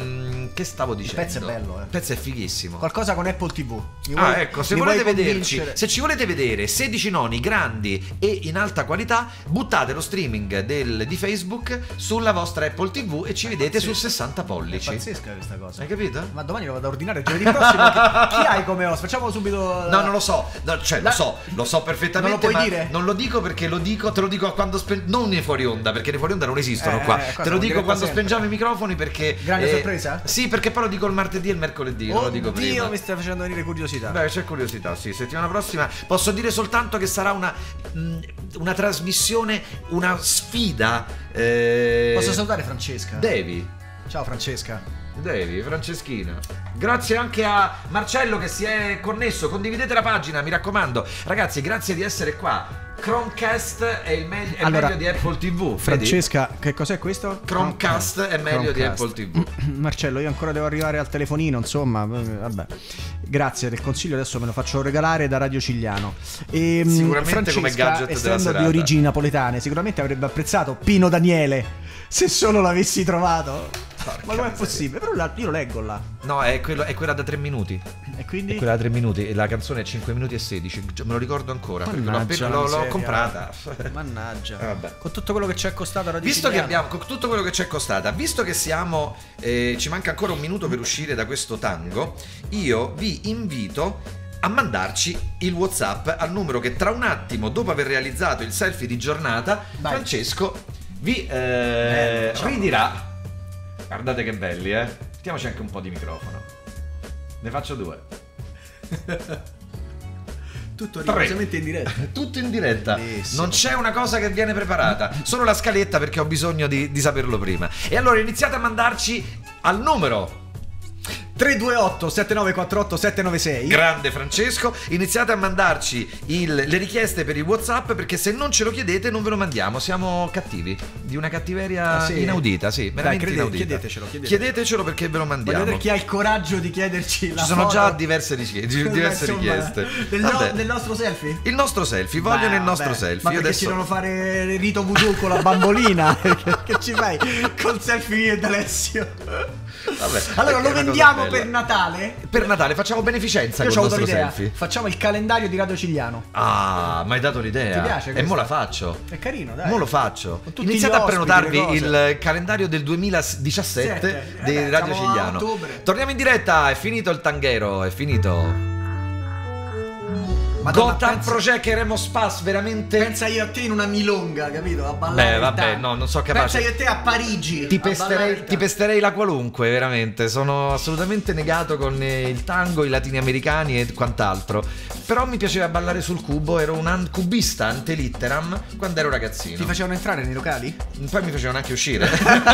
che stavo dicendo? Il pezzo è bello, eh. Il pezzo è fighissimo. Qualcosa con Apple ti vu. Mi Ah, vuoi- ecco, se mi volete vuoi vederci, convincere? se ci volete vedere sedici noni grandi e in alta qualità, buttate lo streaming del, di Facebook sulla vostra Apple ti vu e ci vedete su sessanta È pollici. pazzesca questa cosa. Hai capito? Ma domani lo vado a ordinare giovedì prossimo. Chi, chi hai come host? Facciamo subito. No, non lo so, no, cioè La- lo so, lo so perfettamente. Non lo puoi ma dire? Non lo dico perché lo dico, te lo dico quando spen- non nei fuori onda, perché nei fuori onda non esistono Eh, qua. eh, qua Te lo siamo dico diretta quando sempre. spengiamo i microfoni perché. Grande sorpresa? Sì, perché poi lo dico il martedì e il mercoledì, non lo dico prima. Oddio, mi stai facendo venire curiosità. Beh, c'è curiosità, sì. Settimana prossima posso dire soltanto che sarà una, mh, una trasmissione, una sfida. Eh... Posso salutare Francesca? Devi. Ciao Francesca. Devi, Franceschina. Grazie anche a Marcello che si è connesso. Condividete la pagina, mi raccomando. Ragazzi, grazie di essere qua. Chromecast è il meglio, è Allora, meglio di Apple ti vu. Francesca, che cos'è questo? Chromecast è meglio Chromecast. di Apple ti vu. Marcello, io ancora devo arrivare al telefonino, insomma, vabbè. Grazie del consiglio, adesso me lo faccio regalare da Radio Cigliano. E, Sicuramente Francesca, come gadget della essendo serata. di origini napoletane, sicuramente avrebbe apprezzato Pino Daniele, se solo l'avessi trovato. Porca Ma com'è miseria. possibile? Però la- io lo leggo là. No, è, quello, è quella da tre minuti. E quindi? È quella da tre minuti e la canzone è cinque minuti e sedici. Me lo ricordo ancora. Perché l'ho, Mannaggia appena, la l'ho, l'ho miseria. comprata. Mannaggia. Eh, vabbè. Con tutto quello che ci è costato a Radio Visto che Cigliano. abbiamo con tutto quello che ci è costata, visto che siamo eh, ci manca ancora un minuto per uscire da questo tango, io vi invito a mandarci il WhatsApp al numero che tra un attimo, dopo aver realizzato il selfie di giornata, Vai. Francesco vi eh, Bello, ciao. ridirà. Guardate che belli, eh. Mettiamoci anche un po' di microfono. Ne faccio due. Tutto Tre. rigorosamente in diretta. Tutto in diretta. Bellissimo. Non c'è una cosa che viene preparata, solo la scaletta perché ho bisogno di, di saperlo prima. E allora iniziate a mandarci al numero. tre due otto sette nove quattro otto sette nove sei. Grande Francesco, iniziate a mandarci il- le richieste per il WhatsApp perché se non ce lo chiedete non ve lo mandiamo, siamo cattivi, di una cattiveria Ah, sì? inaudita, sì, veramente crede- inaudita. chiedetecelo, chiedetecelo. Chiedetecelo perché ve lo Voglio mandiamo. vedere chi ha il coraggio di chiederci la Ci sono foto. già diverse, richieste, diverse Insomma, richieste. Del, no- Vabbè. del nostro selfie? Il nostro selfie, vogliono Beh, il nostro vabbè. selfie. Ma Io perché adesso ci devono fare il rito voodoo con la bambolina? che, che ci fai col selfie mio ed Alessio? Vabbè, Allora perché lo è una vendiamo cosa bella. per Natale? Per Natale facciamo beneficenza Io con ho il avuto nostro l'idea. selfie. Facciamo il calendario di Radio Cigliano. Ah, mi hai dato l'idea. Ti piace E questa? mo la faccio. È carino, dai. Mo lo faccio. Con tutti Iniziate gli a ospiti, prenotarvi le cose. il calendario del duemiladiciassette Sette. di Eh beh, Radio siamo a Cigliano. ottobre. Torniamo in diretta, è finito il tanghero, è finito. Madonna, Gotham pensa- Project Eremo Spas, veramente. Pensa io a te in una milonga, capito? A ballare. Beh, il vabbè, tango. no, non so capace. Pensa io a te a Parigi. Ti a ballare pesterei, il ti tango. pesterei la qualunque, veramente. Sono assolutamente negato con eh, il tango, i latini americani e quant'altro. Però mi piaceva ballare sul cubo, ero un an- cubista ante litteram quando ero ragazzino. Ti facevano entrare nei locali? Poi mi facevano anche uscire.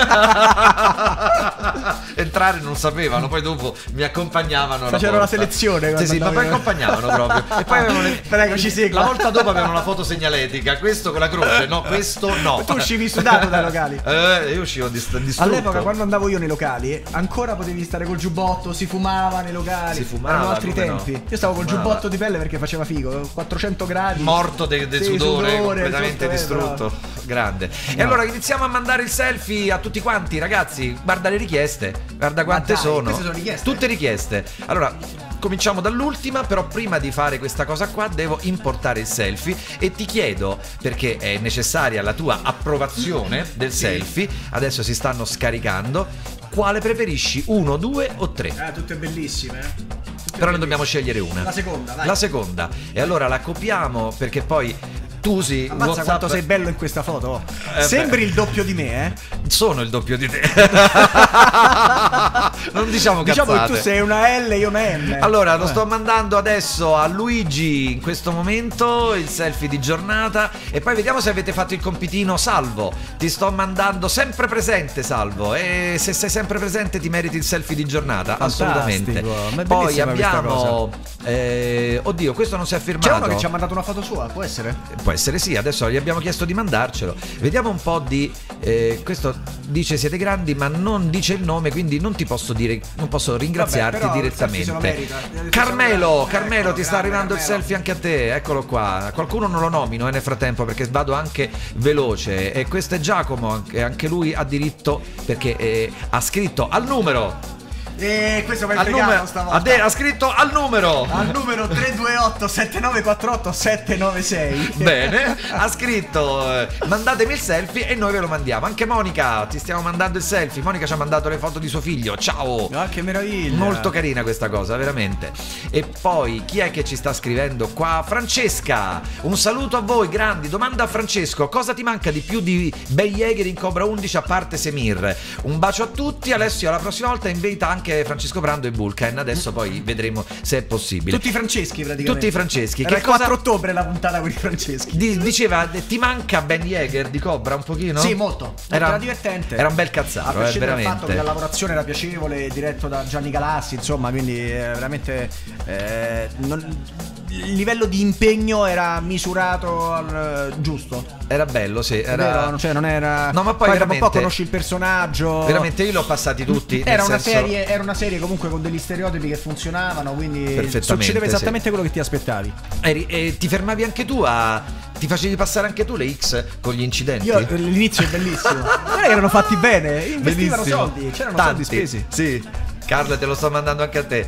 Entrare non sapevano, poi dopo mi accompagnavano alla Facevano la porta. selezione Sì, quando sì, ma poi andavi- accompagnavano proprio. E poi avevano le... Prego, ci segua. La volta dopo avevano la foto segnaletica, questo con la croce, no, questo no. Tu uscivi sudato dai locali. Eh, io uscivo dist- distrutto. All'epoca quando andavo io nei locali ancora potevi stare col giubbotto, si fumava nei locali. Si fumava, erano altri come tempi. no? Io stavo col Fumava. giubbotto di pelle perché faceva figo, quattrocento gradi. Morto del de Sì, sudore, sudore, completamente tutto, eh, distrutto. però. Grande. E No. allora iniziamo a mandare il selfie a tutti quanti, ragazzi. Guarda le richieste, guarda quante dai, sono. queste sono richieste? Tutte richieste. Allora, cominciamo dall'ultima, però prima di fare questa cosa qua devo importare il selfie e ti chiedo, perché è necessaria la tua approvazione del selfie, adesso si stanno scaricando, quale preferisci, uno, due o tre? Eh, tutte bellissime. eh. Tutte Però ne dobbiamo bellissime. scegliere una. La seconda, vai. La seconda. E allora la copiamo perché poi tu usi Ammazza WhatsApp. quanto sei bello in questa foto. oh. Eh, Sembri beh. il doppio di me, eh. Sono il doppio di te. Non diciamo cazzate. Diciamo che tu sei una L e io una M. Allora, lo Vabbè. sto mandando adesso a Luigi in questo momento, il selfie di giornata. E poi vediamo se avete fatto il compitino. Salvo, ti sto mandando sempre presente, Salvo. E se sei sempre presente ti meriti il selfie di giornata. Fantastico, Assolutamente. ma è Poi bellissima questa abbiamo eh, oddio, questo non si è C'è firmato. uno che ci ha mandato una foto sua, può essere? Può essere sì, adesso gli abbiamo chiesto di mandarcelo. Vediamo un po' di eh, questo dice siete grandi, ma non dice il nome, quindi non ti posso dire, non posso ringraziarti Vabbè, però il selfie se lo direttamente. merita. Carmelo, Eccolo, Carmelo, ti sta grande arrivando il Carmelo. selfie anche a te. Eccolo qua. Qualcuno non lo nomino eh, nel frattempo perché vado anche veloce. E questo è Giacomo, anche, anche lui ha diritto perché eh, ha scritto al numero E questo per Al il numero, regalo stavolta. ha, de- ha scritto al numero. Al numero tre due otto sette nove quattro otto sette nove sei. Bene, ha scritto eh, mandatemi il selfie e noi ve lo mandiamo. Anche Monica, ti stiamo mandando il selfie. Monica ci ha mandato le foto di suo figlio. Ciao. Ah, che meraviglia. Molto carina questa cosa, veramente. E poi chi è che ci sta scrivendo qua? Francesca, un saluto a voi grandi. Domanda a Francesco: cosa ti manca di più di bei Jäger in Cobra undici a parte Semir? Un bacio a tutti. Alessio, la prossima volta invita anche Francesco Brando e Vulcan. Adesso poi vedremo se è possibile. Tutti i Franceschi praticamente. Tutti i Franceschi. Era Che il quattro cosa ottobre la puntata con i Franceschi. di- diceva? Ti manca Ben Jäger di Cobra un pochino? Sì, molto. Era, Era divertente. Era un bel A cazzaro, eh, prescindere dal veramente. fatto che la lavorazione era piacevole, diretto da Gianni Galassi, insomma, quindi eh, veramente eh, non- il livello di impegno era misurato al eh, giusto. Era bello, sì. È Era... vero? Cioè, non era. No, ma poi dopo un veramente- po' conosci il personaggio. Veramente io li ho passati tutti. Era nel una, senso- serie, era una serie comunque con degli stereotipi che funzionavano, quindi Perfettamente, succedeva sì. esattamente quello che ti aspettavi. Eri- e ti fermavi anche tu a. Ti facevi passare anche tu le X con gli incidenti? Io l'inizio è bellissimo. Non è che erano fatti bene, investivano Benissimo. soldi, c'erano Tanti, soldi spesi. Sì. Carla, te lo sto mandando anche a te.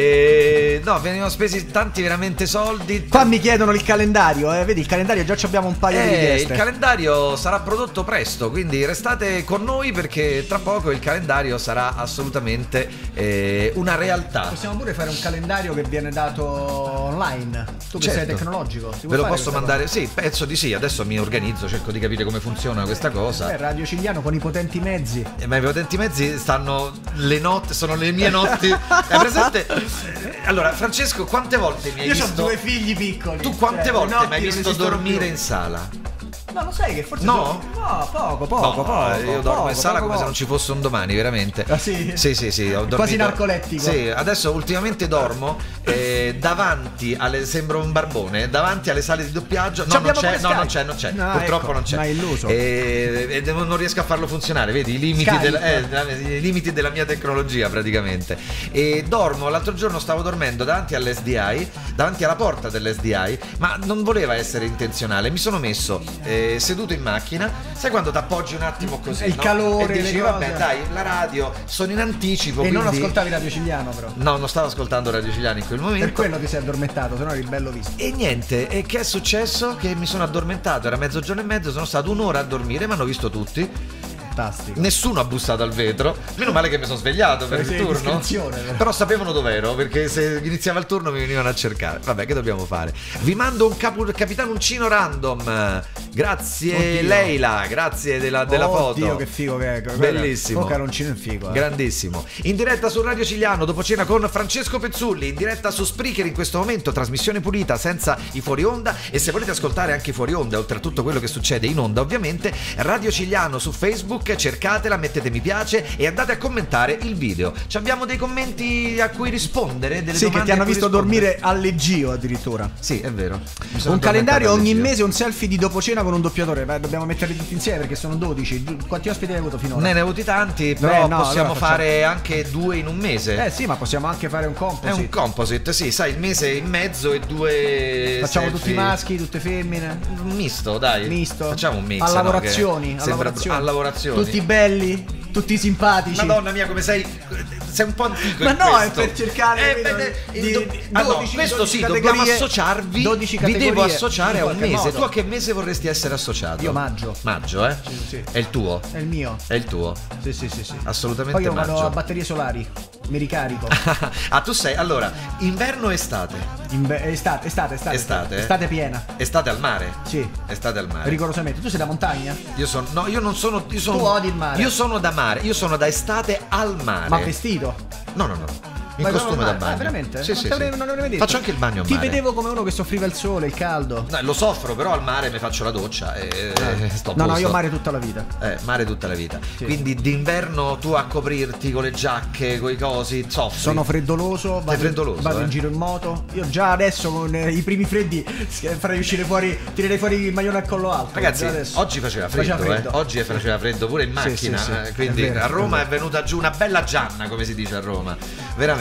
E... No, venivano spesi tanti veramente soldi. Qua mi chiedono il calendario, eh. Vedi, il calendario già ci abbiamo un paio di Eh, richieste. il calendario sarà prodotto presto, quindi restate con noi perché tra poco il calendario sarà assolutamente eh, una realtà. Possiamo pure fare un calendario che viene dato online. Tu che sei Certo. tecnologico. si può Ve lo fare posso questa mandare? Sì, penso di sì. Adesso mi organizzo, cerco di capire come funziona questa cosa. cosa? Eh, Radio Cigliano con i potenti mezzi. Eh, Ma i potenti mezzi stanno le notti, sono le mie notti. Hai presente? Allora, Francesco, quante volte mi hai Io visto? ho due figli piccoli. Tu quante cioè, volte le mi hai notti non visto esistono dormire più. in sala? No, lo sai che forse No? sono- no, poco, poco, No, poco. io dormo poco, in sala poco, come se poco. non ci fosse un domani, veramente. Ah, sì? Sì, sì, sì, ho dormito. Quasi narcolettico. Sì, adesso ultimamente dormo eh, davanti alle. Sembra un barbone, davanti alle sale di doppiaggio. No, Ci non abbiamo c'è, pure no, Skype. non c'è, non c'è. No, Purtroppo ecco, non c'è. ma è illuso. E, e devo- non riesco a farlo funzionare, vedi? I limiti, Skype. del- eh, della- i limiti della mia tecnologia, praticamente. E dormo, l'altro giorno stavo dormendo davanti all'S D I, davanti alla porta dell'S D I, ma non voleva essere intenzionale. Mi sono messo eh, seduto in macchina, sai quando ti appoggi un attimo così, E il no? calore, e dici le vabbè cose. dai, la radio, sono in anticipo, E non quindi- ascoltavi Radio Cigliano, però. No, non stavo ascoltando Radio Cigliano in quel Per momento. quello ti sei addormentato, se no eri bello visto. E niente, e che è successo? Che mi sono addormentato, era mezzogiorno e mezzo, sono stato un'ora a dormire, mi hanno visto tutti. Fantastico. Nessuno ha bussato al vetro. Meno male che mi sono svegliato per Sei il in turno. discrezione, però. Però sapevano dov'ero, perché se iniziava il turno mi venivano a cercare. Vabbè, che dobbiamo fare? Vi mando un capo, capitanuncino random. Grazie Oddio. Leila, grazie della, della foto. Oddio, che figo che è. Bellissimo. Oh, caroncino in figo. Eh. Grandissimo. In diretta su Radio Cigliano, dopo cena con Francesco Pezzulli, in diretta su Spreaker in questo momento, trasmissione pulita senza i fuori onda. E se volete ascoltare anche i fuori onda, oltre a tutto quello che succede in onda, ovviamente, Radio Cigliano su Facebook, cercatela, mettete mi piace e andate a commentare il video. Ci abbiamo dei commenti a cui rispondere, delle Sì, che domande ti hanno a cui visto rispondere. dormire al leggio addirittura. Sì, è vero. Mi sono Un calendario addormentato ogni leggero. mese, un selfie di dopo cena con un doppiatore. Vai, dobbiamo metterli tutti insieme perché sono dodici. Giu- Quanti ospiti hai avuto finora? Ne ne ho avuti tanti, però Eh, no, possiamo allora facciamo- fare anche due in un mese. Eh sì, ma possiamo anche fare un È composite. un composite, sì, sai, il mese in mezzo e due Facciamo selfie. tutti maschi, tutte femmine. Un misto, dai. Misto. Facciamo un mix. A no, lavorazioni. che A sembra- lavorazioni. a lavorazioni. Tutti belli, tutti simpatici. Madonna mia, come sei. Sei un po' antico. Ma in no, questo. è per cercare Eh, di- beh, di- il do- di- ah, no, dodici, questo dodici sì, dobbiamo categorie, associarvi. dodici Vi devo categorie associare in a un qualche mese. modo. Tu a che mese vorresti essere associato? Io maggio. Maggio, eh? Sì, sì. È il tuo. È il mio. È il tuo. Sì, sì, sì, sì. Assolutamente Poi io vado maggio. a batterie solari. Mi ricarico. Ah, tu sei. Allora, inverno o estate? Inve- estate, estate, estate. Estate, eh? Estate piena. Estate al mare? Sì. Estate al mare. Rigorosamente. Tu sei da montagna? Io sono. No, io non sono. Io sono Tu odi il mare. Io sono da mare. Io sono da estate al mare. Ma vestito? No, no, no. In Vai costume proprio da al mare? bagno. Ah, veramente? Sì, non sì, te l'avrei- sì. non l'avrei mai detto. Faccio anche il bagno a Ti mare. vedevo come uno che soffriva il sole, il caldo. No, lo soffro, però al mare mi faccio la doccia e e sto a No, no, posto. io mare tutta la vita. Eh, mare tutta la vita. Sì. Quindi d'inverno tu a coprirti con le giacche, con i cosi, soffri. Sono freddoloso, vado, freddoloso, vado eh? in giro in moto. Io già adesso con eh, i primi freddi s- farei uscire fuori, tirerei fuori il maglione al collo alto. Ragazzi, già adesso. oggi faceva freddo, Faceva freddo. Eh? Oggi faceva freddo pure in Sì, macchina, sì, sì, eh, quindi è vero, a Roma è è venuta giù una bella gianna, come si dice a Roma. Veramente.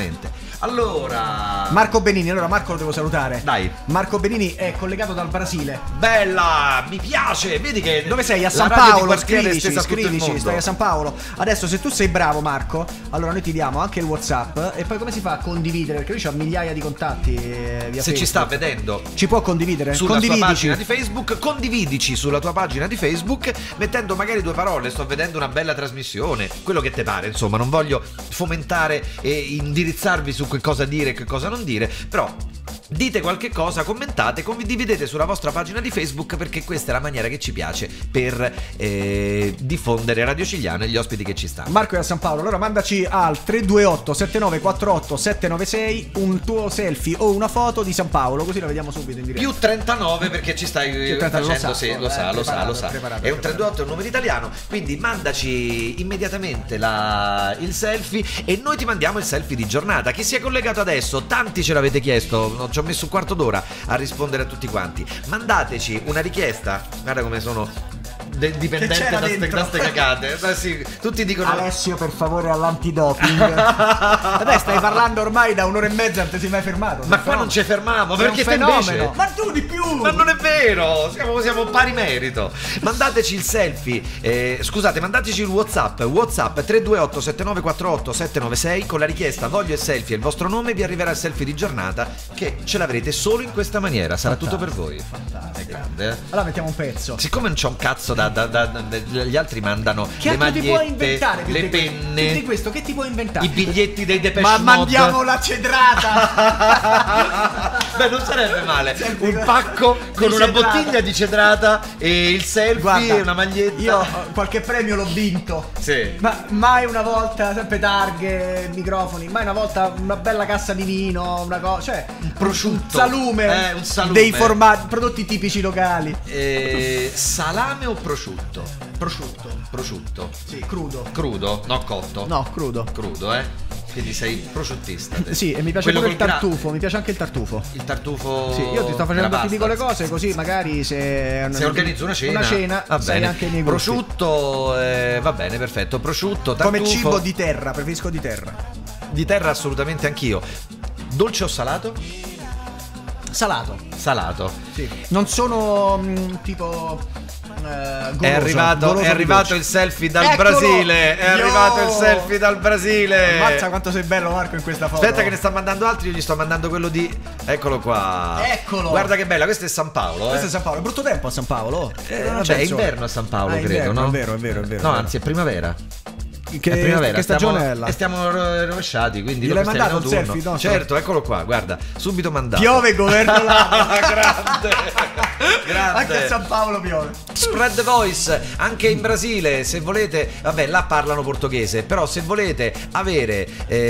assolutamente. Allora, Marco Benini, allora Marco lo devo salutare. Dai. Marco Benini è collegato dal Brasile. bella, mi piace, vedi che Dove sei? A la San radio di Paolo, quartiere è scrivici, stesa a tutto il scrivici, mondo. stai a San Paolo. Adesso se tu sei bravo Marco, allora noi ti diamo anche il WhatsApp. E poi come si fa a condividere? Perché lui ha migliaia di contatti eh, via Se ci Facebook. sta vedendo Ci può condividere? sulla tua Condividici. pagina di Facebook, condividici sulla tua pagina di Facebook mettendo magari due parole. Sto vedendo una bella trasmissione, quello che te pare, insomma, non voglio fomentare e indirizzarvi su che cosa dire e che cosa non dire, però dite qualche cosa, commentate, condividete sulla vostra pagina di Facebook, perché questa è la maniera che ci piace per eh, diffondere Radio Cigliano e gli ospiti che ci stanno. Marco è a San Paolo, allora mandaci al tre due otto sette nove quattro otto sette nove sei un tuo selfie o una foto di San Paolo, così la vediamo subito in diretta. Più trentanove perché ci stai Più trentanove, facendo, lo sa, sì, lo eh, sa, lo sa, lo preparato, sa. preparato, È un preparato. tre due otto, è un numero italiano, quindi mandaci immediatamente la, il selfie e noi ti mandiamo il selfie di giornata. Chi si è collegato adesso, tanti ce l'avete chiesto, non ci ho messo un quarto d'ora a rispondere a tutti quanti. Mandateci una richiesta, guarda come sono de- dipendente Che c'era da ste, dentro? da ste cagate. Eh, sì, tutti dicono Alessio, per favore, all'antidoping. Vabbè, stai parlando ormai da un'ora e mezza, non ti sei mai fermato. ma qua non ci fermiamo, Sei un perché te fenomeno. invece... Ma tu di più. Ma non è vero, siamo, siamo pari merito. Mandateci il selfie, eh, scusate, mandateci il WhatsApp. WhatsApp tre due otto sette nove quattro otto sette nove sei con la richiesta voglio il selfie e il vostro nome, vi arriverà il selfie di giornata che ce l'avrete solo in questa maniera, sarà tutto per voi. È grande, eh? Allora mettiamo un pezzo. Siccome non c'è un cazzo da, da, da, da- gli altri mandano Che le altro ti puoi magliette, inventare più le di questo? penne, Più di questo, che ti puoi inventare? i biglietti dei Depeche Ma Mode. mandiamo la cedrata. Beh, non sarebbe male. Senti, Un pacco con di una cedrata. bottiglia di cedrata e il selfie Guarda, e una maglietta. Io eh, qualche premio l'ho vinto. Sì. Ma mai una volta, sempre targhe, microfoni, mai una volta una bella cassa di vino, una cosa, cioè un prosciutto. salume, Eh, un salume. dei formaggi, prodotti tipici locali. Eh, salame o prosciutto? Prosciutto. Prosciutto. Sì, crudo. Crudo, no cotto. No, crudo. Crudo, eh. Quindi sei prosciuttista. te. Sì, e mi piace Quello pure il col gra- tartufo, mi piace anche il tartufo. Il tartufo. Sì, io ti sto facendo, della ti dico le pasta. cose così magari se Se organizzo una cena, una cena va sai bene. anche i miei gusti. Prosciutto, eh, va bene, perfetto. Prosciutto, tartufo. Come cibo di terra, preferisco di terra. Di terra assolutamente anch'io. Dolce o salato? Salato. Salato. Sì. Non sono mm, tipo eh, goloso, È arrivato, goloso è di arrivato dolce. il selfie dal Eccolo! Brasile. È Yo! arrivato il selfie dal Brasile. Ammazza quanto sei bello Marco in questa foto. Aspetta che ne sta mandando altri, io gli sto mandando quello di... Eccolo qua. Eccolo. Guarda che bella, questo è San Paolo, eh. Questo è San Paolo, è brutto tempo a San Paolo. Eh, Non vabbè, c'è è il sole. inverno a San Paolo, Ah, credo, inverno, no? È vero, è vero, è vero. No, è vero. anzi è primavera. Che, è primavera, che stagione stiamo, è là? E stiamo ro- rovesciati, quindi Gliel'hai dopo stiamo mandato in un autunno. selfie, no? Certo, eccolo qua, guarda, subito mandato. Piove governo là. Grande. Grande. Anche a San Paolo piove. Spread the voice anche in Brasile, se volete, vabbè, là parlano portoghese, però se volete avere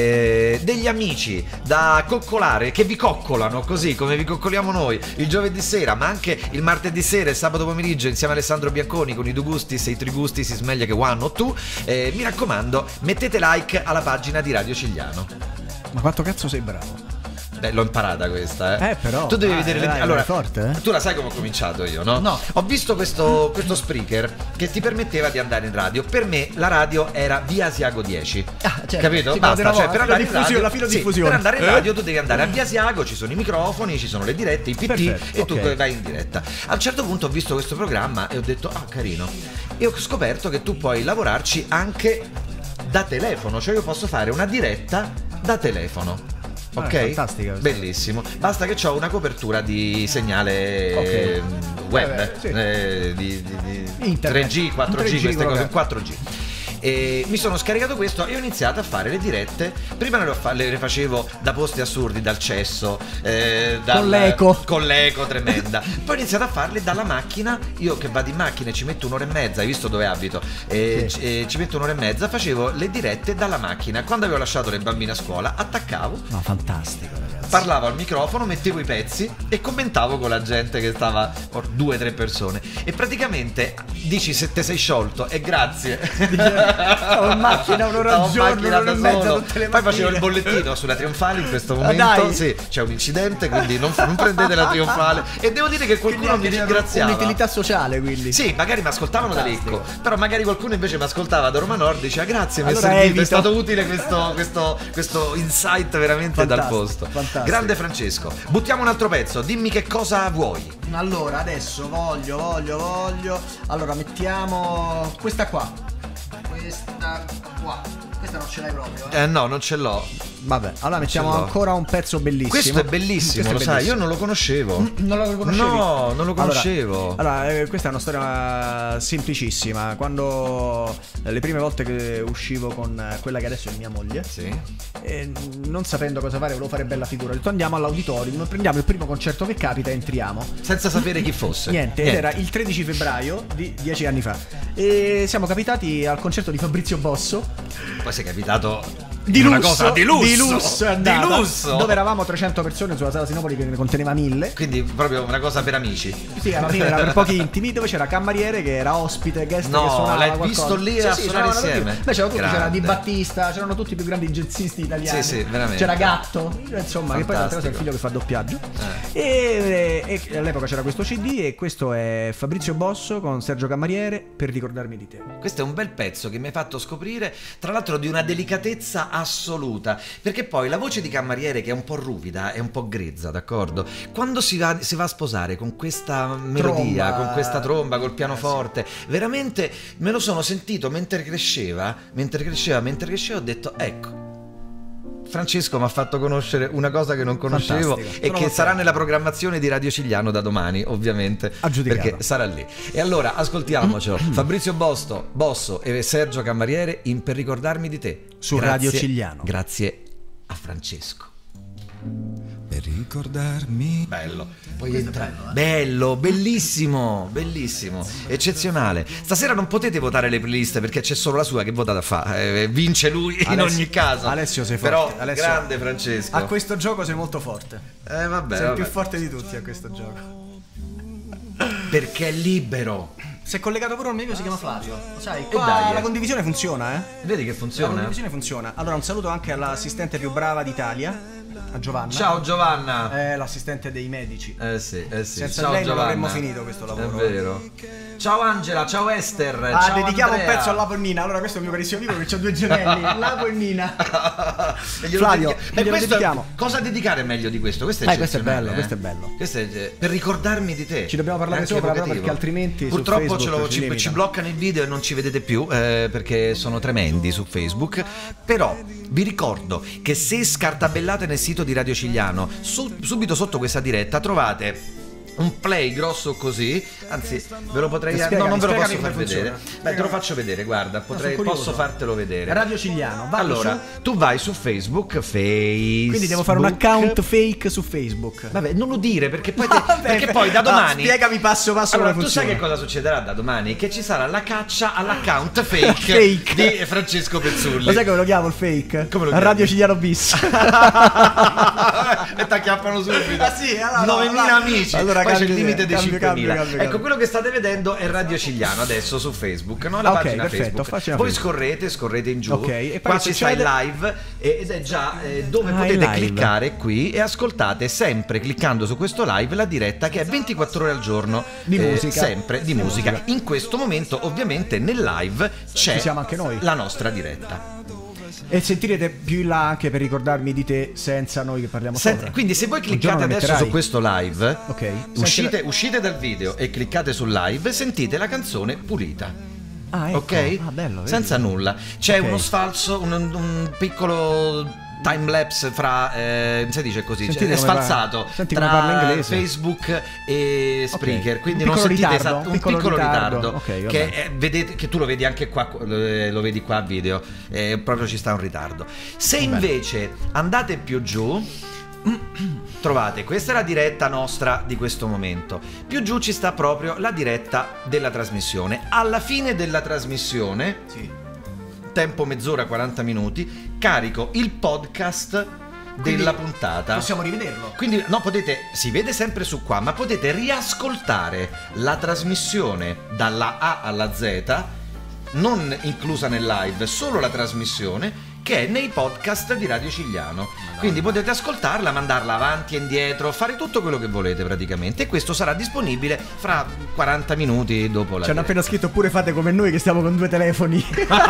eh, degli amici da coccolare, che vi coccolano così come vi coccoliamo noi il giovedì sera, ma anche il martedì sera e sabato pomeriggio insieme a Alessandro Bianconi con i due gusti, se i tre gusti si smeglia che one o tu, eh, mi raccomando, mettete like alla pagina di Radio Cigliano. Ma quanto cazzo sei bravo? Beh, l'ho imparata questa, eh. Eh, però, Tu devi dai, vedere le... dai, Allora, vai forte, eh. tu la sai come ho cominciato io, no? No. Ho visto questo, questo speaker che ti permetteva di andare in radio. Per me la radio era via Asiago dieci. Ah, certo. Capito? Sì, Basta, ma cioè, la per andare in diffusione- radio, la filodiffusione. sì, per andare in Eh? radio tu devi andare a via Asiago, ci sono i microfoni, ci sono le dirette, i P T Perfetto, e tu ok. vai in diretta. A un certo punto ho visto questo programma e ho detto "Ah, carino". E ho scoperto che tu puoi lavorarci anche da telefono, cioè io posso fare una diretta da telefono. Ah, Ok? è fantastica questa. Bellissimo. Basta che ho una copertura di segnale Ok. eh, web, Eh, beh, sì. eh, di, di- di Internet. tre G, quattro G, tre G, queste quello cose, che è. quattro G. E mi sono scaricato questo e ho iniziato a fare le dirette. Prima le, fa- le facevo da posti assurdi, dal cesso, eh, dal- Con l'eco. con l'eco tremenda. Poi ho iniziato a farle dalla macchina. Io che vado in macchina e ci metto un'ora e mezza, hai visto dove abito? E Sì. ci- e ci metto un'ora e mezza, facevo le dirette dalla macchina. Quando avevo lasciato le bambine a scuola, attaccavo, No, fantastico, ragazzi. parlavo al microfono, mettevo i pezzi e commentavo con la gente che stava, o due o tre persone. E praticamente dici se te sei sciolto e grazie. Ho in macchina un'ora al giorno, un'ora e mezza tutte le Poi facevo mattine. il bollettino sulla Trionfale in questo momento. dai. Sì, c'è un incidente, quindi non, non prendete la Trionfale. E devo dire che qualcuno mi ringraziava. Un'utilità sociale, quindi. Sì, magari mi ascoltavano da Fantastico. Lecco, però magari qualcuno invece mi ascoltava da Roma Nord, diceva grazie, mi è Allora servito, evito. è stato utile questo, questo, questo insight veramente Fantastico, dal posto. fantastico. Grande Francesco, buttiamo un altro pezzo, dimmi che cosa vuoi. Allora, adesso voglio, voglio, voglio. Allora, mettiamo questa qua. Questa qua. Questa non ce l'hai proprio, eh? Eh no, non ce l'ho. Vabbè, allora mettiamo ce l'ho. ancora un pezzo bellissimo. Questo è bellissimo, Questo è lo sai, bellissimo. io non lo conoscevo. Non lo conoscevi? No, non lo conoscevo. Allora, allora, eh, questa è una storia semplicissima. Quando eh, le prime volte che uscivo con eh, quella che adesso è mia moglie, Sì. e non sapendo cosa fare, volevo fare bella figura. Ho detto andiamo all'auditorium, prendiamo il primo concerto che capita e entriamo. Senza sapere chi fosse. Niente, ed era il tredici febbraio di dieci anni fa. E siamo capitati al concerto di Fabrizio Bosso. Poi sei capitato Di in una lusso, cosa di lusso. di lusso, è Di andata, lusso. dove eravamo trecento persone sulla sala Sinopoli che ne conteneva mille. Quindi proprio una cosa per amici. Sì, alla fine era per pochi intimi, dove c'era Cammariere che era ospite, guest No, che suonava l'hai qualcosa. visto lì a suonare c'eravamo tutti. insieme? Beh, c'era tutti, c'era Grande. Di Battista, c'erano tutti i più grandi jazzisti italiani. Sì, sì, veramente. C'era Gatto, insomma, che poi tra l'altro è il Fantastico. figlio che fa doppiaggio. Eh. E, e all'epoca c'era questo C D e questo è Fabrizio Bosso con Sergio Cammariere, Per ricordarmi di te. Questo è un bel pezzo che mi hai fatto scoprire, tra l'altro di una delicatezza assoluta, perché poi la voce di Cammariere, che è un po' ruvida, è un po' grezza, d'accordo? Quando si va, si va a sposare con questa melodia, Tromba. con questa tromba, col pianoforte, Eh, veramente me lo sono sentito mentre cresceva, mentre cresceva, mentre cresceva, ho detto ecco. Francesco mi ha fatto conoscere una cosa che non conoscevo Fantastico. e Sono che sarà contento. nella programmazione di Radio Cigliano da domani, ovviamente, A giudicarlo. perché sarà lì. E allora ascoltiamocelo. Fabrizio Bosto, Bosso e Sergio Cammariere in Per ricordarmi di te Su Grazie- Radio Cigliano. Grazie a Francesco. Per ricordarmi. Bello, poi entra. Bello, bellissimo, bellissimo, eccezionale. Stasera non potete votare le playlist perché c'è solo la sua che vota da fa. Eh, vince lui in Alessio- ogni caso. Alessio sei forte. Però Alessio- grande Francesco. A questo gioco sei molto forte. Eh vabbè, sei il vabbè. più forte di tutti a questo gioco. Perché è libero. Si è collegato pure un mio amico, si chiama Flavio. Lo sai, E qua dai, eh. la condivisione funziona, eh? Vedi che La funziona? condivisione funziona. Allora, un saluto anche all'assistente più brava d'Italia, a Giovanna. Ciao Giovanna. È l'assistente dei medici. Eh sì, eh sì. Senza Ciao lei non Giovanna. avremmo finito questo lavoro. È vero. Ciao Angela, ciao Esther. Ah, ciao dedichiamo Andrea. un pezzo a Lapo e Nina. Allora, questo è il mio carissimo amico che ha due gemelli, Lapo e Nina. E glielo Flavio, dedichi- glielo questo- dedichiamo. Cosa dedicare meglio di questo? Questo è Eh, questo è eccezionale, bello, eh. questo è bello. Questo è eh, per ricordarmi di te. Ci dobbiamo parlare Anche sopra, però, evocativo. perché altrimenti su purtroppo Facebook ce lo- ci ci, limitano. ci bloccano il video e non ci vedete più eh, perché sono tremendi su Facebook. Però vi ricordo che se scartabellate nel sito di Radio Cigliano, su- subito sotto questa diretta trovate un play grosso così, anzi ve lo potrei Spiegami, no, non ve lo posso spiegami far come vedere. funziona. Beh, te lo faccio vedere, guarda, potrei, sono curioso. posso fartelo vedere. Radio Cigliano. Vado Allora, su. tu vai su Facebook, Facebook. Quindi devo fare un account fake su Facebook. Vabbè, non lo dire perché poi, te- Vabbè, perché beh, poi da no, domani. spiegami passo passo Allora, come tu sai funziona. che cosa succederà da domani? Che ci sarà la caccia all'account fake, Fake. di Francesco Pezzulli. Lo sai come lo chiamo il fake? Come lo chiami? Radio Cigliano bis. E t'acchiappano subito. Ah, sì, allora, novemila allora- amici. allora Poi c'è il cambio limite idea, dei cambio, cinquemila. cambio, cambio, Ecco, cambio. quello che state vedendo è Radio Cigliano adesso su Facebook, no? La Ah, ok, pagina perfetto, Facebook. pagina Voi Facebook. scorrete, scorrete in giù. Ok, e poi Qua che ci sta il succede? live eh, ed è già eh, dove Ah, potete il live. cliccare qui e ascoltate sempre cliccando su questo live la diretta che è ventiquattro ore al giorno Di eh, musica. sempre di Di musica. musica. In questo momento ovviamente nel live c'è Ci siamo anche noi. la nostra diretta. E sentirete più in là anche per ricordarmi di te senza noi che parliamo Se- sopra. quindi se voi Un giorno cliccate lo adesso metterai. su questo live, Ok. uscite, Senti- uscite dal video e cliccate sul live, sentite la canzone pulita. Ah, ecco. Ok? Ah, bello, vedi? Senza nulla. C'è Ok. uno sfalso, un, un piccolo time lapse fra eh, si dice così, Sentite cioè, è come sfalsato parla- senti come tra parla inglese. Facebook e Spreaker, Ok. quindi Un non piccolo sentite ritardo, esatto, un un piccolo piccolo ritardo, ritardo. Ok, vabbè. che è- vedete che tu lo vedi anche qua, eh, lo vedi qua a video, eh, proprio ci sta un ritardo. Se invece andate più giù trovate, questa è la diretta nostra di questo momento, più giù ci sta proprio la diretta della trasmissione. Alla fine della trasmissione, Sì. tempo mezz'ora, quaranta minuti, carico il podcast della puntata. Possiamo rivederlo. Quindi no, potete, si vede sempre su qua, ma potete riascoltare la trasmissione dalla A alla Z, non inclusa nel live, solo la trasmissione, che è nei podcast di Radio Cigliano. Quindi potete ascoltarla, mandarla avanti e indietro, fare tutto quello che volete praticamente, e questo sarà disponibile fra quaranta minuti dopo la Ci hanno appena scritto pure fate come noi che stiamo con due telefoni.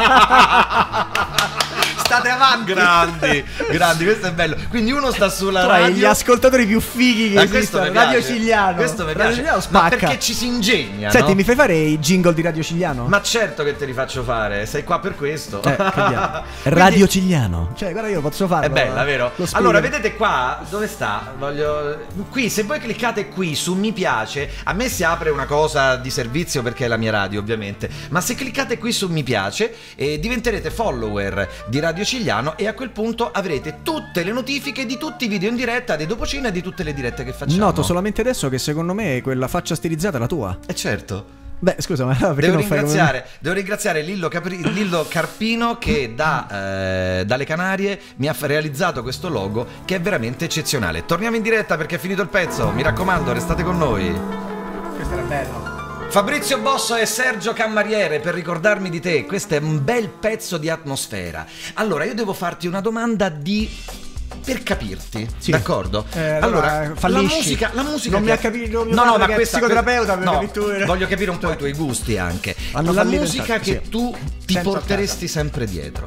State avanti. Grandi, grandi, questo è bello. Quindi uno sta sulla Tra radio, gli ascoltatori più fighi che ah, questo esistono. mi piace. Radio Cigliano. Questo mi Radio piace. Cigliano Ma spacca. perché ci si ingegna, Senti, no? mi fai fare i jingle di Radio Cigliano? Ma certo che te li faccio fare, sei qua per questo. Eh, che diavolo. Quindi- Radio Cigliano. Cioè, guarda, io posso farlo. È bella, vero? Lo speaker. Allora, vedete qua, dove sta? Voglio... Qui, se voi cliccate qui su mi piace, a me si apre una cosa di servizio perché è la mia radio, ovviamente. Ma se cliccate qui su mi piace, eh, diventerete follower di Radio Cigliano e a quel punto avrete tutte le notifiche di tutti i video in diretta, dei dopo cena e di tutte le dirette che facciamo. Noto solamente adesso che secondo me quella faccia stilizzata è la tua. Eh certo. Beh, scusa, ma perché Devo non fai come ringraziare, devo ringraziare Lillo, Capri- Lillo Carpino che da, eh, dalle Canarie mi ha realizzato questo logo che è veramente eccezionale. Torniamo in diretta perché è finito il pezzo, mi raccomando, restate con noi. Questo era bello. Fabrizio Bosso e Sergio Cammariere, per ricordarmi di te, questo è un bel pezzo di atmosfera. Allora, io devo farti una domanda di... per capirti, Sì. d'accordo? Eh, allora, la fallisci. musica, la musica Non che- mi ha capito mio No, no, padre ma che è questa psicoterapeuta, no, perché tu- voglio capire un po' i tuoi gusti anche. Hanno la fallito musica in che tanti, sì. tu ti Sento a porteresti sempre dietro.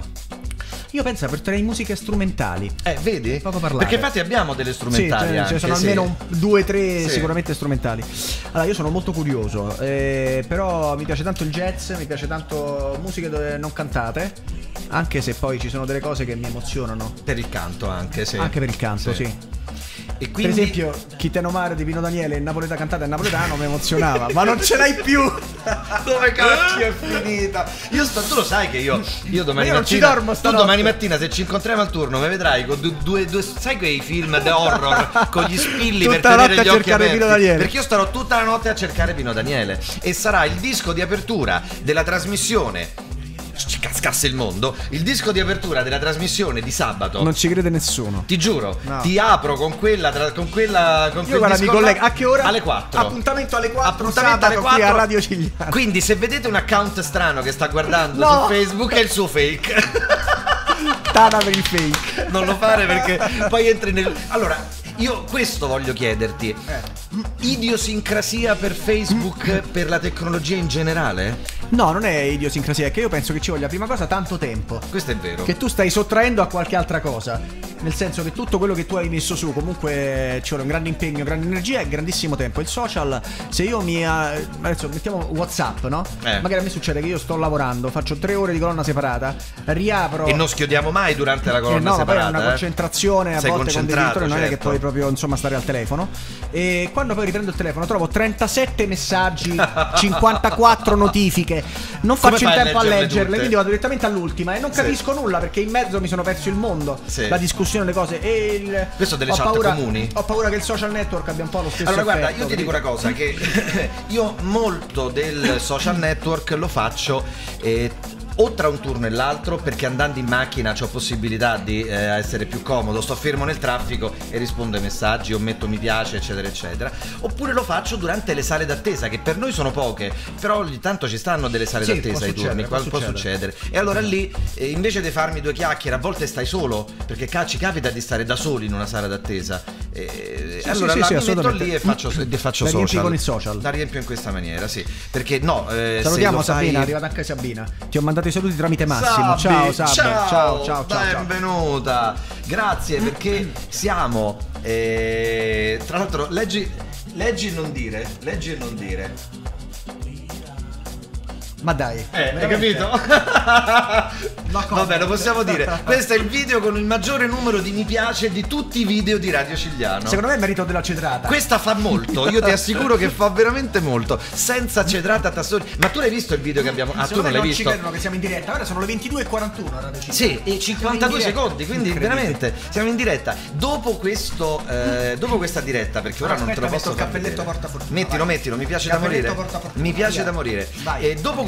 Io penso porterei musiche strumentali. Eh, vedi? Poco parlare. Perché infatti abbiamo delle strumentali Sì, ce- ce anche, sono sì. almeno un- due, tre Sì. sicuramente strumentali. Allora, io sono molto curioso, eh, però mi piace tanto il jazz, mi piace tanto musiche dove non cantate, anche se poi ci sono delle cose che mi emozionano. Per il canto anche, sì. Anche per il canto, sì. E quindi... Per esempio, Chi te no mare di Pino Daniele in napoletano cantata in napoletano mi emozionava, ma non ce l'hai più. Dove cacchio è finita? Io sto, tu lo sai che io, io domani Io non ci mattina, dormo tu stanotte. domani mattina se ci incontriamo al turno mi vedrai con due, due, due sai quei film da horror con gli spilli per Tutta la tenere notte gli a occhi cercare aperti, Pino Daniele. perché io starò tutta la notte a cercare Pino Daniele e sarà il disco di apertura della trasmissione. Ci cascasse il mondo, il disco di apertura della trasmissione di sabato. Non ci crede nessuno. Ti giuro, No. ti apro con quella tra- con quella con Io quel guarda, mi disco là. collega. A che ora? Alle quattro. Appuntamento alle quattro. Appuntamento alle sabato qui quattro a Radio Cigliano. Quindi se vedete un account strano che sta guardando No. su Facebook è il suo fake. Tana per il fake. Non lo fare perché poi entri nel... Allora, io questo voglio chiederti. Eh. Idiosincrasia per Facebook, per la tecnologia in generale? No, non è idiosincrasia, è che io penso che ci voglia prima cosa tanto tempo. Questo è vero. Che tu stai sottraendo a qualche altra cosa. Nel senso che tutto quello che tu hai messo su comunque ci vuole un grande impegno, grande energia e grandissimo tempo. Il social, se io mi... eh, adesso mettiamo WhatsApp, no? Eh. Magari a me succede che io sto lavorando, faccio tre ore di colonna separata, riapro... E non schiodiamo mai durante la Eh, colonna no, ma poi è separata. una eh. concentrazione a Sei volte con degli concentrato, editori, non è che certo. puoi proprio insomma stare al telefono. E quando poi riprendo il telefono trovo trentasette messaggi, cinquantaquattro notifiche. Non Come faccio in fai a tempo a leggerle leggerle, tutte? quindi vado direttamente all'ultima e non Sì. capisco nulla perché in mezzo mi sono perso il mondo, Sì. la discussione, le cose e il... Questo delle ho chat paura, comuni? Ho paura che il social network abbia un po' lo stesso Allora guarda, effetto, io ti dico una capito? cosa, che io molto del social network lo faccio eh, o tra un turno e l'altro, perché andando in macchina ho possibilità di eh, essere più comodo, sto fermo nel traffico e rispondo ai messaggi o metto mi piace eccetera eccetera, oppure lo faccio durante le sale d'attesa, che per noi sono poche, però ogni tanto ci stanno delle sale Sì, d'attesa può ai succedere, turni, può qua può succedere. succedere, e allora lì eh, invece di farmi due chiacchiere, a volte stai solo, perché ca- ci capita di stare da soli in una sala d'attesa, e Sì, allora sì, la sì, mi metto assolutamente. lì e faccio, e faccio La riempi social. con il social. La riempio in questa maniera, sì. Perché no, eh, Salutiamo se lo Sabina, è fai... arrivata anche Sabina. Ti ho mandato i saluti tramite Massimo. Sabbi, ciao Sabbi. ciao, ciao, ciao, ciao, ciao. benvenuta. Grazie, perché siamo eh, tra l'altro leggi leggi e non dire, leggi e non dire. Ma dai, Eh, hai veramente? capito? Ma come? Vabbè, lo possiamo dire. Questo è il video con il maggiore numero di mi piace di tutti i video di Radio Cigliano. Secondo me è merito della cedrata. Questa fa molto, io ti assicuro che fa veramente molto. Senza cedrata tassoni. Ma tu l'hai visto il video che abbiamo? Ah, tu Secondo non me l'hai non ci visto? credono che siamo in diretta. Ora sono le ventidue e quarantuno. Radio Cigliano. Sì, e cinquantadue Siamo in diretta. secondi, quindi Incredibile. veramente siamo in diretta. Dopo questo eh, dopo questa diretta, perché ora Aspetta, non te lo metto posso il far cappelletto vedere. portafortuna, Mettilo, vai. mettilo, mi piace da Cappelletto morire. portafortuna, Mi piace via. da morire. Vai. E dopo Andiamo.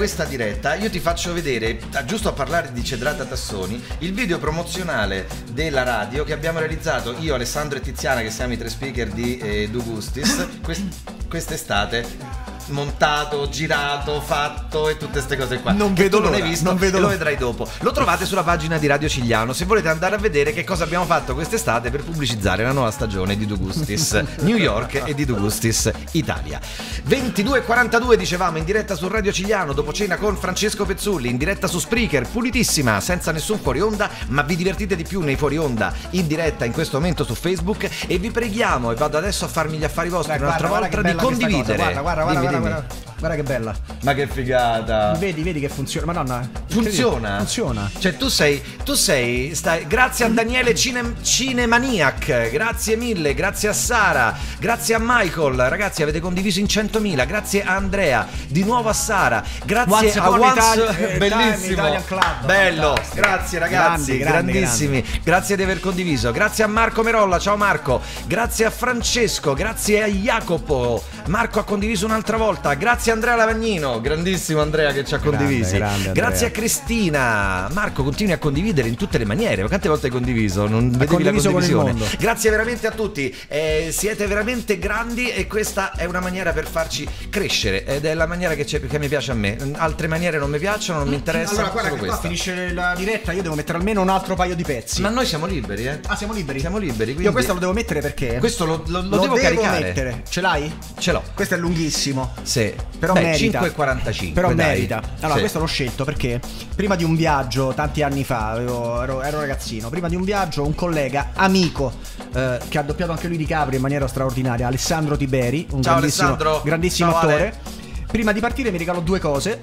questa diretta io ti faccio vedere, giusto a parlare di Cedrata Tassoni, il video promozionale della radio che abbiamo realizzato io, Alessandro e Tiziana, che siamo i tre speaker di eh, Du Gustis quest- quest'estate. Montato, girato, fatto e tutte queste cose qua. Non che vedo tu non l'ora, hai visto non vedo e lo l'ora. vedrai dopo. Lo trovate sulla pagina di Radio Cigliano se volete andare a vedere che cosa abbiamo fatto quest'estate per pubblicizzare la nuova stagione di Du Gustis New York e di Du Gustis Italia. ventidue e quarantadue dicevamo, in diretta su Radio Cigliano, dopo cena con Francesco Pezzulli, in diretta su Spreaker, pulitissima, senza nessun fuori onda, ma vi divertite di più nei fuori onda, in diretta in questo momento su Facebook, e vi preghiamo, e vado adesso a farmi gli affari vostri Dai, un'altra guarda, volta, guarda che di bella questa condividere. cosa. Guarda, guarda, Dimmi, guarda, dimmi. guarda, guarda che bella. Ma che figata. Vedi, vedi che funziona. Madonna. Funziona? Funziona. Cioè tu sei, tu sei, stai, grazie a Daniele Cine, Cinemaniac, grazie mille, grazie a Sara, grazie a Michael, ragazzi avete condiviso in centomila, grazie a Andrea, di nuovo a Sara, grazie Once a Upon Once, Italia- eh, bellissimo, Italian Club, bello, fantastico. grazie ragazzi, Grandi, grandi, grandissimi, grazie di aver condiviso, grazie a Marco Merolla, ciao Marco, grazie a Francesco, grazie a Jacopo, Marco ha condiviso un'altra volta, grazie a Andrea Lavagnino, grandissimo Andrea che ci ha Grande, condivisi, grande Andrea. grazie a Cristina. Marco, continui a condividere in tutte le maniere. Ma quante volte hai condiviso? Non vedevi condiviso la con il condivisione. mondo. Grazie veramente a tutti. Eh, siete veramente grandi e questa è una maniera per farci crescere. Ed è la maniera che, c'è, che mi piace a me. Altre maniere non mi piacciono, non mi interessano. Allora, guarda solo che qua questa. finisce la diretta, io devo mettere almeno un altro paio di pezzi. Ma noi siamo liberi, eh? Ah, siamo liberi? Siamo liberi. Quindi Io questo lo devo mettere perché? Questo lo, lo- lo devo, caricare. mettere. Ce l'hai? Ce l'ho. Questo è lunghissimo. Sì. Però Beh, merita. cinque e quarantacinque. Però dai. merita. Allora, Sì. questo l'ho scelto perché prima di un viaggio, tanti anni fa, avevo- ero, ero ragazzino. Prima di un viaggio, un collega, amico, eh, che ha doppiato anche lui Di Caprio in maniera straordinaria, Alessandro Tiberi, un Ciao, grandissimo, Alessandro. grandissimo Ciao, attore. Ale. Prima di partire mi regalò due cose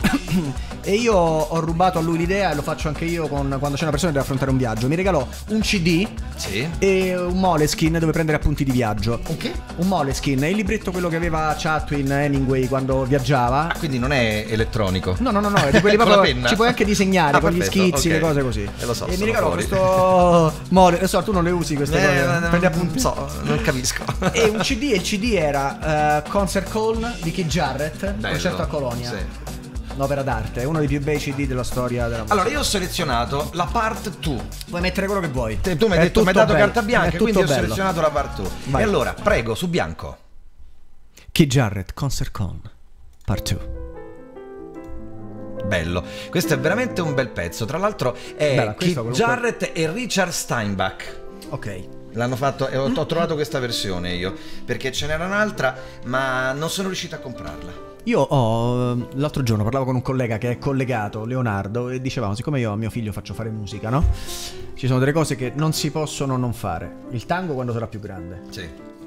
e io ho rubato a lui l'idea, e lo faccio anche io con, quando c'è una persona che deve affrontare un viaggio. Mi regalò un C D Sì. e un Moleskine dove prendere appunti di viaggio. Un che? Un Moleskine, il libretto quello che aveva Chatwin Hemingway quando viaggiava. Ah, quindi non è elettronico. No, no, no, no, è di quelli Con la proprio. penna? Ci puoi anche disegnare Ah, con gli perfetto, schizzi, ok. le cose così. E lo so, E mi sono regalò fuori. questo Mole. Lo so, tu non le usi queste Eh, cose. non- Prendi appunti. non so, non capisco. E un C D, e il C D era eh, Concert Call di Keith Jarrett, Bello. concerto a Colonia. Sì. Un'opera d'arte, è uno dei più bei C D della storia della musica. Allora, io ho selezionato la part due. Puoi mettere quello che vuoi. Te- Tu mi hai È detto, mi hai tutto dato bello, carta è bianca, tutto quindi ho bello. selezionato la part due. Vai. E allora, prego, su bianco. Keith Jarrett, Concert Call, part due. Bello. Questo è veramente un bel pezzo. Tra l'altro è Bella, Keith questo comunque- Jarrett e Richard Steinbach. Ok. L'hanno fatto e ho, ho trovato questa versione io, perché ce n'era un'altra, ma non sono riuscito a comprarla. Io ho, l'altro giorno parlavo con un collega che è collegato, Leonardo, e dicevamo, siccome io a mio figlio faccio fare musica, no? Ci sono delle cose che non si possono non fare. Il tango quando sarà più grande. Sì.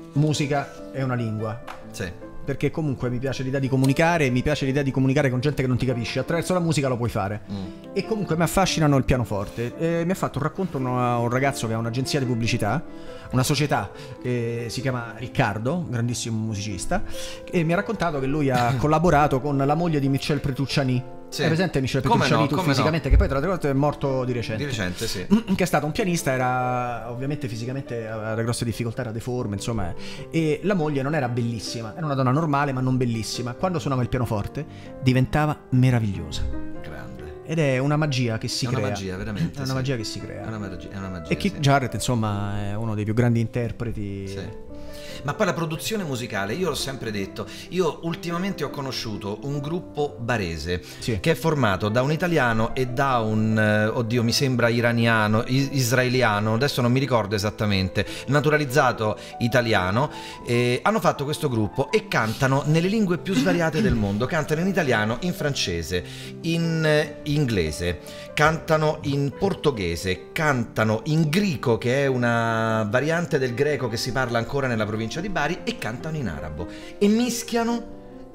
Musica è una lingua. Sì. Perché comunque mi piace l'idea di comunicare, mi piace l'idea di comunicare con gente che non ti capisce. Attraverso la musica lo puoi fare. Mm. E comunque mi affascinano il pianoforte. E mi ha fatto un racconto un, un ragazzo che ha un'agenzia di pubblicità, una società che si chiama Riccardo, un grandissimo musicista, e mi ha raccontato che lui ha collaborato con la moglie di Michel Petrucciani. Sì. Hai presente Michel Come Petrucciani no, tu come fisicamente, che poi tra l'altro è morto di recente. Di recente, sì. Che è stato un pianista, era ovviamente fisicamente aveva grosse difficoltà, era deforme, insomma, e la moglie non era bellissima, era una donna normale ma non bellissima. Quando suonava il pianoforte diventava meravigliosa. Grande. Ed è una magia che si È crea. una magia, veramente. È una sì. magia che si crea. È una magia. È una magia E Keith sì. Jarrett, insomma, è uno dei più grandi interpreti. Sì. Ma poi la produzione musicale, io l'ho sempre detto, io ultimamente ho conosciuto un gruppo barese Sì. che è formato da un italiano e da un, eh, oddio mi sembra iraniano, is- israeliano, adesso non mi ricordo esattamente, naturalizzato italiano, e hanno fatto questo gruppo e cantano nelle lingue più svariate del mondo, cantano in italiano, in francese, in eh, inglese, cantano in portoghese, cantano in greco, che è una variante del greco che si parla ancora nella provincia di Bari, e cantano in arabo e mischiano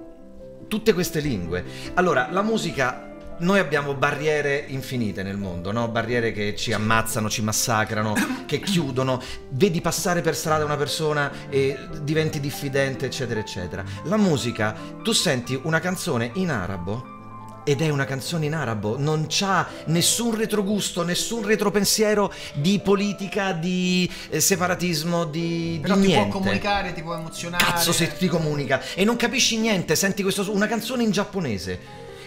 tutte queste lingue. Allora, la musica, noi abbiamo barriere infinite nel mondo, no? Barriere che ci ammazzano, ci massacrano, che chiudono, vedi passare per strada una persona e diventi diffidente, eccetera eccetera. La musica, tu senti una canzone in arabo ed è una canzone in arabo, non c'ha nessun retrogusto, nessun retropensiero di politica, di eh, separatismo, di, Però di ti niente. può comunicare, ti può emozionare. Cazzo se ti comunica e non capisci niente, senti questo, una canzone in giapponese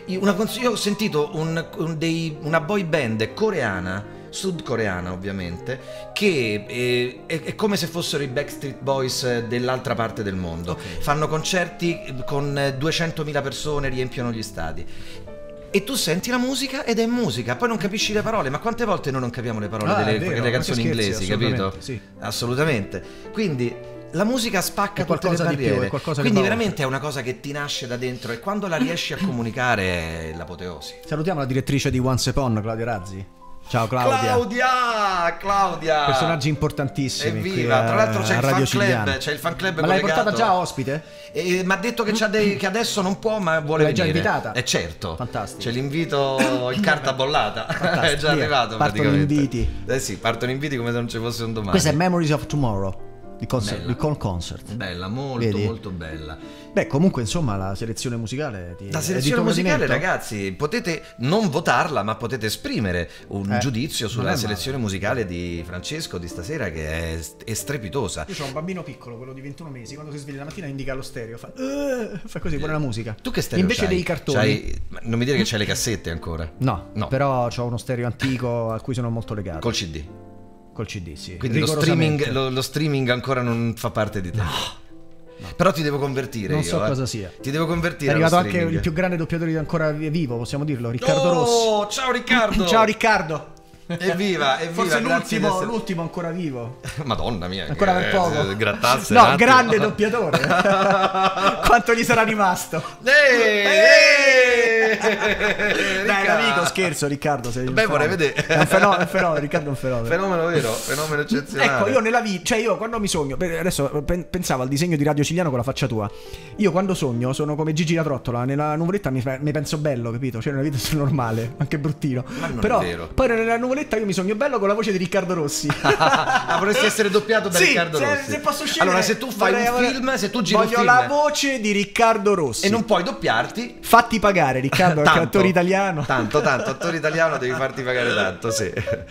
io, una cons- io ho sentito un, un dei, una boy band coreana, sudcoreana ovviamente, che eh, è, è come se fossero i Backstreet Boys dell'altra parte del mondo. Okay. Fanno concerti con duecentomila persone, riempiono gli stadi. E tu senti la musica ed è musica, poi non capisci le parole, ma quante volte noi non capiamo le parole Ah, delle, è vero, delle canzoni anche scherzi, inglesi, capito? assolutamente, sì. Assolutamente. Quindi la musica spacca È tutte le qualcosa di più, barriere. è qualcosa che Quindi va veramente è una cosa che ti nasce da dentro e quando la riesci a comunicare è l'apoteosi. Salutiamo la direttrice di Once Upon, Claudia Razzi. Ciao Claudia. Claudia! Claudia! Personaggi importantissimi. qui Evviva! a- Tra l'altro c'è a il fan Radio club, Cigliano. c'è il fan club Ma l'hai collegato. portata già ospite? E mi ha detto che, c'ha dei, che adesso non può, ma vuole L'hai già venire. invitata? Eh certo. Fantastico. C'è l'invito in carta bollata. È già via. arrivato. Partono praticamente. inviti. Eh sì, partono inviti come se non ci fosse un domani. Questa è Memories of Tomorrow di, concert, Bella. di Con Concert. Bella, molto Vedi? molto bella. Beh, comunque, insomma, la selezione musicale ti La è di selezione tuo musicale, gradimento? ragazzi, potete non votarla, ma potete esprimere un Eh, giudizio non sulla è male. selezione musicale di Francesco di stasera, che è, è strepitosa. Io ho un bambino piccolo, quello di ventuno mesi, quando si sveglia la mattina indica lo stereo, fa, "Eh", fa così, pure la musica. Tu che stereo Invece c'hai? dei cartoni. C'hai- ma non mi dire che c'hai le cassette ancora. No, No. però ho uno stereo antico a cui sono molto legato. Col C D. Col C D, sì. Quindi lo Rigorosamente. streaming, lo, lo streaming ancora non fa parte di te. Però ti devo convertire Non io, so eh. cosa sia. Ti devo È convertire arrivato allo anche streaming. il più grande doppiatore ancora vivo, possiamo dirlo, Riccardo Oh, Rossi. ciao Riccardo. Ciao Riccardo. Evviva, evviva. Forse grazie l'ultimo, di essere- l'ultimo ancora vivo. Madonna mia. Ancora che- per poco. eh, Grattasse. No, un attimo. grande doppiatore. Quanto gli sarà rimasto? Ehi, ehi. Dai, Ricca. amico, scherzo, Riccardo. Sei un Beh, vorrei fenomeno. vedere. È un fenomeno, è un fenomeno, Riccardo è un fenomeno. Fenomeno vero, fenomeno eccezionale. Ecco, io nella vita, cioè io quando mi sogno, per- adesso pen- pensavo al disegno di Radio Cigliano con la faccia tua. Io quando sogno sono come Gigi la trottola, nella nuvoletta mi, fa- mi penso bello, capito? Cioè nella vita sono normale, anche bruttino. Ma non Però è vero. poi nella nuvoletta io mi sogno bello con la voce di Riccardo Rossi. Ah, vorresti essere doppiato da Sì, Riccardo se, Rossi. se posso scegliere. Allora, se tu fai vorrei- un vorrei- film, se tu giri un voglio film la voce di Riccardo Rossi. e non puoi doppiarti, Fatti pagare, Riccardo, perché è attore italiano. Tanto, tanto, attore italiano devi farti pagare tanto, sì.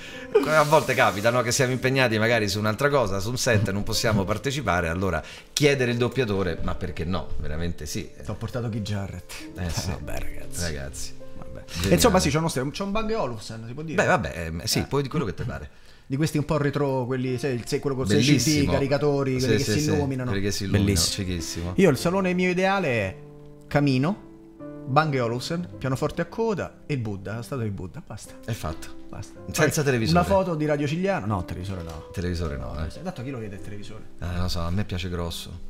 A volte capita, no, che siamo impegnati magari su un'altra cosa, su un set, non possiamo partecipare, allora chiedere il doppiatore, ma perché no? Veramente sì. Ti ho portato Keith Jarrett. Eh sì. Vabbè, ragazzi. Ragazzi. Vabbè. Geniale. E insomma, sì, c'è uno stereo, c'è un Bang e Olufsen, si può dire. Beh, vabbè, ehm, sì, puoi di quello che ti pare. Di questi un po' retro, quelli, sai, sai, quello con sei C D, Bellissimo. caricatori, quelli Sì, che sì, si sì, illuminano. quelli che si illuminano, Bellissimo. fighissimo. Io il salone mio ideale è Camino, Bang e Olufsen, pianoforte a coda e il Buddha, la statua di Buddha, basta. È fatto. Basta. Senza Poi televisore. Una foto di Radio Cigliano? No, televisore no. Televisore no, eh. Tanto chi lo vede il televisore? Ah, non lo so, a me piace grosso.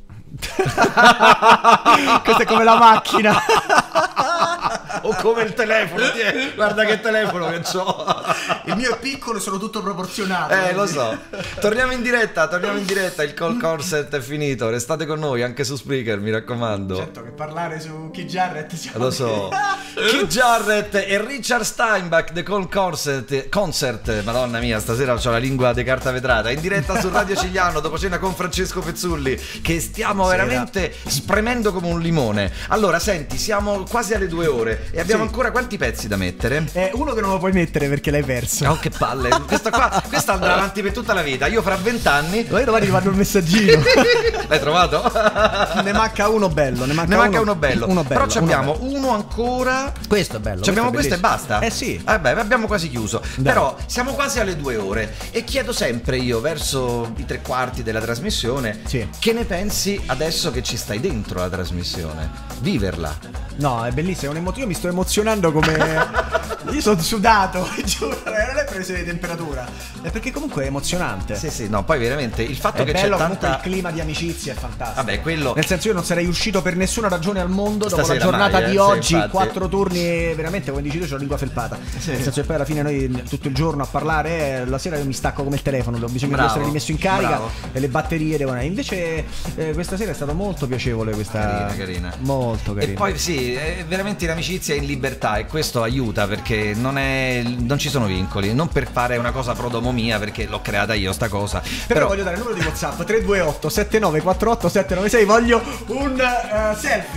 Questa è come la macchina. O come il telefono, tiè, guarda che telefono che c'ho. Il mio è piccolo e sono tutto proporzionato. Eh, lo so. Torniamo in diretta, torniamo in diretta. Il call concert è finito. Restate con noi anche su Spreaker, mi raccomando. Certo che parlare su Keith Jarrett siamo Lo so. Keith Jarrett e Richard Steinbach, The Call Concert, concert. Madonna mia, stasera ho la lingua di carta vetrata. In diretta su Radio Cigliano, dopo cena con Francesco Pezzulli, che stiamo Sera. veramente spremendo come un limone. Allora, senti, siamo quasi alle due ore e abbiamo Sì. ancora quanti pezzi da mettere? È uno che non lo puoi mettere perché l'hai perso. Oh, che palle. Questa qua, questa andrà avanti per tutta la vita. Io fra vent'anni. Ma io domani ti mando il messaggino. L'hai trovato? Ne manca uno bello. Ne manca, Ne manca uno bello. Uno bello Però ci uno abbiamo bello. uno ancora. Questo è bello. Ci abbiamo questo questo è e basta? bellissimo. Eh sì. Vabbè, abbiamo quasi chiuso. Dai. Però siamo quasi alle due ore. E chiedo sempre io, verso i tre quarti della trasmissione, Sì. che ne pensi adesso che ci stai dentro la trasmissione? Viverla. No, è bellissimo. È un emo- io mi sto emozionando come. Io sono sudato, giuro. Non è per essere di temperatura. È perché comunque è emozionante. Sì, sì, no, poi veramente il fatto È che c'è bello, comunque tanta. il clima di amicizia è fantastico. Vabbè, quello. Nel senso, io non sarei uscito per nessuna ragione al mondo dopo Stasera la giornata mai, eh, di sì, oggi, infatti. quattro turni, veramente come dici tu, c'ho la lingua felpata. Nel senso che poi alla fine noi tutto il giorno a parlare, eh, la sera io mi stacco come il telefono, ho bisogno Bravo, di essere rimesso in carica bravo. e le batterie devono. Invece eh, questa sera è stato molto piacevole questa. Carina, carina. Molto carina. E poi sì, è veramente in amicizia e in libertà e questo aiuta perché non, è, non ci sono vincoli, non per fare una cosa pro domo mia perché l'ho creata io sta cosa. Però, Però, voglio dare il numero di WhatsApp tre due otto sette nove quattro otto sette nove sei, voglio un uh, selfie.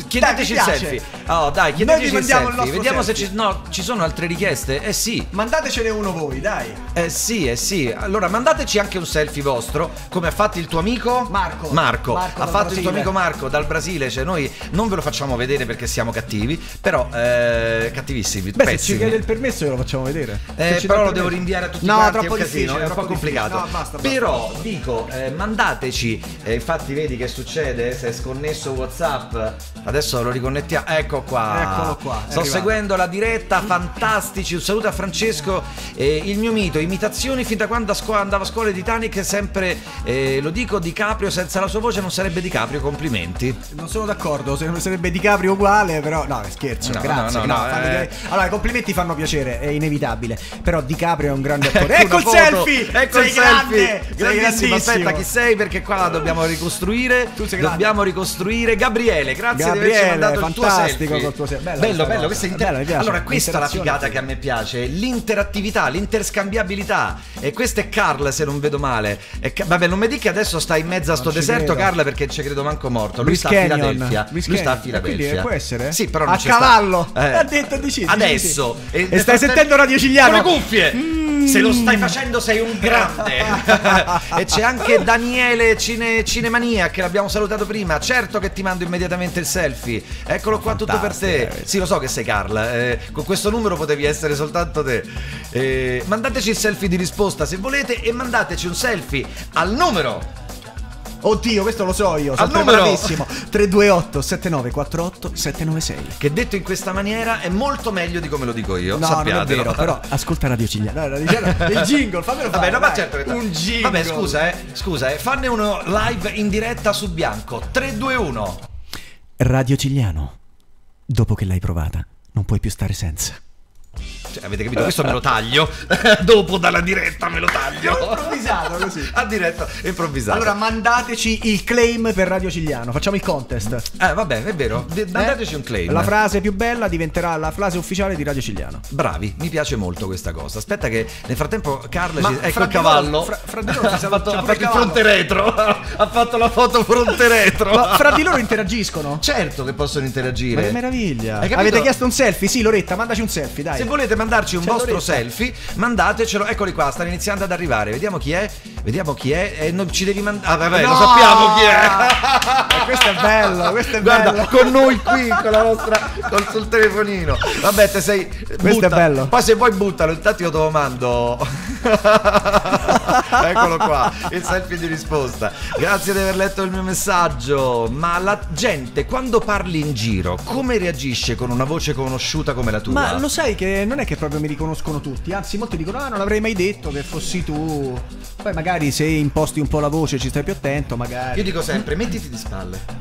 chiedeteci il Dai, mi selfie. piace. Oh, dai, Noi chiedeteci vi il mandiamo il selfie. nostro Vediamo selfie. se ci no, ci sono altre richieste. Eh sì. Mandatecene uno voi, dai. Eh sì, eh sì. Allora, mandateci anche un selfie vostro, come ha fatto il tuo amico Marco. Marco. Marco ha dal fatto il tuo Brasile. amico Marco dal Brasile. Cioè, noi non ve lo facciamo vedere perché siamo cattivi, però eh, cattivissimi. Beh, se ci pessimi. chiede il permesso glielo facciamo vedere. Se Eh, ci però dà lo il devo permesso. rinviare a tutti No, quanti, troppo è un casino, difficile, è un po' troppo difficile. complicato. No, basta, basta, però basta. dico, eh, mandateci, eh, infatti vedi che succede? Se è sconnesso WhatsApp, adesso lo riconnettiamo. Ecco qua. Eccolo qua, è Sto arrivato. seguendo la diretta, fantastici. Un saluto a Francesco, eh, il mio mito, imitazioni fin da quando a scuola, andavo a scuola di Titanic, sempre eh, lo dico, DiCaprio senza la sua voce non sarebbe DiCaprio, complimenti. Non sono d'accordo, se- sarebbe DiCaprio uguale, però no, scherzo, No, grazie. no, no, no, fanno eh. dire- Allora, i complimenti fanno piacere, è inevitabile. Però DiCaprio è un grande attore. Ecco Ecco il una foto, selfie! ecco sei il grande, selfie. sei Grandissimo. grandissimo. Aspetta, chi sei? Perché qua la dobbiamo ricostruire. Tu sei grande. Dobbiamo ricostruire Gabriele. Grazie di Gabriele, averci mandato il tuo fantastico selfie. col tuo selfie. Bella bello, questa bello. cosa. Questa è Bella, inter- mi piace. Allora, questa è la L'interazione figata che a me piace. L'interattività, l'interscambiabilità. E questo è Carl, se non vedo male. E Ca- Vabbè, non mi dica che adesso sta in mezzo a sto Non ci deserto, credo. Carl, perché ci credo manco morto. Lui Bruce sta a Canyon. Filadelfia. Bruce Lui sta a Canyon. E quindi Filadelfia. può essere? Sì, però non A ci sta. cavallo. Eh. Ha detto decisi. Adesso. E nel stai frattempo- sentendo Radio Cigliano? Con le cuffie. Se lo stai facendo sei un grande. E c'è anche Daniele Cine, Cinemania, che l'abbiamo salutato prima. Certo che ti mando immediatamente il selfie. Eccolo qua, tutto per te. Fantastica. Sì, lo so che sei Carla. eh, con questo numero potevi essere soltanto te. Eh, mandateci il selfie di risposta se volete e mandateci un selfie al numero. Oddio, questo lo so io, sono Al numero. preparatissimo. tre due otto sette nove quattro otto sette nove sei. Che detto in questa maniera è molto meglio di come lo dico io. No, non è sappiatelo. vero, però ascolta Radio Cigliano. No, Radio Cigliano, il jingle, fammelo Vabbè, fare. no, ma dai. certo che un jingle. Vabbè, scusa, eh. Scusa, eh. Fanne uno live in diretta su bianco. tre due uno. Radio Cigliano. Dopo che l'hai provata, non puoi più stare senza. Cioè, avete capito? Questo me lo taglio. Dopo dalla diretta me lo taglio. Improvvisato così. A diretta improvvisato. Allora mandateci il claim per Radio Cigliano. Facciamo il contest. Eh, vabbè, è vero. D- mandateci Eh? un claim. La frase più bella diventerà la frase ufficiale di Radio Cigliano. Bravi, mi piace molto questa cosa. Aspetta che nel frattempo Carl Ma ci... ecco fra il di loro- cavallo. fra- fra di loro ci ha siamo- fatto, c'è ha pure fatto il il cavallo. fronte retro. Ha fatto la foto fronte retro. Ma fra di loro interagiscono? Certo che possono interagire. Ma che meraviglia. Hai capito? Avete chiesto un selfie? Sì, Loretta, mandaci un selfie, dai. Se volete mandarci un C'è vostro Loretta. selfie, mandatecelo. Eccoli qua, stanno iniziando ad arrivare. Vediamo chi è. Vediamo chi è. E non ci devi mandare. Ah, vabbè, No! lo sappiamo chi è. Eh, questo è bello, questo è Guarda, bello. con noi qui, con la nostra. Col, sul telefonino. Vabbè, te sei. Questo è bello. Poi se vuoi buttalo, intanto io te lo mando. Eccolo qua, il selfie di risposta. Grazie di aver letto il mio messaggio. Ma la gente quando parli in giro, come reagisce con una voce conosciuta come la tua? Ma lo sai che non è che proprio mi riconoscono tutti, anzi molti dicono ah non avrei mai detto che fossi tu. Poi magari se imposti un po' la voce ci stai più attento, magari. Io dico sempre, mettiti di spalle.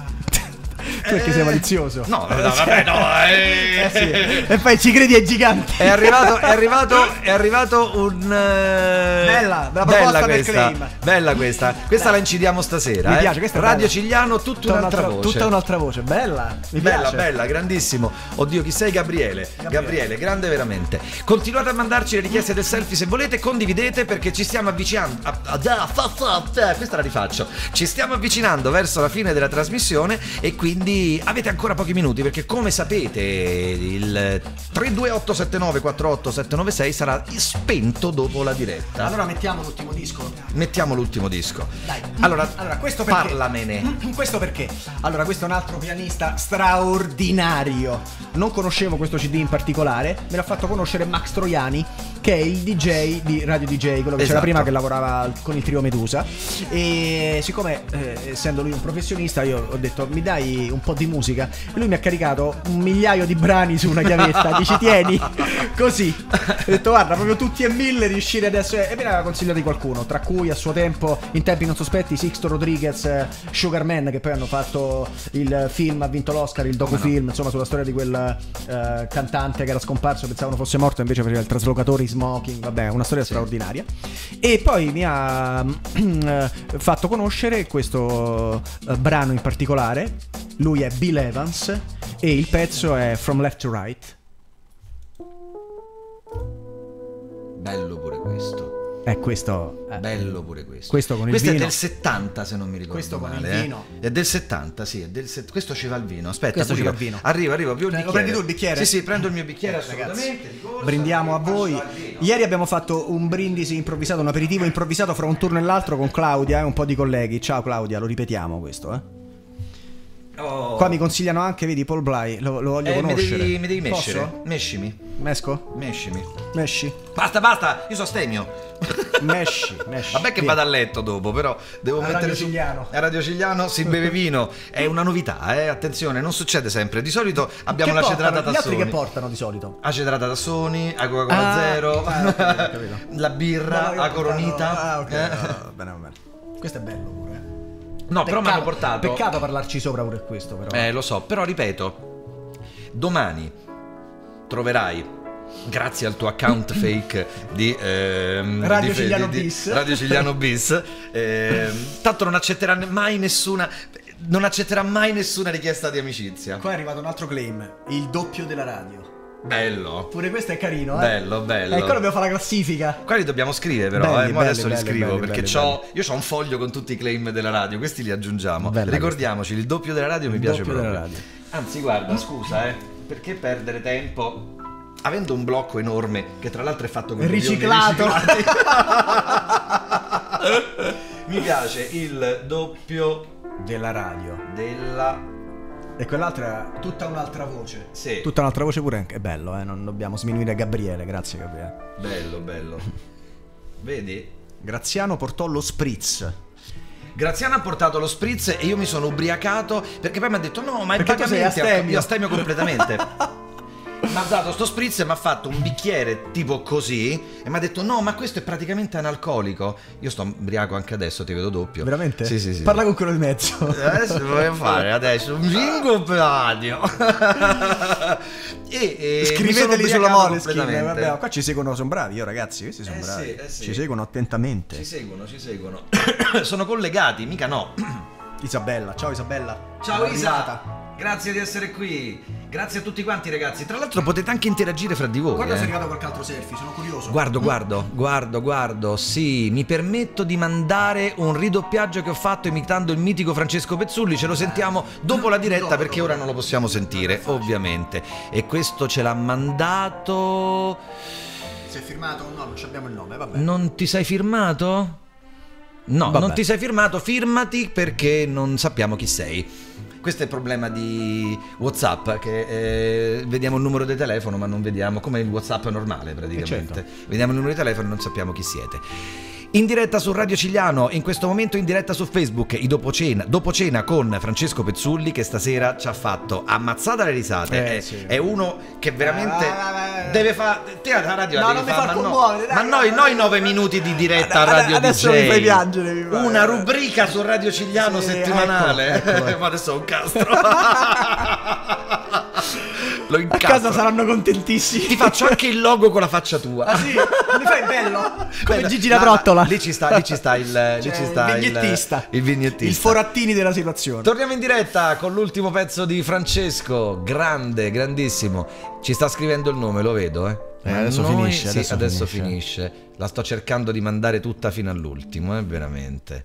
Tu perché sei malizioso. No, no, vabbè, no. eh. Eh sì. E poi ci credi ai giganti. È arrivato, è arrivato, è arrivato un. eh, Bella, la proposta del questa. claim. Bella questa. Questa la incidiamo stasera. Mi eh. piace, questa è Radio bella. Cigliano, tutta un'altra voce. Tutta un'altra voce, bella. Mi Bella, piace. bella, grandissimo. Oddio, chi sei Gabriele? Gabriele. Gabriele, grande veramente. Continuate a mandarci le richieste del selfie se volete, condividete perché ci stiamo avvicinando. a- a- a- fa- fa- fa- Questa la rifaccio. Ci stiamo avvicinando verso la fine della trasmissione e quindi avete ancora pochi minuti perché come sapete il tre due otto sette nove quattro otto sette nove sei sarà spento dopo la diretta. Allora mettiamo l'ultimo disco. Mettiamo l'ultimo disco. Dai. Allora, allora questo perché? parlamene. Questo perché? Allora, questo è un altro pianista straordinario. Non conoscevo questo C D in particolare, me l'ha fatto conoscere Max Troiani, che è il D J di Radio D J, quello che c'era Esatto. prima, che lavorava con il trio Medusa. E siccome, eh, essendo lui un professionista, io ho detto mi dai un po' di musica. E lui mi ha caricato un migliaio di brani su una chiavetta. Dici tieni, così. Ho detto guarda, proprio tutti e mille riuscire adesso. E me ne aveva consigliato qualcuno, tra cui a suo tempo, in tempi non sospetti, Sixto Rodriguez, eh, Sugar Man, che poi hanno fatto il film, ha vinto l'Oscar, il docufilm, insomma, sulla storia di quel eh, cantante che era scomparso, pensavano fosse morto, invece faceva il traslocatore in smoking, vabbè, una storia straordinaria. E poi mi ha eh, fatto conoscere questo eh, brano in particolare. Lui è Bill Evans e il pezzo è From Left to Right. Bello pure questo. Eh, questo eh. Bello pure questo. Questo con il questo vino. è del settanta, se non mi ricordo Questo con male. il eh. vino. È del settanta, sì. È del set... Questo ci va il vino. Aspetta, Questo ci pure va io. il vino. Arrivo, arrivo. Più il Lo bicchiere. prendi tu il bicchiere? Sì, sì, prendo il mio bicchiere Eh, assolutamente. Di corsa, Brindiamo a passo voi. al vino. Ieri abbiamo fatto un brindisi improvvisato, un aperitivo improvvisato fra un turno e l'altro con Claudia e un po' di colleghi. Ciao Claudia, lo ripetiamo questo, eh. Oh. Qua mi consigliano anche, vedi, Paul Bly, lo, lo voglio Eh, mi conoscere. devi, mi devi mescere. Posso? Mescimi. Mesco? Mescimi. Mesci? Basta, basta. Io so stemio. Mesci, mesci. Vabbè che Via. vado a letto dopo, però devo A mettere Radio su... Cigliano. A Radio Cigliano si beve vino. È una novità, eh. Attenzione, non succede sempre. Di solito abbiamo Che la portano? cedrata Gli altri Tassoni. che portano di solito? La cedrata Tassoni, la Coca-Cola Ah, Zero, ah, ok, ho capito. la birra, No, io la ho portato- Coronita. Ah, ok. Eh. Ah, bene, va bene. Questo è bello pure. eh. No, però mi hanno Peccato- portato. Peccato parlarci sopra pure questo, però. Eh, lo so, però ripeto, domani troverai, grazie al tuo account fake di ehm, Radio di fe- Cigliano di- di- bis. Radio Cigliano bis, ehm, tanto non accetterà mai nessuna non accetterà mai nessuna richiesta di amicizia. Qua è arrivato un altro claim, il doppio della radio. Bello. Pure questo è carino, eh. Bello, bello. E qua dobbiamo fare la classifica. Qua li dobbiamo scrivere però, Belli, eh. Mo belli, adesso li belli, scrivo belli, perché belli, c'ho, io ho un foglio con tutti i claim della radio, questi li aggiungiamo. Bella Ricordiamoci, il doppio della radio mi Il piace doppio proprio. della radio. Anzi, guarda, scusa, eh, perché perdere tempo avendo un blocco enorme che tra l'altro è fatto con Riciclato. milioni di riciclati. Mi piace il doppio Della radio. della E quell'altra è tutta un'altra voce. Sì. Tutta un'altra voce pure, è bello, eh. Non dobbiamo sminuire Gabriele, grazie Gabriele. Bello, bello. Vedi? Graziano portò lo spritz. Graziano ha portato lo spritz e io mi sono ubriacato perché poi mi ha detto no, ma è Perché tu sei vagamente astemio. io astemio completamente. Mi ha dato sto spritz e mi ha fatto un bicchiere tipo così e mi ha detto no, ma questo è praticamente analcolico. Io sto ubriaco anche adesso, ti vedo doppio. Veramente? Sì, sì, sì. Parla con quello di mezzo. Adesso voglio fare adesso un jingle per radio. e, e mi sono Scriveteli sulla ubriacato Moleskine. completamente. Vabbè, qua ci seguono, sono bravi, io ragazzi, questi sono Eh bravi. sì, eh sì. Ci seguono attentamente. Ci seguono, ci seguono. Sono collegati, mica no. Isabella, ciao Isabella. Ciao È Isa, arrivata. grazie di essere qui. Grazie a tutti quanti ragazzi. Tra l'altro potete anche interagire fra di voi. Guarda se è eh. arrivato qualche altro selfie, sono curioso. Guardo, guardo, guardo, guardo. Sì, mi permetto di mandare un ridoppiaggio che ho fatto imitando il mitico Francesco Pezzulli. Ce lo sentiamo dopo la diretta perché ora non lo possiamo sentire, ovviamente. E questo ce l'ha mandato. Si è firmato? No, non ci abbiamo il nome, vabbè. Non ti sei firmato? No, Vabbè. non ti sei firmato, firmati perché non sappiamo chi sei. Questo è il problema di WhatsApp, che eh, vediamo il numero di telefono ma non vediamo, come il WhatsApp normale praticamente. certo. Vediamo il numero di telefono e non sappiamo chi siete. In diretta su Radio Cigliano, in questo momento in diretta su Facebook, i dopo cena, dopo cena con Francesco Pezzulli che stasera ci ha fatto ammazzata le risate. Eh, è, sì. è uno che veramente Eh, vai, vai, vai. deve fare... Te la radio No, la non devi mi fare, far ma, no, commuovere, dai, ma noi, dai, noi dai. nove minuti di diretta a Ade- Radio adesso D J. mi fai piangere, mi fai. Una rubrica su Radio Cigliano Sì, settimanale. ecco, ecco. Ma adesso ho un castro. Lo A incastro. casa saranno contentissimi. Ti faccio anche il logo con la faccia tua. Ah sì? Mi fai bello? Come Bella. Gigi la Ma- trottola. Lì ci sta, lì ci sta il, lì Cioè, ci sta il vignettista. Il, il vignettista. Il Forattini della situazione. Torniamo in diretta con l'ultimo pezzo di Francesco. Grande, grandissimo. Ci sta scrivendo il nome, lo vedo, eh. Eh, Ma adesso noi- finisce, Sì, adesso adesso finisce. finisce. La sto cercando di mandare tutta fino all'ultimo, eh, veramente.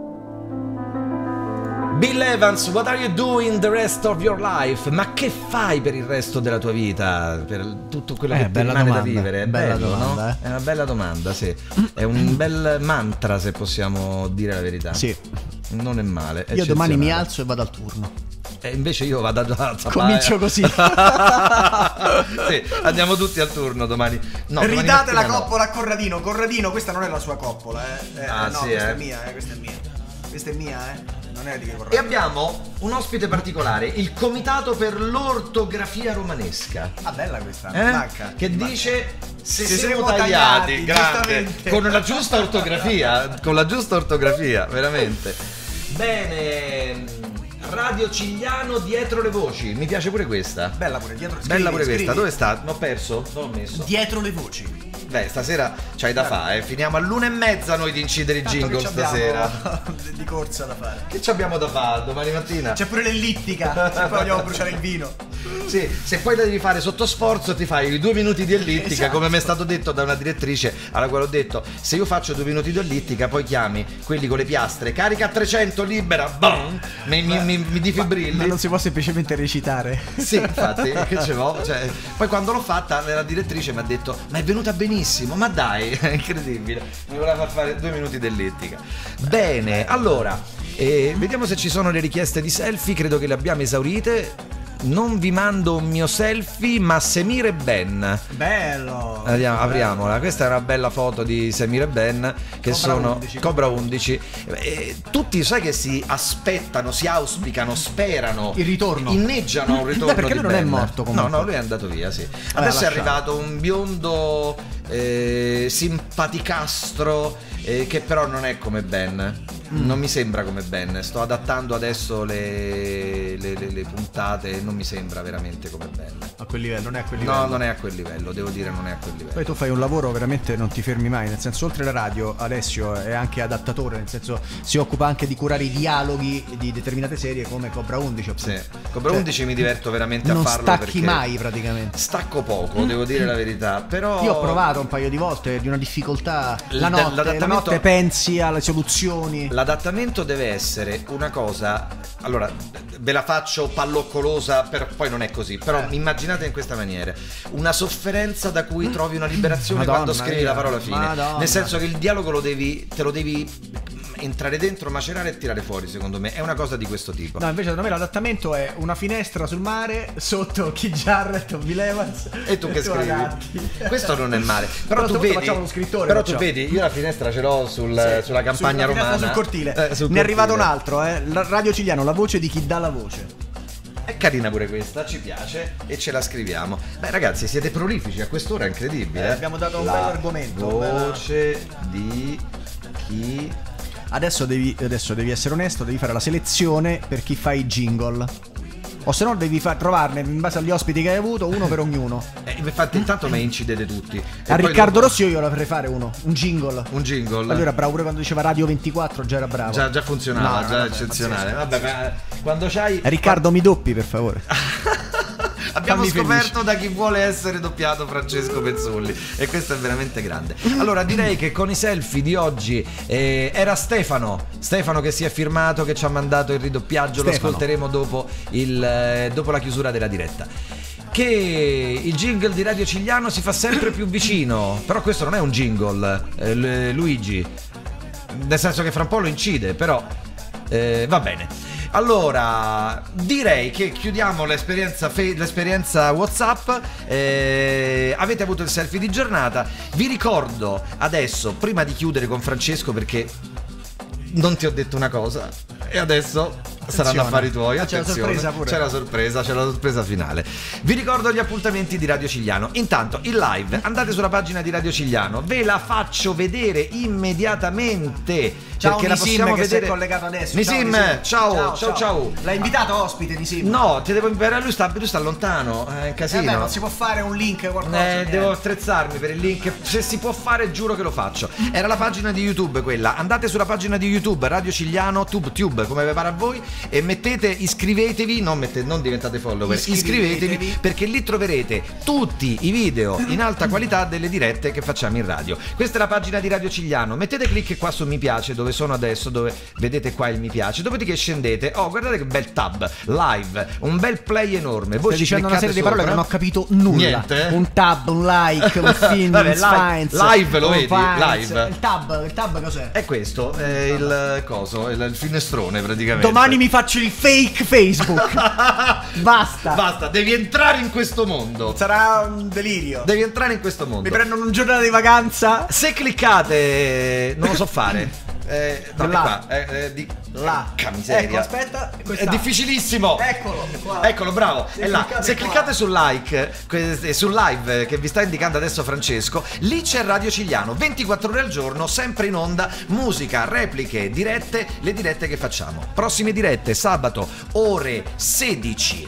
Bill Evans, what are you doing the rest of your life? Ma che fai per il resto della tua vita? Per tutto quello Eh, che ti bella rimane da domanda, vivere? È bella bello, domanda, no? eh. È una bella domanda, sì. È un bel mantra, se possiamo dire la verità. Sì. Non è male. Io domani mi eccezionale. alzo e vado al turno. E invece io vado a zappare. Comincio così. Sì, andiamo tutti al turno domani. No, domani Ridate la mattina no. coppola a Corradino. Corradino, questa non è la sua coppola, eh. eh Ah, no, sì, questa eh. è mia, eh. Questa è mia. Questa è mia, eh. Non è di che E Corradino. abbiamo un ospite particolare, il Comitato per l'Ortografia Romanesca. Ah, bella questa. Eh? Mi manca. Che mi manca. dice se, Se siamo siamo tagliati, tagliati, grande, giustamente. con la giusta ortografia, con la giusta ortografia, veramente. Bene, Radio Cigliano dietro le voci, mi piace pure questa. Bella pure, dietro. Bella scrivi, pure questa, scrivi. dove sta? L'ho perso? Dove l'ho messo? Dietro le voci. Beh, stasera c'hai da fare, eh. Finiamo all'una e mezza noi di incidere i Tanto jingle che c'abbiamo stasera. di corsa da fare. Che ci abbiamo da fare domani mattina? C'è pure l'ellittica, se poi vogliamo bruciare il vino. Sì, se poi la devi fare sotto sforzo ti fai due minuti di ellittica, Esatto. come mi è stato detto da una direttrice alla quale ho detto: se io faccio due minuti di ellittica poi chiami quelli con le piastre, carica a trecento, libera, boom, mi, mi, mi, mi difibrilli. Ma non si può semplicemente recitare. Sì, infatti, che ce l'ho, cioè, poi quando l'ho fatta la direttrice mi ha detto: ma è venuta benissimo, ma dai, è incredibile, mi voleva far fare due minuti dell'etica. Bene, allora, eh, vediamo se ci sono le richieste di selfie, credo che le abbiamo esaurite. Non vi mando un mio selfie, ma Semir e Ben. Bello. Andiamo, apriamola. Questa è una bella foto di Semir e Ben, che Cobra sono undici. Cobra undici. E tutti, sai che si aspettano, si auspicano, sperano, Il ritorno. inneggiano un ritorno. Beh, perché di lui non è Ben. morto comunque. No, no, lui è andato via, sì. Adesso è lasciato. arrivato un biondo eh, simpaticastro, eh, che però non è come Ben. Mm. Non mi sembra come Ben. Sto adattando adesso le, le, le, le puntate e non mi sembra veramente come Ben. A quel livello, non è a quel livello. No, non è a quel livello, devo dire, non è a quel livello. Poi tu fai un lavoro veramente, non ti fermi mai, nel senso, oltre alla radio Alessio è anche adattatore, nel senso si occupa anche di curare i dialoghi di determinate serie come Cobra undici. Sì. appunto. Cobra Cioè, undici mi diverto veramente a non farlo stacchi perché mai praticamente. stacco poco, devo dire la verità, però Io ho provato un paio di volte, di una difficoltà. La L- notte, la l'adattamento- notte pensi alle soluzioni. L'adattamento deve essere una cosa, allora ve la faccio palloccolosa, per, poi non è così, però Eh. immaginate in questa maniera: una sofferenza da cui trovi una liberazione Madonna quando scrivi mia, la parola fine, Madonna. nel senso che il dialogo lo devi, te lo devi entrare dentro, macerare e tirare fuori. Secondo me è una cosa di questo tipo. No, invece secondo me l'adattamento è una finestra sul mare, sotto Keith Jarrett o Bill Evans. E tu che scrivi? adatti. Questo non è male. Però, Però tu stavolta vedi, facciamo lo scrittore, però tu facciamo. vedi, io la finestra ce l'ho sul- Sì, sulla campagna sulla finestra romana. sul cortile. Eh, sul Ne è arrivato un cortile. altro, eh. La- Radio Ciliano, la voce di chi dà la voce. È carina pure questa, ci piace e ce la scriviamo. Beh ragazzi, siete prolifici a quest'ora, è incredibile. Eh, abbiamo dato un La bell'argomento, un bella- voce di chi... Adesso devi, adesso devi essere onesto, devi fare la selezione per chi fa i jingle. O se no devi fa- trovarne, in base agli ospiti che hai avuto, uno per ognuno. Eh, infatti intanto me incidete tutti. E A poi Riccardo dopo- Rossi io glielo farei fare uno, un jingle. un jingle. Ma lui era bravo pure quando diceva Radio ventiquattro, già era bravo. Già, già funzionava, No, già no, vabbè, eccezionale. pazzesco, Vabbè, ma quando c'hai... Eh, Riccardo, mi doppi per favore. Abbiamo Fammi scoperto da chi vuole essere doppiato Francesco Pezzulli e questo è veramente grande. Allora direi che con i selfie di oggi eh, era Stefano Stefano che si è firmato, che ci ha mandato il ridoppiaggio. Lo Stefano. ascolteremo dopo, il, eh, dopo la chiusura della diretta. Che il jingle di Radio Cigliano si fa sempre più vicino. Però questo non è un jingle, eh, Lu- Luigi, nel senso che fra un po' lo incide, però eh, va bene. Allora, direi che chiudiamo l'esperienza, fe- l'esperienza WhatsApp. Eh, avete avuto il selfie di giornata. Vi ricordo adesso, prima di chiudere con Francesco, perché non ti ho detto una cosa e adesso saranno affari tuoi. Ah, c'è la attenzione. sorpresa pure. C'è la sorpresa, c'è la sorpresa finale. Vi ricordo gli appuntamenti di Radio Cigliano. Intanto il live, andate sulla pagina di Radio Cigliano, ve la faccio vedere immediatamente. Ciao perché la Nisim possiamo che vedere. si è collegato adesso. Nisim, Nisim. ciao, ciao, ciao. L'hai invitato ospite Nisim? No, ti devo imparare, lui sta, lui sta lontano, è un Eh casino. beh, non si può fare un link qualcosa. Eh, niente. devo attrezzarmi per il link. Se si può fare, giuro che lo faccio. Era la pagina di YouTube quella. Andate sulla pagina di YouTube Radio Cigliano, TubeTube, come vi pare a voi, e mettete, iscrivetevi, non, mettete, non diventate follower, iscrivetevi. Iscrivetevi. Perché lì troverete tutti i video in alta qualità delle dirette che facciamo in radio. Questa è la pagina di Radio Cigliano. Mettete clic qua su mi piace, dove sono adesso, dove vedete qua il mi piace. Dopodiché scendete. Oh, guardate che bel tab live, un bel play enorme. Voi Stai ci dicendo una cliccate serie di parole che sopra. non ho capito nulla. Niente. Un tab, un like, un film, Vabbè, un live- Spines, live lo un vedi? Vines. Live. Il tab, il tab cos'è? È questo, è il coso, il, il finestrone praticamente. Domani mi faccio il fake Facebook. Basta. Basta, devi entrare in questo mondo. Sarà un delirio. Devi entrare in questo mondo. Mi prendono un giorno di vacanza. Se cliccate, non lo so fare. Eh, no, è Là. qua, eh, eh, di... Là. Porca miseria. Ecco, aspetta. È questa. difficilissimo. Eccolo. Qua. Eccolo, bravo. Se È là. cliccate Se qua. cliccate sul like, que- sul live che vi sta indicando adesso Francesco, lì c'è Radio Cigliano, ventiquattro ore al giorno, sempre in onda, musica, repliche, dirette, le dirette che facciamo. Prossime dirette, sabato, ore sedici.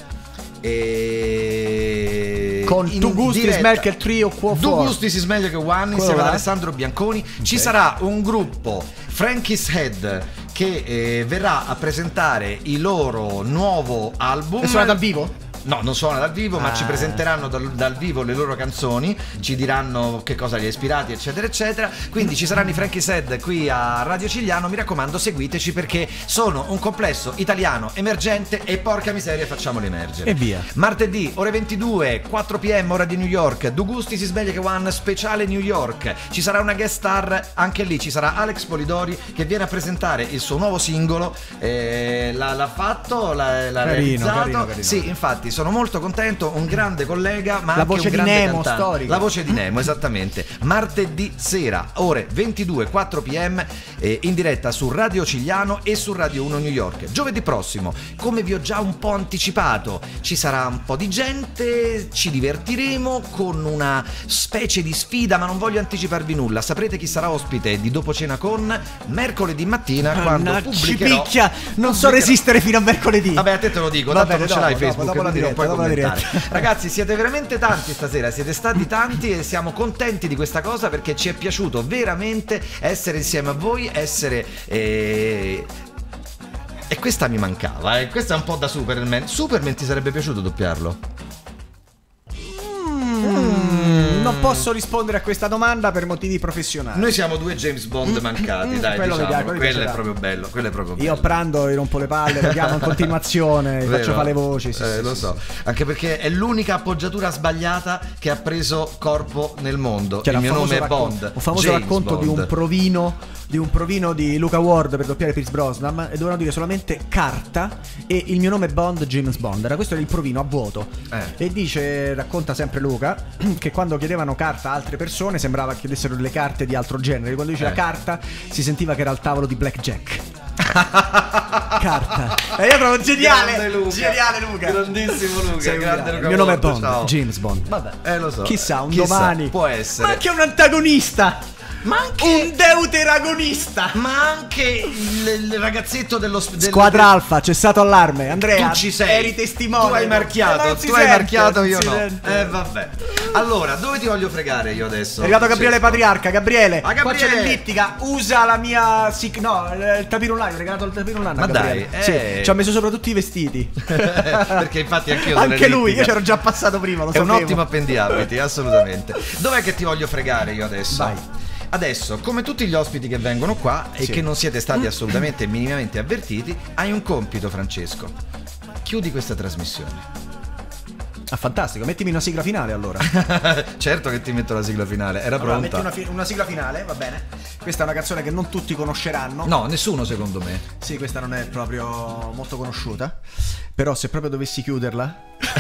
E... Con in Tu gusti diretta. smell che il trio qua Tu fuori. gusti si smeglio che one Quello insieme ad là. Alessandro Bianconi. Ci sarà un gruppo, Frankie's Head, che eh, verrà a presentare il loro nuovo album. E suona dal vivo? No, non suona dal vivo, ma Ah. ci presenteranno dal, dal vivo le loro canzoni, ci diranno che cosa li ha ispirati, eccetera, eccetera. Quindi ci saranno i Frankie Sad qui a Radio Cigliano. Mi raccomando, seguiteci perché sono un complesso italiano emergente e porca miseria, facciamoli emergere. E via. Martedì, ore ventidue, quattro p m, ora di New York. Du Gusti si sveglia che One speciale New York. Ci sarà una guest star, anche lì ci sarà Alex Polidori che viene a presentare il suo nuovo singolo. Eh, l'ha, l'ha fatto, l'ha, l'ha Carino, realizzato. carino, carino. Sì, infatti, sono molto contento. Un grande collega, ma La anche voce un di grande Nemo, cantante. storico. La voce di Nemo, esattamente. Martedì sera, ore ventidue, quattro p m, eh, in diretta su Radio Cigliano e su Radio uno New York. Giovedì prossimo, come vi ho già un po' anticipato, ci sarà un po' di gente, ci divertiremo con una specie di sfida, ma non voglio anticiparvi nulla. Saprete chi sarà ospite di Dopo Cena con mercoledì mattina, quando Mannaggia, pubblicherò. picchia, non so pubblicherò- resistere fino a mercoledì. Vabbè, a te te lo dico, Va tanto bene, non ce l'hai dopo, Facebook, dopo la quindi non puoi diretta, dopo la commentare. diretta. Ragazzi, siete veramente tanti stasera, siete stati tanti e siamo contenti di questa cosa perché ci è piaciuto veramente essere insieme a voi, essere... Eh... E questa mi mancava, eh. Questa è un po' da Superman. Superman ti sarebbe piaciuto doppiarlo? Mm, non posso rispondere a questa domanda per motivi professionali. Noi siamo due James Bond mancati, dai, Quello mi diciamo. piace, quello mi quello è piacerà. proprio bello, quello è proprio bello. Io prando e rompo le palle, lo chiamo in continuazione, Vero? faccio fare le voci. Sì, Eh, sì, lo sì, so, sì. anche perché è l'unica appoggiatura sbagliata che ha preso corpo nel mondo. C'era Il mio un nome famoso è raccon- Bond. Un famoso James racconto di Bond. un provino di un provino di Luca Ward per doppiare Pierce Brosnan e dovevano dire solamente carta e il mio nome è Bond, James Bond. Era questo era il provino a vuoto. Eh. E dice, racconta sempre Luca, che quando chiedevano carta a altre persone sembrava che chiedessero delle carte di altro genere. Quando diceva Eh. carta si sentiva che era al tavolo di blackjack. Carta. E io trovo geniale. Grande Luca. Geniale Luca. Grandissimo Luca. Sei un grande grande. Luca Il mio nome è Ward, Bond, ciao. James Bond. Vabbè. Eh, lo so. Chissà, un Chissà, domani. può essere. Ma anche un antagonista. Ma anche Un deuteragonista. Ma anche il, il ragazzetto dello del- Squadra Alfa, cessato allarme. Andrea, Tu ci sei. eri testimone. Tu hai marchiato, Ma non si tu hai sente, marchiato, non io si no. sente. Eh vabbè. Allora, dove ti voglio fregare io adesso? È arrivato Gabriele Francesco? Patriarca. Gabriele, Ah, qua c'è Gabriele. l'ellittica. Usa la mia. sic- No, il tapiro online. Ho regalato il tapiro online. Ma a Gabriele. dai, Sì, eh. ci ha messo soprattutto i vestiti. Perché infatti anch'io sono Anche lui, ellittica. io c'ero già passato prima. Lo È un sapevo. ottimo appendiabiti, assolutamente. Dov'è che ti voglio fregare io adesso? Vai. Adesso, come tutti gli ospiti che vengono qua e Sì. che non siete stati assolutamente minimamente avvertiti, hai un compito, Francesco. Chiudi questa trasmissione. Ah, fantastico. Mettimi una sigla finale allora. Certo che ti metto la sigla finale, era Allora, metti pronta. una, fi- una sigla finale, va bene. Questa è una canzone che non tutti conosceranno. No, nessuno secondo me. Sì, questa non è proprio molto conosciuta. Però se proprio dovessi chiuderla.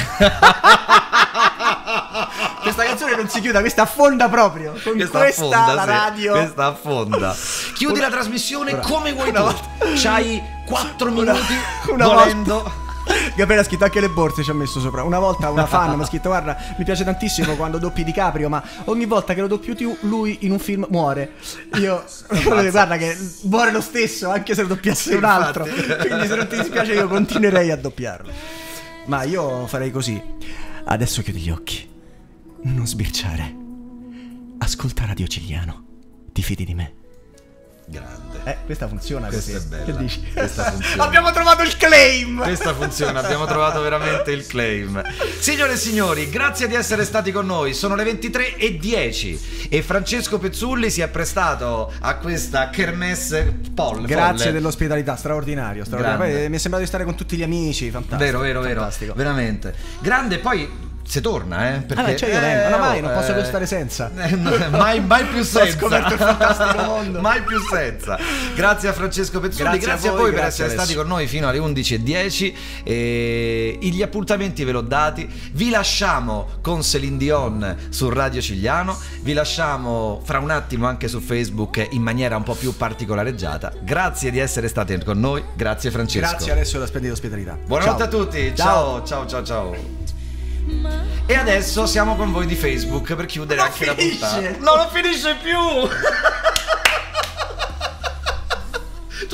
Questa canzone non si chiuda, questa affonda proprio. Con questa, affonda, la sì, radio. Questa affonda. Chiudi Una- la trasmissione Ora, come vuoi una tu. volta- C'hai quattro Una- minuti una volendo. volta- Gabriele ha scritto anche le borse, ci ha messo sopra. Una volta una fan mi ha scritto: guarda, mi piace tantissimo quando doppi DiCaprio, ma ogni volta che lo doppi tu, lui in un film muore. Io guarda che muore lo stesso, anche se lo doppiasse Sì, un altro. infatti. Quindi se non ti dispiace io continuerei a doppiarlo. Ma io farei così. Adesso chiudi gli occhi. Non sbirciare. Ascolta Radio Cigliano. Ti fidi di me? Grande. Eh, questa funziona Questa così. è bella. Che dici? Questa funziona. Abbiamo trovato il claim. Questa funziona, abbiamo trovato veramente il claim. Signore e signori, grazie di essere stati con noi. Sono le ventitré e dieci e Francesco Pezzulli si è prestato a questa kermesse folle. Grazie folle. dell'ospitalità, straordinario, straordinario. Grande. Poi mi è sembrato di stare con tutti gli amici, fantastico. Vero, vero, vero. Fantastico. Veramente. Grande, poi se torna, eh? Perché Ah, beh, cioè io vengo, no, mai, non oh, posso eh, più stare senza. eh, no, mai, mai più senza. scoperto il fantastico mondo. Mai più senza. Grazie a Francesco Pezzulli, grazie, Grazie a a voi, voi per grazie essere Alessio. stati con noi fino alle undici e dieci. E gli appuntamenti ve l'ho dati. Vi lasciamo con Celine Dion su Radio Cigliano. Vi lasciamo fra un attimo anche su Facebook in maniera un po' più particolareggiata. Grazie di essere stati con noi. Grazie Francesco. Grazie Alessio della splendida ospitalità. Buonanotte Ciao. a tutti, Ciao. ciao ciao ciao ciao. E adesso siamo con voi di Facebook per chiudere Non anche finisce. la puntata. No, non finisce più. Tu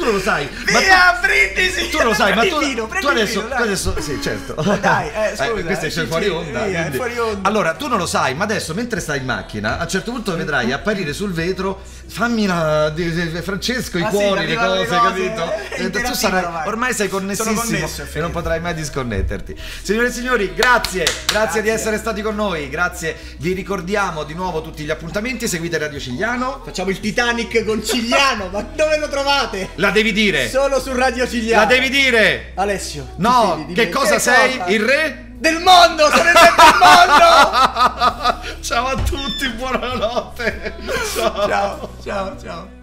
non lo sai. Ma Via, brindisi! tu, tu lo sai, ma Prendi tu, il vino, prendi tu il adesso, vino, tu dai. adesso, sì, certo. Dai, eh, scusa, questo eh, c'è sì, fuori sì, onda. via, è quindi- fuori onda. Allora, tu non lo sai, ma adesso mentre stai in macchina, a un certo punto vedrai apparire sul vetro, fammi la di- di- Francesco, i Ah, sì, cuori, le arrivano le cose, cose, capito? eh, Eh, tu interattivo sarai, ormai. ormai sei connessissimo Sono connesso, è e non finito. potrai mai disconnetterti. Signore e signori, grazie, grazie, Grazie. di essere stati con noi, grazie. Vi ricordiamo di nuovo tutti gli appuntamenti, seguite Radio Cigliano. Facciamo il Titanic con Cigliano, ma dove lo trovate? La devi dire. Solo su Radio Cigliano. La devi dire. Alessio. No, ti fidi di che me? cosa Che sei? cosa? Il re? Del mondo, sono il re del mondo! Ciao a tutti, buonanotte. Ciao. Ciao, ciao, ciao.